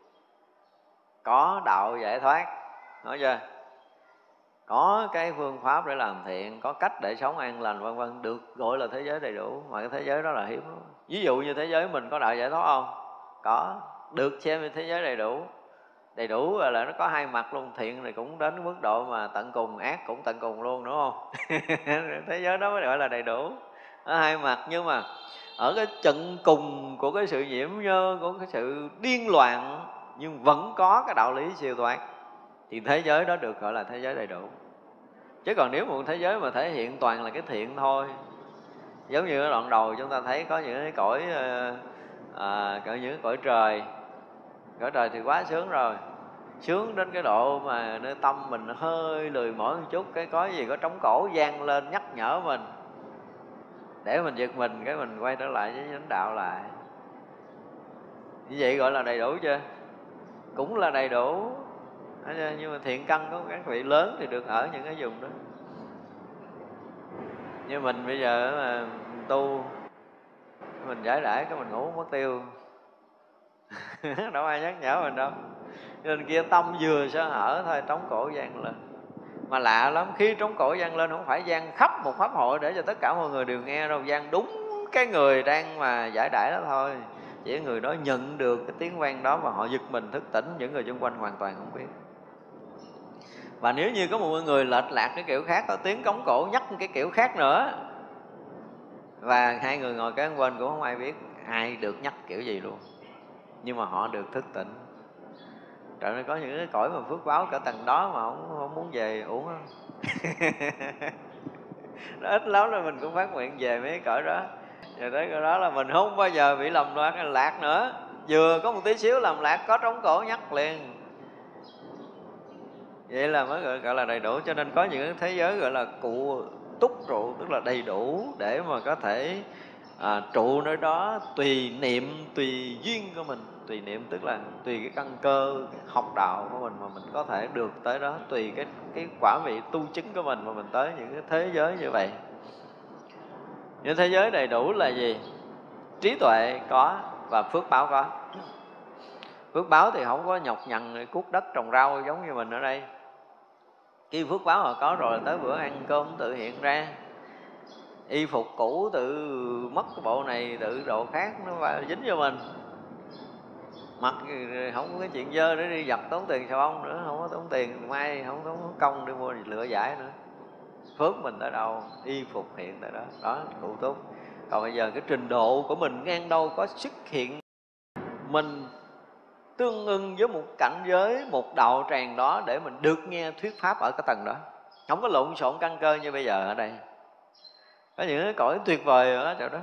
Speaker 1: Có đạo giải thoát, nói chưa? Có cái phương pháp để làm thiện, có cách để sống an lành vân vân, được gọi là thế giới đầy đủ. Mà cái thế giới đó là hiếm lắm. Ví dụ như thế giới mình có đạo giải thoát không? Có, được xem như thế giới đầy đủ. Đầy đủ là nó có hai mặt luôn, thiện này cũng đến mức độ mà tận cùng, ác cũng tận cùng luôn, đúng không? Thế giới đó mới gọi là đầy đủ. Nó hai mặt, nhưng mà ở cái trận cùng của cái sự nhiễm nhơ, của cái sự điên loạn, nhưng vẫn có cái đạo lý siêu thoát, thì thế giới đó được gọi là thế giới đầy đủ. Chứ còn nếu một thế giới mà thể hiện toàn là cái thiện thôi, giống như ở đoạn đầu chúng ta thấy có những cái cõi có những cái cõi trời. Cõi trời thì quá sướng rồi, sướng đến cái độ mà nơi tâm mình hơi lười mỏi một chút, cái có gì có trống cổ vang lên nhắc nhở mình để mình giật mình, cái mình quay trở lại với chánh đạo lại. Như vậy gọi là đầy đủ chưa? Cũng là đầy đủ. Nhưng mà thiện căn của các vị lớn thì được ở những cái vùng đó. Như mình bây giờ mà tu, mình giải đãi cái mình ngủ mất tiêu. Đâu ai nhắc nhở mình đâu. Nên kia tâm vừa sơ hở thôi trống cổ vang lên. Mà lạ lắm, khi trống cổ vang lên không phải vang khắp một pháp hội để cho tất cả mọi người đều nghe đâu, vang đúng cái người đang mà giải đãi đó thôi. Chỉ người đó nhận được cái tiếng vang đó và họ giật mình thức tỉnh, những người xung quanh hoàn toàn không biết. Và nếu như có một người lệch lạc cái kiểu khác, có tiếng trống cổ nhắc cái kiểu khác nữa, và hai người ngồi kế bên cũng không ai biết ai được nhắc kiểu gì luôn, nhưng mà họ được thức tỉnh. Trời ơi, có những cái cõi mà phước báo cả tầng đó mà không muốn về uổng không? Nó ít lắm rồi mình cũng phát nguyện về mấy cái cõi đó. Rồi tới cõi đó là mình không bao giờ bị lầm lạc nữa. Vừa có một tí xíu làm lạc có trống cổ nhắc liền. Vậy là mới gọi là đầy đủ. Cho nên có những thế giới gọi là cụ túc trụ, tức là đầy đủ để mà có thể trụ nơi đó tùy niệm, tùy duyên của mình. Tùy niệm tức là tùy cái căn cơ cái học đạo của mình mà mình có thể được tới đó, tùy cái quả vị tu chứng của mình mà mình tới những cái thế giới như vậy. Những thế giới đầy đủ là gì? Trí tuệ có và phước báo có. Phước báo thì không có nhọc nhằn cuốc đất trồng rau giống như mình ở đây. Khi phước báo họ có rồi, tới bữa ăn cơm tự hiện ra. Y phục cũ tự mất cái bộ này, tự độ khác nó dính vô mình. Mặc không có cái chuyện dơ để đi giặt tốn tiền xà bông nữa, không có tốn tiền may, không tốn công đi mua lựa vải nữa. Phước mình tới đâu, y phục hiện tới đó, đó cụ túc. Còn bây giờ cái trình độ của mình ngang đâu có xuất hiện mình tương ưng với một cảnh giới, một đạo tràng đó để mình được nghe thuyết pháp ở cái tầng đó. Không có lộn xộn căn cơ như bây giờ ở đây. Có những cái cõi tuyệt vời ở chỗ đó.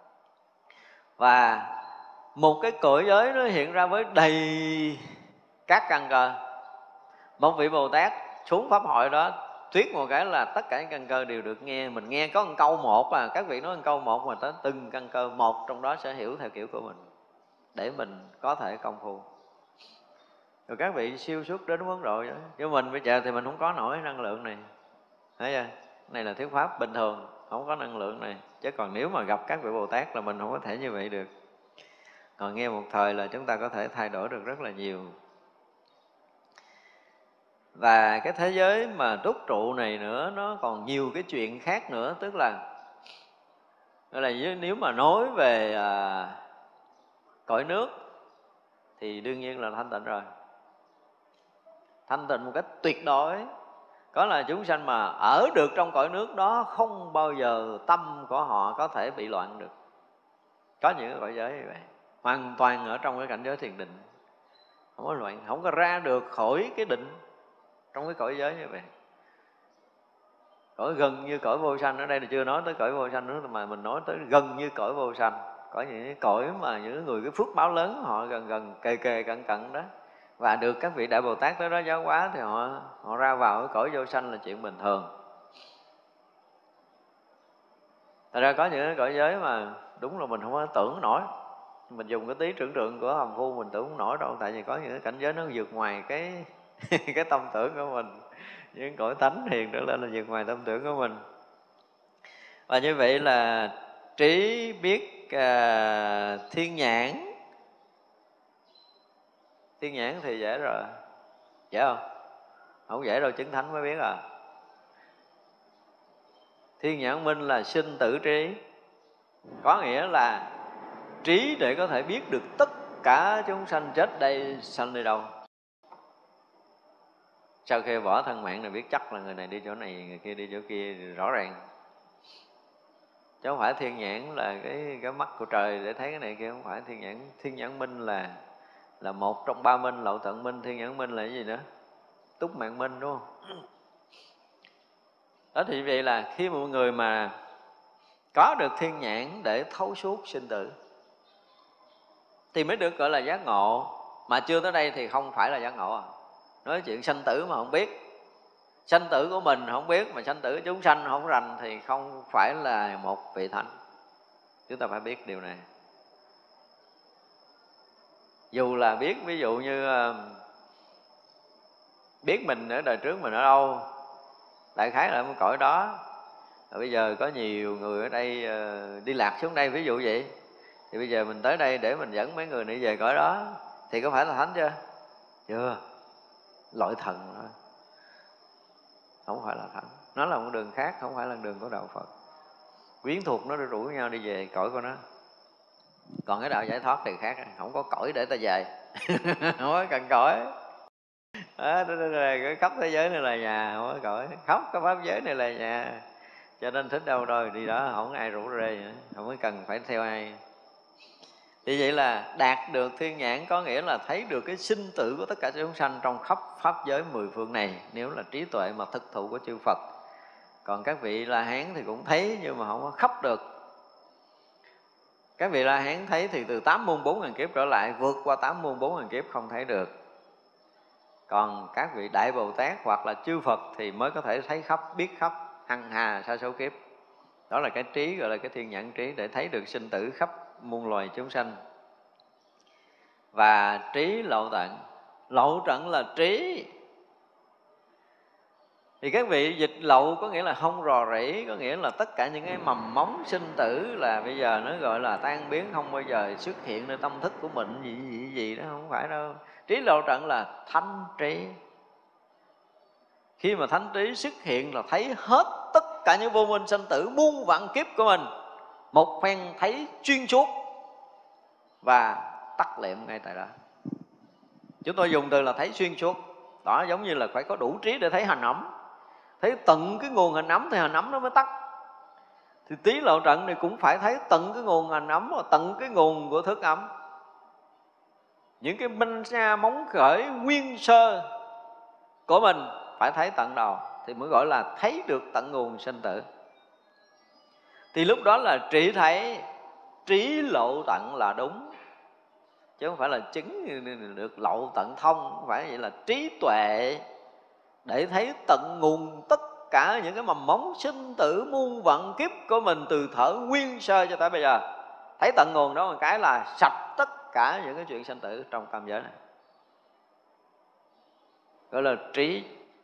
Speaker 1: Và một cái cõi giới nó hiện ra với đầy các căn cơ. Một vị Bồ Tát xuống pháp hội đó thuyết một cái là tất cả những căn cơ đều được nghe. Mình nghe có một câu một các vị nói một câu một mà tới từng căn cơ một trong đó sẽ hiểu theo kiểu của mình để mình có thể công phu. Rồi các vị siêu xuất đến mức độ đó. Chứ mình bây giờ thì mình không có nổi năng lượng này. Thấy chưa? Này là thuyết pháp bình thường, không có năng lượng này. Chứ còn nếu mà gặp các vị Bồ Tát là mình không có thể như vậy được. Còn nghe một thời là chúng ta có thể thay đổi được rất là nhiều. Và cái thế giới mà túc trụ này nữa, nó còn nhiều cái chuyện khác nữa. Tức là nếu mà nói về cõi nước thì đương nhiên là thanh tịnh rồi. Thanh tịnh một cách tuyệt đối. Có là chúng sanh mà ở được trong cõi nước đó không bao giờ tâm của họ có thể bị loạn được. Có những cái cõi giới như vậy, hoàn toàn ở trong cái cảnh giới thiền định, không có loạn, không có ra được khỏi cái định trong cái cõi giới như vậy. Cõi gần như cõi vô sanh, ở đây là chưa nói tới cõi vô sanh nữa, mà mình nói tới gần như cõi vô sanh. Có những cái cõi mà những người cái phước báo lớn họ gần kề cận đó, và được các vị Đại Bồ Tát tới đó giáo hóa thì họ ra vào cái cõi vô sanh là chuyện bình thường. Thật ra có những cái cõi giới mà đúng là mình không có tưởng nổi. Mình dùng cái tí tưởng tượng của hàm phu mình tưởng không nổi đâu. Tại vì có những cái cảnh giới nó vượt ngoài cái tâm tưởng của mình. Những cõi tánh hiền trở lên là vượt ngoài tâm tưởng của mình. Và như vậy là trí biết thiên nhãn. Thiên nhãn thì dễ rồi. Dễ không? Không dễ đâu, chứng thánh mới biết à. Thiên nhãn minh là sinh tử trí. Có nghĩa là trí để có thể biết được tất cả chúng sanh chết đây, sanh đi đâu. Sau khi bỏ thân mạng này biết chắc là người này đi chỗ này, người kia đi chỗ kia, rõ ràng. Chứ không phải thiên nhãn là cái mắt của trời để thấy cái này kia, không phải thiên nhãn. Thiên nhãn minh là một trong ba minh, lậu tận minh. Thiên nhãn minh là cái gì nữa? Túc mạng minh, đúng không? Đó thì vậy là khi một người mà có được thiên nhãn để thấu suốt sinh tử thì mới được gọi là giác ngộ. Mà chưa tới đây thì không phải là giác ngộ à. Nói chuyện sanh tử mà không biết, sanh tử của mình không biết, mà sanh tử chúng sanh không rành thì không phải là một vị thánh. Chúng ta phải biết điều này. Dù là biết, ví dụ như biết mình ở đời trước mình ở đâu, đại khái là một cõi đó. Rồi bây giờ có nhiều người ở đây đi lạc xuống đây, ví dụ vậy. Thì bây giờ mình tới đây để mình dẫn mấy người này về cõi đó, thì có phải là thánh chưa? Chưa. Loại thần thôi, không phải là thánh. Nó là một đường khác, không phải là đường của đạo Phật. Quyến thuộc nó rủ nhau đi về cõi của nó. Còn cái đạo giải thoát thì khác, không có cõi để ta về. Không có cần cõi. Khắp thế giới này là nhà, không có cõi. Khắp cái pháp giới này là nhà. Cho nên thích đâu rồi đi đó, không ai rủ rê, không có cần phải theo ai. Thì vậy là đạt được thiên nhãn có nghĩa là thấy được cái sinh tử của tất cả chúng sanh trong khắp pháp giới mười phương này, nếu là trí tuệ mà thực thụ của chư Phật. Còn các vị La Hán thì cũng thấy nhưng mà không có khắp được. Các vị La Hán thấy thì từ 8 muôn 4 ngàn kiếp trở lại, vượt qua 8 muôn 4 ngàn kiếp không thấy được. Còn các vị Đại Bồ Tát hoặc là chư Phật thì mới có thể thấy khắp, biết khắp, hằng hà sa số kiếp. Đó là cái trí, gọi là cái thiên nhãn trí, để thấy được sinh tử khắp muôn loài chúng sanh. Và trí lậu tận. Lậu tận là trí. Thì các vị dịch lậu có nghĩa là không rò rỉ, có nghĩa là tất cả những cái mầm móng sinh tử là bây giờ nó gọi là tan biến, không bao giờ xuất hiện nơi tâm thức của mình gì đó, không phải đâu. Trí lậu tận là thánh trí. Khi mà thánh trí xuất hiện là thấy hết tất cả những vô minh sanh tử muôn vạn kiếp của mình, một phen thấy xuyên suốt và tắt liệm ngay tại đó. Chúng tôi dùng từ là thấy xuyên suốt. Đó giống như là phải có đủ trí để thấy hành ấm. Thấy tận cái nguồn hành ấm thì hành ấm nó mới tắt. Thì trí lậu trận này cũng phải thấy tận cái nguồn hành ấm, tận cái nguồn của thức ấm. Những cái minh ra móng khởi nguyên sơ của mình phải thấy tận đầu thì mới gọi là thấy được tận nguồn sinh tử. Thì lúc đó là chỉ thấy trí lậu tận là đúng, chứ không phải là chứng được lậu tận thông. Không phải vậy, là trí tuệ để thấy tận nguồn tất cả những cái mầm móng sinh tử muôn vạn kiếp của mình từ thở nguyên sơ cho tới bây giờ. Thấy tận nguồn đó một cái là sạch tất cả những cái chuyện sinh tử trong tam giới này, gọi là trí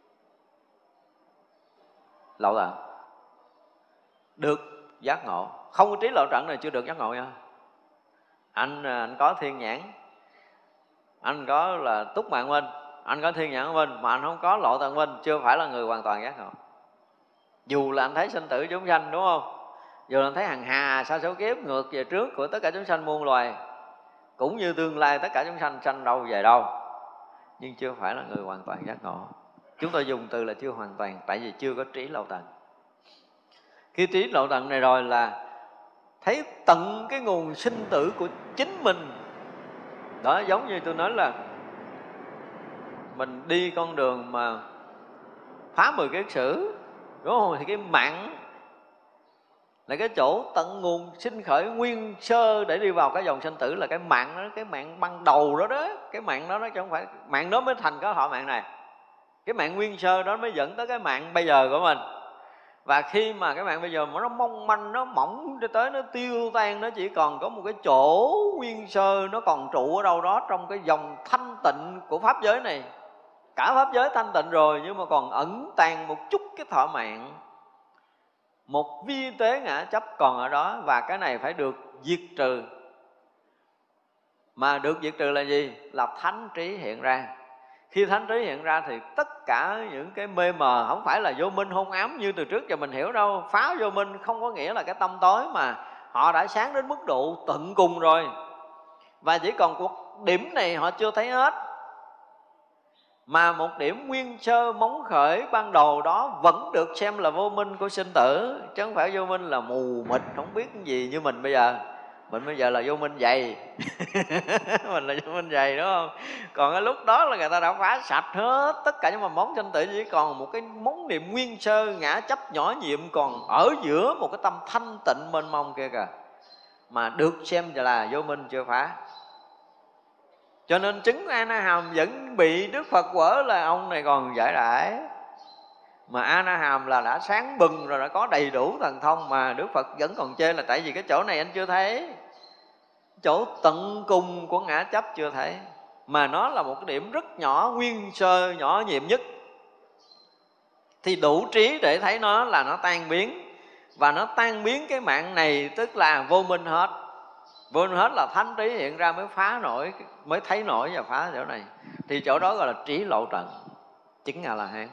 Speaker 1: lậu tận, được giác ngộ. Không có trí lậu tận này chưa được giác ngộ nha. Anh có thiên nhãn, anh có là túc mạng minh, anh có thiên nhãn minh, mà anh không có lộ tận minh, chưa phải là người hoàn toàn giác ngộ. Dù là anh thấy sinh tử chúng sanh, đúng không? Dù là anh thấy hằng hà sa số kiếp ngược về trước của tất cả chúng sanh muôn loài, cũng như tương lai tất cả chúng sanh sanh đâu về đâu, nhưng chưa phải là người hoàn toàn giác ngộ. Chúng tôi dùng từ là chưa hoàn toàn, tại vì chưa có trí lậu tận. Khi trí lậu tận này rồi là thấy tận cái nguồn sinh tử của chính mình. Đó, giống như tôi nói là mình đi con đường mà phá 10 kiết sử, đúng không? Thì cái mạng là cái chỗ tận nguồn sinh khởi nguyên sơ để đi vào cái dòng sinh tử, là cái mạng đó, cái mạng ban đầu đó đó. Cái mạng đó chứ không phải mạng đó mới thành cái thọ mạng này. Cái mạng nguyên sơ đó mới dẫn tới cái mạng bây giờ của mình. Và khi mà cái mạng bây giờ mà nó mong manh, nó mỏng cho tới nó tiêu tan, nó chỉ còn có một cái chỗ nguyên sơ, nó còn trụ ở đâu đó trong cái dòng thanh tịnh của pháp giới này, cả pháp giới thanh tịnh rồi, nhưng mà còn ẩn tàng một chút cái thọ mạng, một vi tế ngã chấp còn ở đó, và cái này phải được diệt trừ. Mà được diệt trừ là gì? Là thánh trí hiện ra. Khi thánh trí hiện ra thì tất cả những cái mê mờ, không phải là vô minh hôn ám như từ trước giờ mình hiểu đâu. Phá vô minh không có nghĩa là cái tâm tối, mà họ đã sáng đến mức độ tận cùng rồi, và chỉ còn một điểm này họ chưa thấy hết. Mà một điểm nguyên sơ móng khởi ban đầu đó vẫn được xem là vô minh của sinh tử, chứ không phải vô minh là mù mịt không biết cái gì như mình bây giờ. Mình bây giờ là vô minh dày mình là vô minh dày, đúng không? Còn cái lúc đó là người ta đã phá sạch hết tất cả những mầm móng sinh tử, chỉ còn một cái móng niệm nguyên sơ ngã chấp nhỏ nhiệm còn ở giữa một cái tâm thanh tịnh mênh mông kia kìa, mà được xem là vô minh chưa phá. Cho nên chứng A Na Hàm vẫn bị Đức Phật quở là ông này còn giải đãi. Mà A Na Hàm là đã sáng bừng rồi, đã có đầy đủ thần thông, mà Đức Phật vẫn còn chê là tại vì cái chỗ này anh chưa thấy, chỗ tận cùng của ngã chấp chưa thấy. Mà nó là một cái điểm rất nhỏ, nguyên sơ, nhỏ nhiệm nhất, thì đủ trí để thấy nó là nó tan biến. Và nó tan biến cái mạng này tức là vô minh hết. Vô minh hết là thánh trí hiện ra mới phá nổi, mới thấy nổi và phá chỗ này. Thì chỗ đó gọi là trí lộ trần, chứng A La Hán.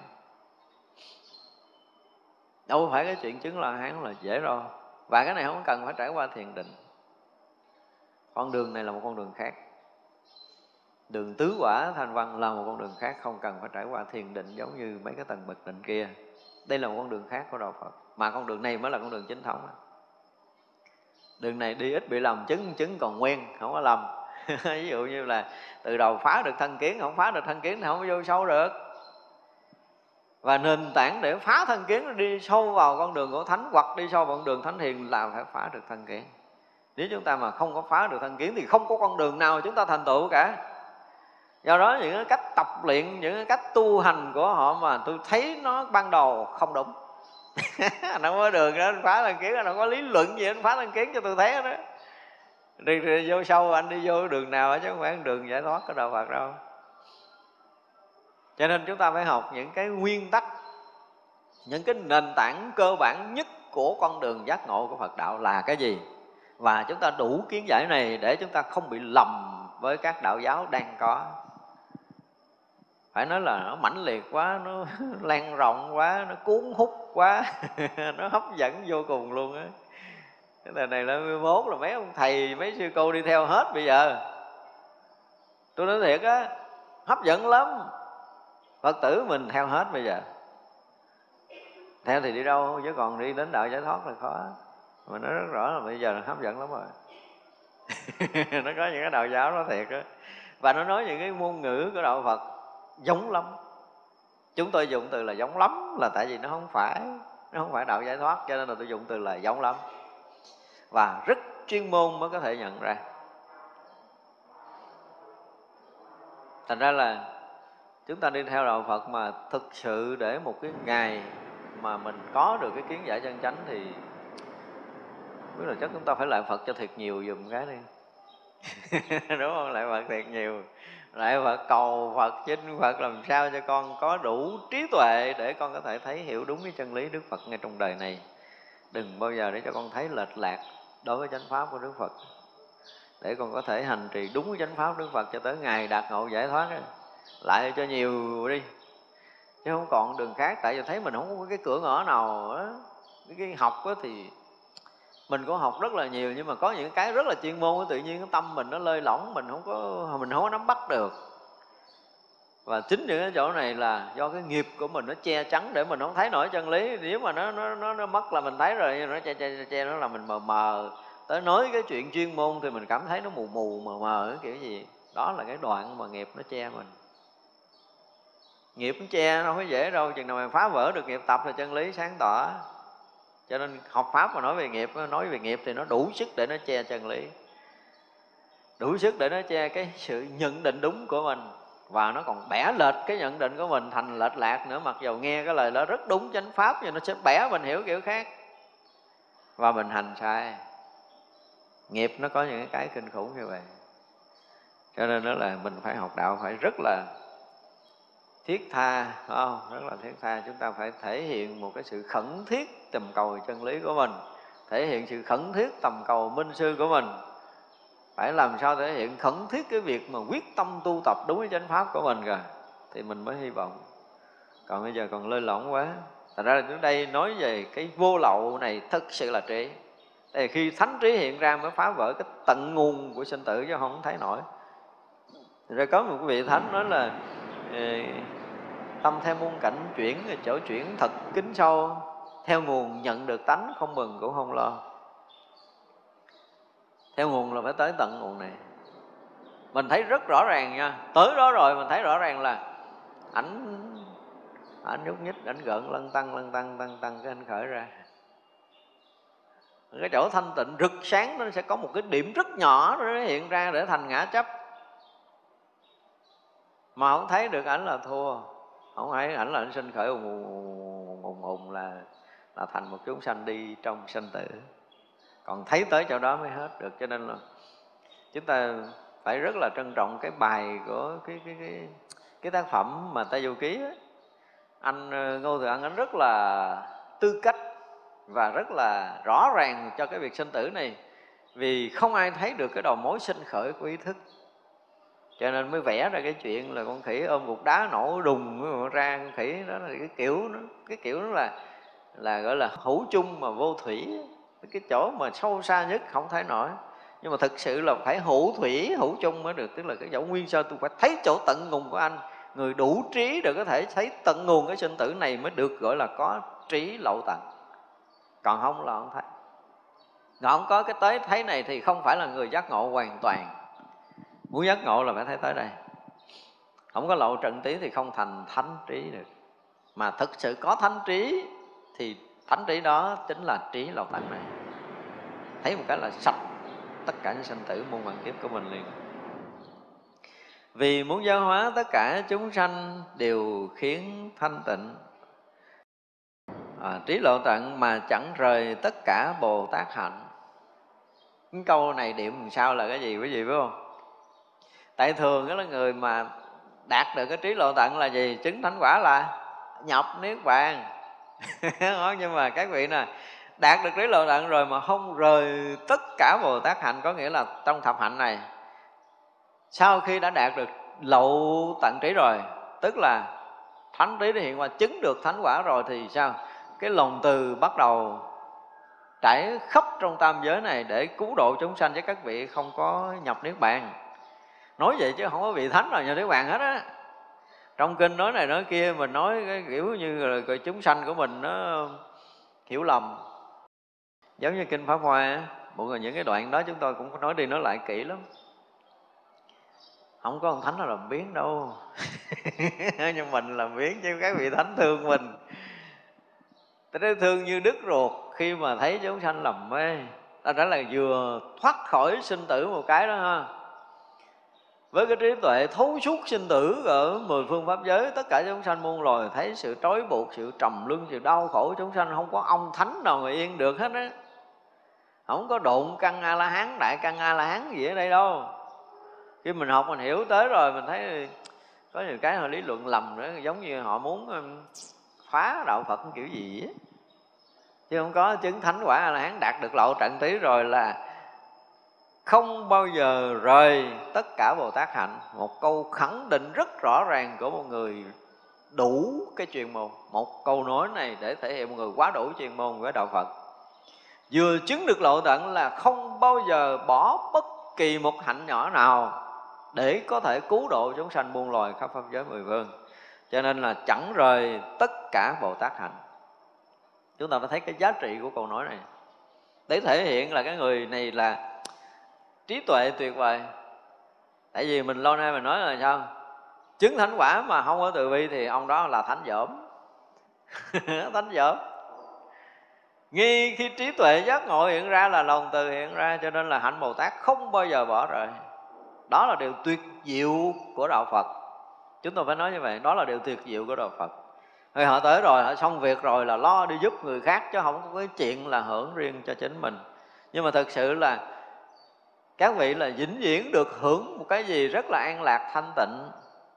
Speaker 1: Đâu phải cái chuyện chứng La Hán là dễ đâu. Và cái này không cần phải trải qua thiền định. Con đường này là một con đường khác. Đường tứ quả thanh văn là một con đường khác, không cần phải trải qua thiền định giống như mấy cái tầng bậc định kia. Đây là một con đường khác của đạo Phật, mà con đường này mới là con đường chính thống. Đường này đi ít bị lầm, chứng còn quen, không có lầm. Ví dụ như là từ đầu phá được thân kiến, không phá được thân kiến thì không có vô sâu được. Và nền tảng để phá thân kiến, đi sâu vào con đường của thánh, hoặc đi sâu vào con đường thánh hiền là phải phá được thân kiến. Nếu chúng ta mà không có phá được thân kiến thì không có con đường nào chúng ta thành tựu cả. Do đó những cái cách tập luyện, những cái cách tu hành của họ mà tôi thấy nó ban đầu không đúng. Anh không có đường đó, anh phá thân kiến, anh không có lý luận gì anh phá thân kiến cho tôi thấy đó. Đi vô sâu anh đi vô đường nào chứ không phải đường giải thoát của đạo Phật đâu. Cho nên chúng ta phải học những cái nguyên tắc, những cái nền tảng cơ bản nhất của con đường giác ngộ của Phật đạo là cái gì. Và chúng ta đủ kiến giải này để chúng ta không bị lầm với các đạo giáo đang có. Phải nói là nó mãnh liệt quá, nó lan rộng quá, nó cuốn hút quá nó hấp dẫn vô cùng luôn á. Cái thời này là 21 là mấy ông thầy, mấy sư cô đi theo hết bây giờ. Tôi nói thiệt á, hấp dẫn lắm. Phật tử mình theo hết bây giờ. Theo thì đi đâu, chứ còn đi đến đạo giải thoát là khó. Mà nó rất rõ là bây giờ là hấp dẫn lắm rồi nó có những cái đạo giáo nó thiệt á. Và nó nói những cái ngôn ngữ của đạo Phật giống lắm. Chúng tôi dùng từ là giống lắm là tại vì nó không phải đạo giải thoát, cho nên là tôi dùng từ là giống lắm. Và rất chuyên môn mới có thể nhận ra. Thành ra là chúng ta đi theo đạo Phật mà thực sự để một cái ngày mà mình có được cái kiến giải chân chánh thì biết là chắc chúng ta phải lại Phật cho thiệt nhiều dùm cái đi đúng không? Lại Phật thiệt nhiều, lại Phật cầu Phật, chính Phật làm sao cho con có đủ trí tuệ để con có thể thấy hiểu đúng cái chân lý Đức Phật ngay trong đời này. Đừng bao giờ để cho con thấy lệch lạc đối với chánh pháp của Đức Phật, để con có thể hành trì đúng cái chánh pháp Đức Phật cho tới ngày đạt ngộ giải thoát ấy. Lại cho nhiều đi, chứ không còn đường khác. Tại vì thấy mình không có cái cửa ngõ nào đó. Cái học đó thì mình có học rất là nhiều, nhưng mà có những cái rất là chuyên môn, tự nhiên cái tâm mình nó lơi lỏng, mình không có nắm bắt được. Và chính những cái chỗ này là do cái nghiệp của mình nó che chắn để mình không thấy nổi chân lý. Nếu mà nó mất là mình thấy rồi, nhưng nó che nó là mình mờ mờ. Tới nói cái chuyện chuyên môn thì mình cảm thấy nó mù mờ kiểu gì. Đó là cái đoạn mà nghiệp nó che mình. Nghiệp nó che nó không có dễ đâu, chừng nào mình phá vỡ được nghiệp tập là chân lý sáng tỏ. Cho nên học pháp mà nói về nghiệp thì nó đủ sức để nó che chân lý, đủ sức để nó che cái sự nhận định đúng của mình. Và nó còn bẻ lệch cái nhận định của mình thành lệch lạc nữa. Mặc dù nghe cái lời đó rất đúng chánh pháp, nhưng nó sẽ bẻ mình hiểu kiểu khác và mình hành sai. Nghiệp nó có những cái kinh khủng như vậy. Cho nên đó là mình phải học đạo phải rất là thiết tha, phải không? Rất là thiết tha. Chúng ta phải thể hiện một cái sự khẩn thiết tầm cầu chân lý của mình, thể hiện sự khẩn thiết tầm cầu minh sư của mình. Phải làm sao thể hiện khẩn thiết cái việc mà quyết tâm tu tập đúng với chánh pháp của mình rồi thì mình mới hy vọng. Còn bây giờ còn lơi lỏng quá. Thật ra ở đây nói về cái vô lậu này thực sự là trí. Thì khi thánh trí hiện ra mới phá vỡ cái tận nguồn của sinh tử chứ không thấy nổi. Rồi có một vị thánh nói là tâm theo muôn cảnh chuyển, chỗ chuyển thật kín sâu, theo nguồn nhận được tánh, không mừng cũng không lo. Theo nguồn là phải tới tận nguồn này. Mình thấy rất rõ ràng nha, tới đó rồi mình thấy rõ ràng là ảnh nhúc nhích, ảnh gợn lăn tăng cái ảnh khởi ra. Cái chỗ thanh tịnh rực sáng nó sẽ có một cái điểm rất nhỏ nó hiện ra để thành ngã chấp. Mà không thấy được ảnh là thua. Không thấy ảnh là ảnh sinh khởi ùng là thành một chúng sanh đi trong sanh tử. Còn thấy tới chỗ đó mới hết được. Cho nên là chúng ta phải rất là trân trọng cái bài của cái tác phẩm mà Tây Du Ký ấy. Anh Ngô Thừa Ân anh rất là tư cách và rất là rõ ràng cho cái việc sinh tử này. Vì không ai thấy được cái đầu mối sinh khởi của ý thức, cho nên mới vẽ ra cái chuyện là con khỉ ôm cục đá nổ đùng ra con khỉ. Đó là cái kiểu nó là gọi là hữu chung mà vô thủy, cái chỗ mà sâu xa nhất không thấy nổi. Nhưng mà thực sự là phải hữu thủy hữu chung mới được. Tức là cái chỗ nguyên sơ tôi phải thấy chỗ tận nguồn của anh. Người đủ trí để có thể thấy tận nguồn cái sinh tử này mới được gọi là có trí lậu tận. Còn không là không thấy. Còn không có cái tới thấy này thì không phải là người giác ngộ hoàn toàn. Muốn giác ngộ là phải thấy tới đây. Không có lậu trận tí thì không thành thánh trí được. Mà thực sự có thánh trí thì thánh trí đó chính là trí lậu tận này. Thấy một cái là sạch tất cả những sinh tử muôn vàn kiếp của mình liền. Vì muốn giáo hóa tất cả chúng sanh đều khiến thanh tịnh, trí lộ tận mà chẳng rời tất cả Bồ Tát hạnh. Cái câu này điểm làm sao là cái gì quý vị biết không? Tại thường đó là người mà đạt được cái trí lộ tận là gì? Chứng thánh quả là nhập niết bàn. Nhưng mà các vị nè, đạt được trí lộ tận rồi mà không rời tất cả Bồ Tát hạnh, có nghĩa là trong thập hạnh này, sau khi đã đạt được lậu tận trí rồi, tức là thánh trí đã hiện qua chứng được thánh quả rồi thì sao? Cái lòng từ bắt đầu trải khắp trong tam giới này để cứu độ chúng sanh, với các vị không có nhập niết bàn. Nói vậy chứ không có vị thánh nào nhập niết bàn hết á. Trong kinh nói này nói kia, mình nói cái kiểu như là chúng sanh của mình nó hiểu lầm. Giống như kinh Pháp Hoa, mọi người những cái đoạn đó chúng tôi cũng nói đi nói lại kỹ lắm. Không có ông thánh nào làm biến đâu. Nhưng mình làm biến chứ các vị thánh thương mình. Tôi thương như đứt ruột khi mà thấy chúng sanh lầm mê. Đó là vừa thoát khỏi sinh tử một cái đó ha. Với cái trí tuệ thấu suốt sinh tử ở 10 phương pháp giới, tất cả chúng sanh muôn loài thấy sự trói buộc, sự trầm luân, sự đau khổ chúng sanh, không có ông thánh nào mà yên được hết á. Không có độn căn A-la-hán, đại căn A-la-hán gì ở đây đâu. Khi mình học mình hiểu tới rồi mình thấy có nhiều cái họ lý luận lầm nữa, giống như họ muốn phá đạo Phật kiểu gì á. Chứ không có chứng thánh quả A-la-hán đạt được lậu trận tí rồi là không bao giờ rời tất cả Bồ Tát hạnh. Một câu khẳng định rất rõ ràng của một người đủ cái chuyên môn. Một câu nói này để thể hiện một người quá đủ chuyên môn với đạo Phật. Vừa chứng được lộ tận là không bao giờ bỏ bất kỳ một hạnh nhỏ nào để có thể cứu độ chúng sanh muôn loài khắp pháp giới 10 phương. Cho nên là chẳng rời tất cả Bồ Tát hạnh. Chúng ta phải thấy cái giá trị của câu nói này, để thể hiện là cái người này là trí tuệ tuyệt vời. Tại vì mình lâu nay mình nói là sao? Chứng thánh quả mà không có từ bi thì ông đó là thánh dởm. Thánh dởm. Ngay khi trí tuệ giác ngộ hiện ra là lòng từ hiện ra. Cho nên là hạnh Bồ Tát không bao giờ bỏ rời. Đó là điều tuyệt diệu của đạo Phật. Chúng tôi phải nói như vậy. Đó là điều tuyệt diệu của đạo Phật. Rồi họ tới rồi, họ xong việc rồi là lo đi giúp người khác, chứ không có cái chuyện là hưởng riêng cho chính mình. Nhưng mà thực sự là các vị là vĩnh viễn được hưởng một cái gì rất là an lạc thanh tịnh.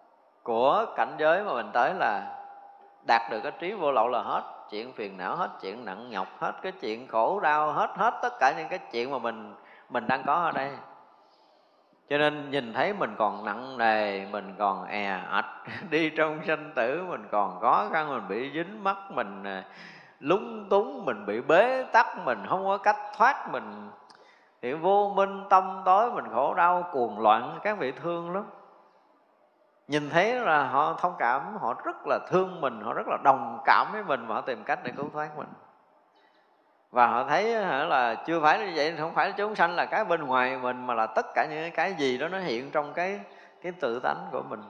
Speaker 1: của cảnh giới mà mình tới là đạt được cái trí vô lậu là hết chuyện phiền não, hết chuyện nặng nhọc, hết cái chuyện khổ đau, hết tất cả những cái chuyện mà mình đang có ở đây. Cho nên nhìn thấy mình còn nặng nề, mình còn ạch đi trong sanh tử, mình còn khó khăn, mình bị dính mắc, mình lúng túng, mình bị bế tắc, mình không có cách thoát, mình thì vô minh tâm tối, mình khổ đau cuồng loạn. Các vị thương lắm, nhìn thấy là họ thông cảm, họ rất là thương mình, họ rất là đồng cảm với mình và họ tìm cách để cứu thoát mình. Và họ thấy là chưa phải như vậy, không phải chúng sanh là cái bên ngoài mình, mà là tất cả những cái gì đó nó hiện trong cái tự tánh của mình.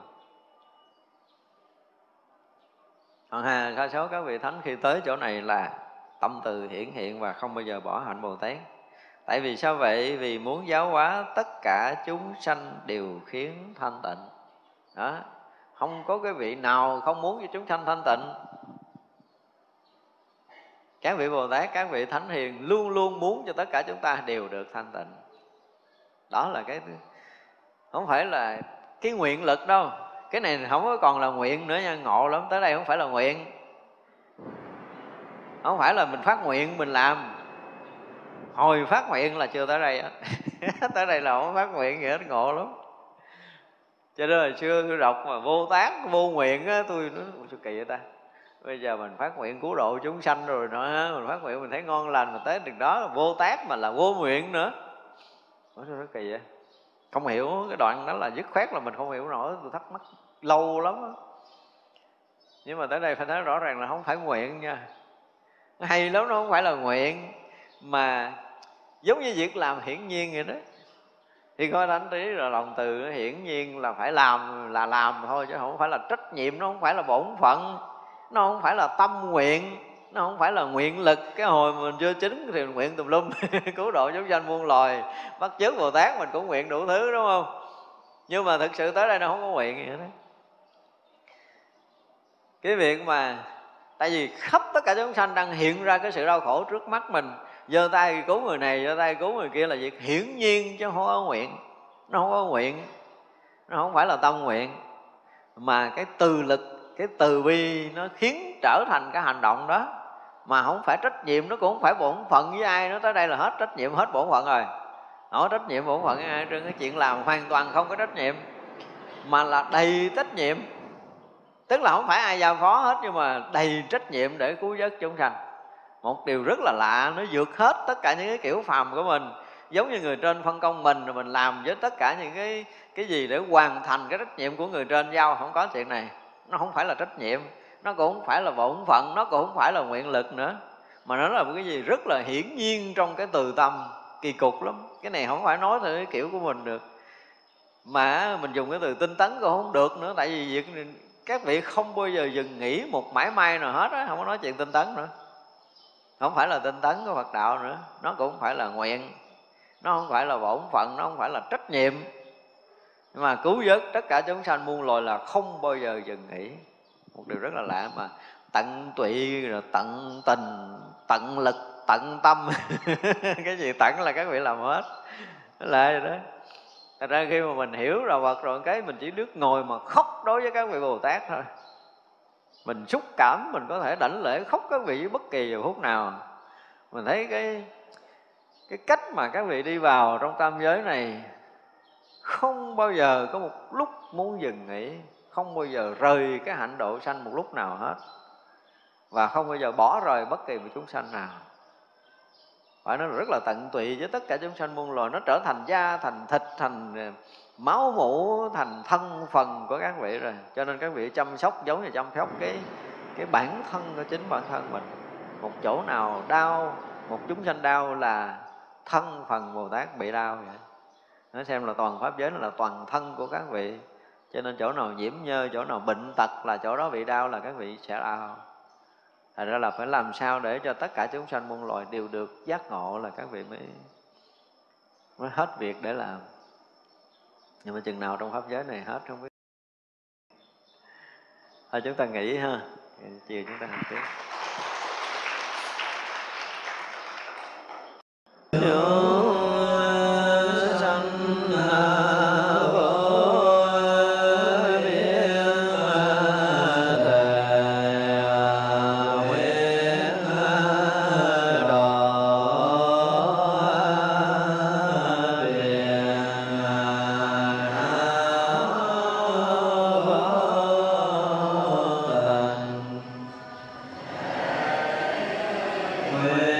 Speaker 1: Còn đa số các vị thánh khi tới chỗ này là tâm từ hiển hiện và không bao giờ bỏ hạnh Bồ Tát. Tại vì sao vậy? Vì muốn giáo hóa tất cả chúng sanh đều khiến thanh tịnh. Đó, không có cái vị nào không muốn cho chúng sanh thanh tịnh. Các vị Bồ Tát, các vị Thánh Hiền luôn luôn muốn cho tất cả chúng ta đều được thanh tịnh. Đó là cái, không phải là cái nguyện lực đâu. Cái này không có còn là nguyện nữa nha, ngộ lắm. Tới đây không phải là nguyện, không phải là mình phát nguyện mình làm. Hồi phát nguyện là chưa tới đây á. Tới đây là không phát nguyện gì hết, ngộ lắm. Cho nên hồi xưa tôi đọc mà Vô Tác vô nguyện á, tôi nói sao kỳ vậy ta. Bây giờ mình phát nguyện cứu độ chúng sanh rồi nữa, mình phát nguyện mình thấy ngon lành, mà tới được đó là vô tác mà là vô nguyện nữa. Ủa sao nó kỳ vậy? Không hiểu cái đoạn đó là dứt khoát là mình không hiểu nổi, tôi thắc mắc lâu lắm đó. Nhưng mà tới đây phải nói rõ ràng là không phải nguyện nha. Nó hay lắm, nó không phải là nguyện, mà giống như việc làm hiển nhiên vậy đó. Thì coi thánh trí rồi lòng từ nó hiển nhiên là phải làm là làm thôi, chứ không phải là trách nhiệm, nó không phải là bổn phận, nó không phải là tâm nguyện, nó không phải là nguyện lực. Cái hồi mình chưa chín thì mình nguyện tùm lum cứu độ chúng sanh muôn loài, bắt chước Bồ Tát mình cũng nguyện đủ thứ, đúng không? Nhưng mà thực sự tới đây nó không có nguyện gì hết đó. Cái việc mà tại vì khắp tất cả chúng sanh đang hiện ra cái sự đau khổ trước mắt mình, giơ tay cứu người này, giơ tay cứu người kia là việc hiển nhiên chứ không có nguyện. Nó không có nguyện, nó không phải là tâm nguyện, mà cái từ lực, cái từ bi nó khiến trở thành cái hành động đó. Mà không phải trách nhiệm, nó cũng không phải bổn phận với ai nữa. Tới đây là hết trách nhiệm, hết bổn phận rồi. Không có trách nhiệm bổn phận với ai, trên cái chuyện làm hoàn toàn không có trách nhiệm, mà là đầy trách nhiệm. Tức là không phải ai giao phó hết, nhưng mà đầy trách nhiệm để cứu vớt chúng sanh. Một điều rất là lạ, nó vượt hết tất cả những cái kiểu phàm của mình. Giống như người trên phân công mình, rồi mình làm với tất cả những cái gì để hoàn thành cái trách nhiệm của người trên giao. Không có chuyện này. Nó không phải là trách nhiệm, nó cũng không phải là bổn phận, nó cũng không phải là nguyện lực nữa, mà nó là một cái gì rất là hiển nhiên trong cái từ tâm, kỳ cục lắm. Cái này không phải nói theo cái kiểu của mình được, mà mình dùng cái từ tinh tấn cũng không được nữa. Tại vì việc các vị không bao giờ dừng nghỉ một mãi may nào hết á, không có nói chuyện tinh tấn nữa. Không phải là tinh tấn của Phật đạo nữa, nó cũng không phải là nguyện, nó không phải là bổn phận, nó không phải là trách nhiệm. Nhưng mà cứu vớt tất cả chúng sanh muôn loài là không bao giờ dừng nghỉ. Một điều rất là lạ, mà tận tụy, rồi tận tình, tận lực, tận tâm. Cái gì tận là các vị làm hết. Nó là vậy đó. Thật ra khi mà mình hiểu rồi Phật rồi, cái mình chỉ biết ngồi mà khóc đối với các vị Bồ Tát thôi. Mình xúc cảm, mình có thể đảnh lễ khóc các vị bất kỳ vào phút nào. Mình thấy cái cách mà các vị đi vào trong tam giới này, không bao giờ có một lúc muốn dừng nghỉ, không bao giờ rời cái hạnh độ sanh một lúc nào hết, và không bao giờ bỏ rời bất kỳ một chúng sanh nào. Và nó rất là tận tụy với tất cả chúng sanh muôn loài. Nó trở thành da, thành thịt, thành máu mủ, thành thân phần của các vị rồi. Cho nên các vị chăm sóc giống như chăm sóc cái bản thân của chính bản thân mình. Một chỗ nào đau, một chúng sanh đau là thân phần Bồ Tát bị đau vậy. Nói xem là toàn pháp giới là toàn thân của các vị. Cho nên chỗ nào nhiễm nhơ, chỗ nào bệnh tật là chỗ đó bị đau là các vị sẽ đau. Thật ra là phải làm sao để cho tất cả chúng sanh muôn loài đều được giác ngộ là các vị mới hết việc để làm. Nhưng mà chừng nào trong pháp giới này hết không biết. Thôi chúng ta nghỉ ha, chiều chúng ta học tiếp. Sanh vô biên mê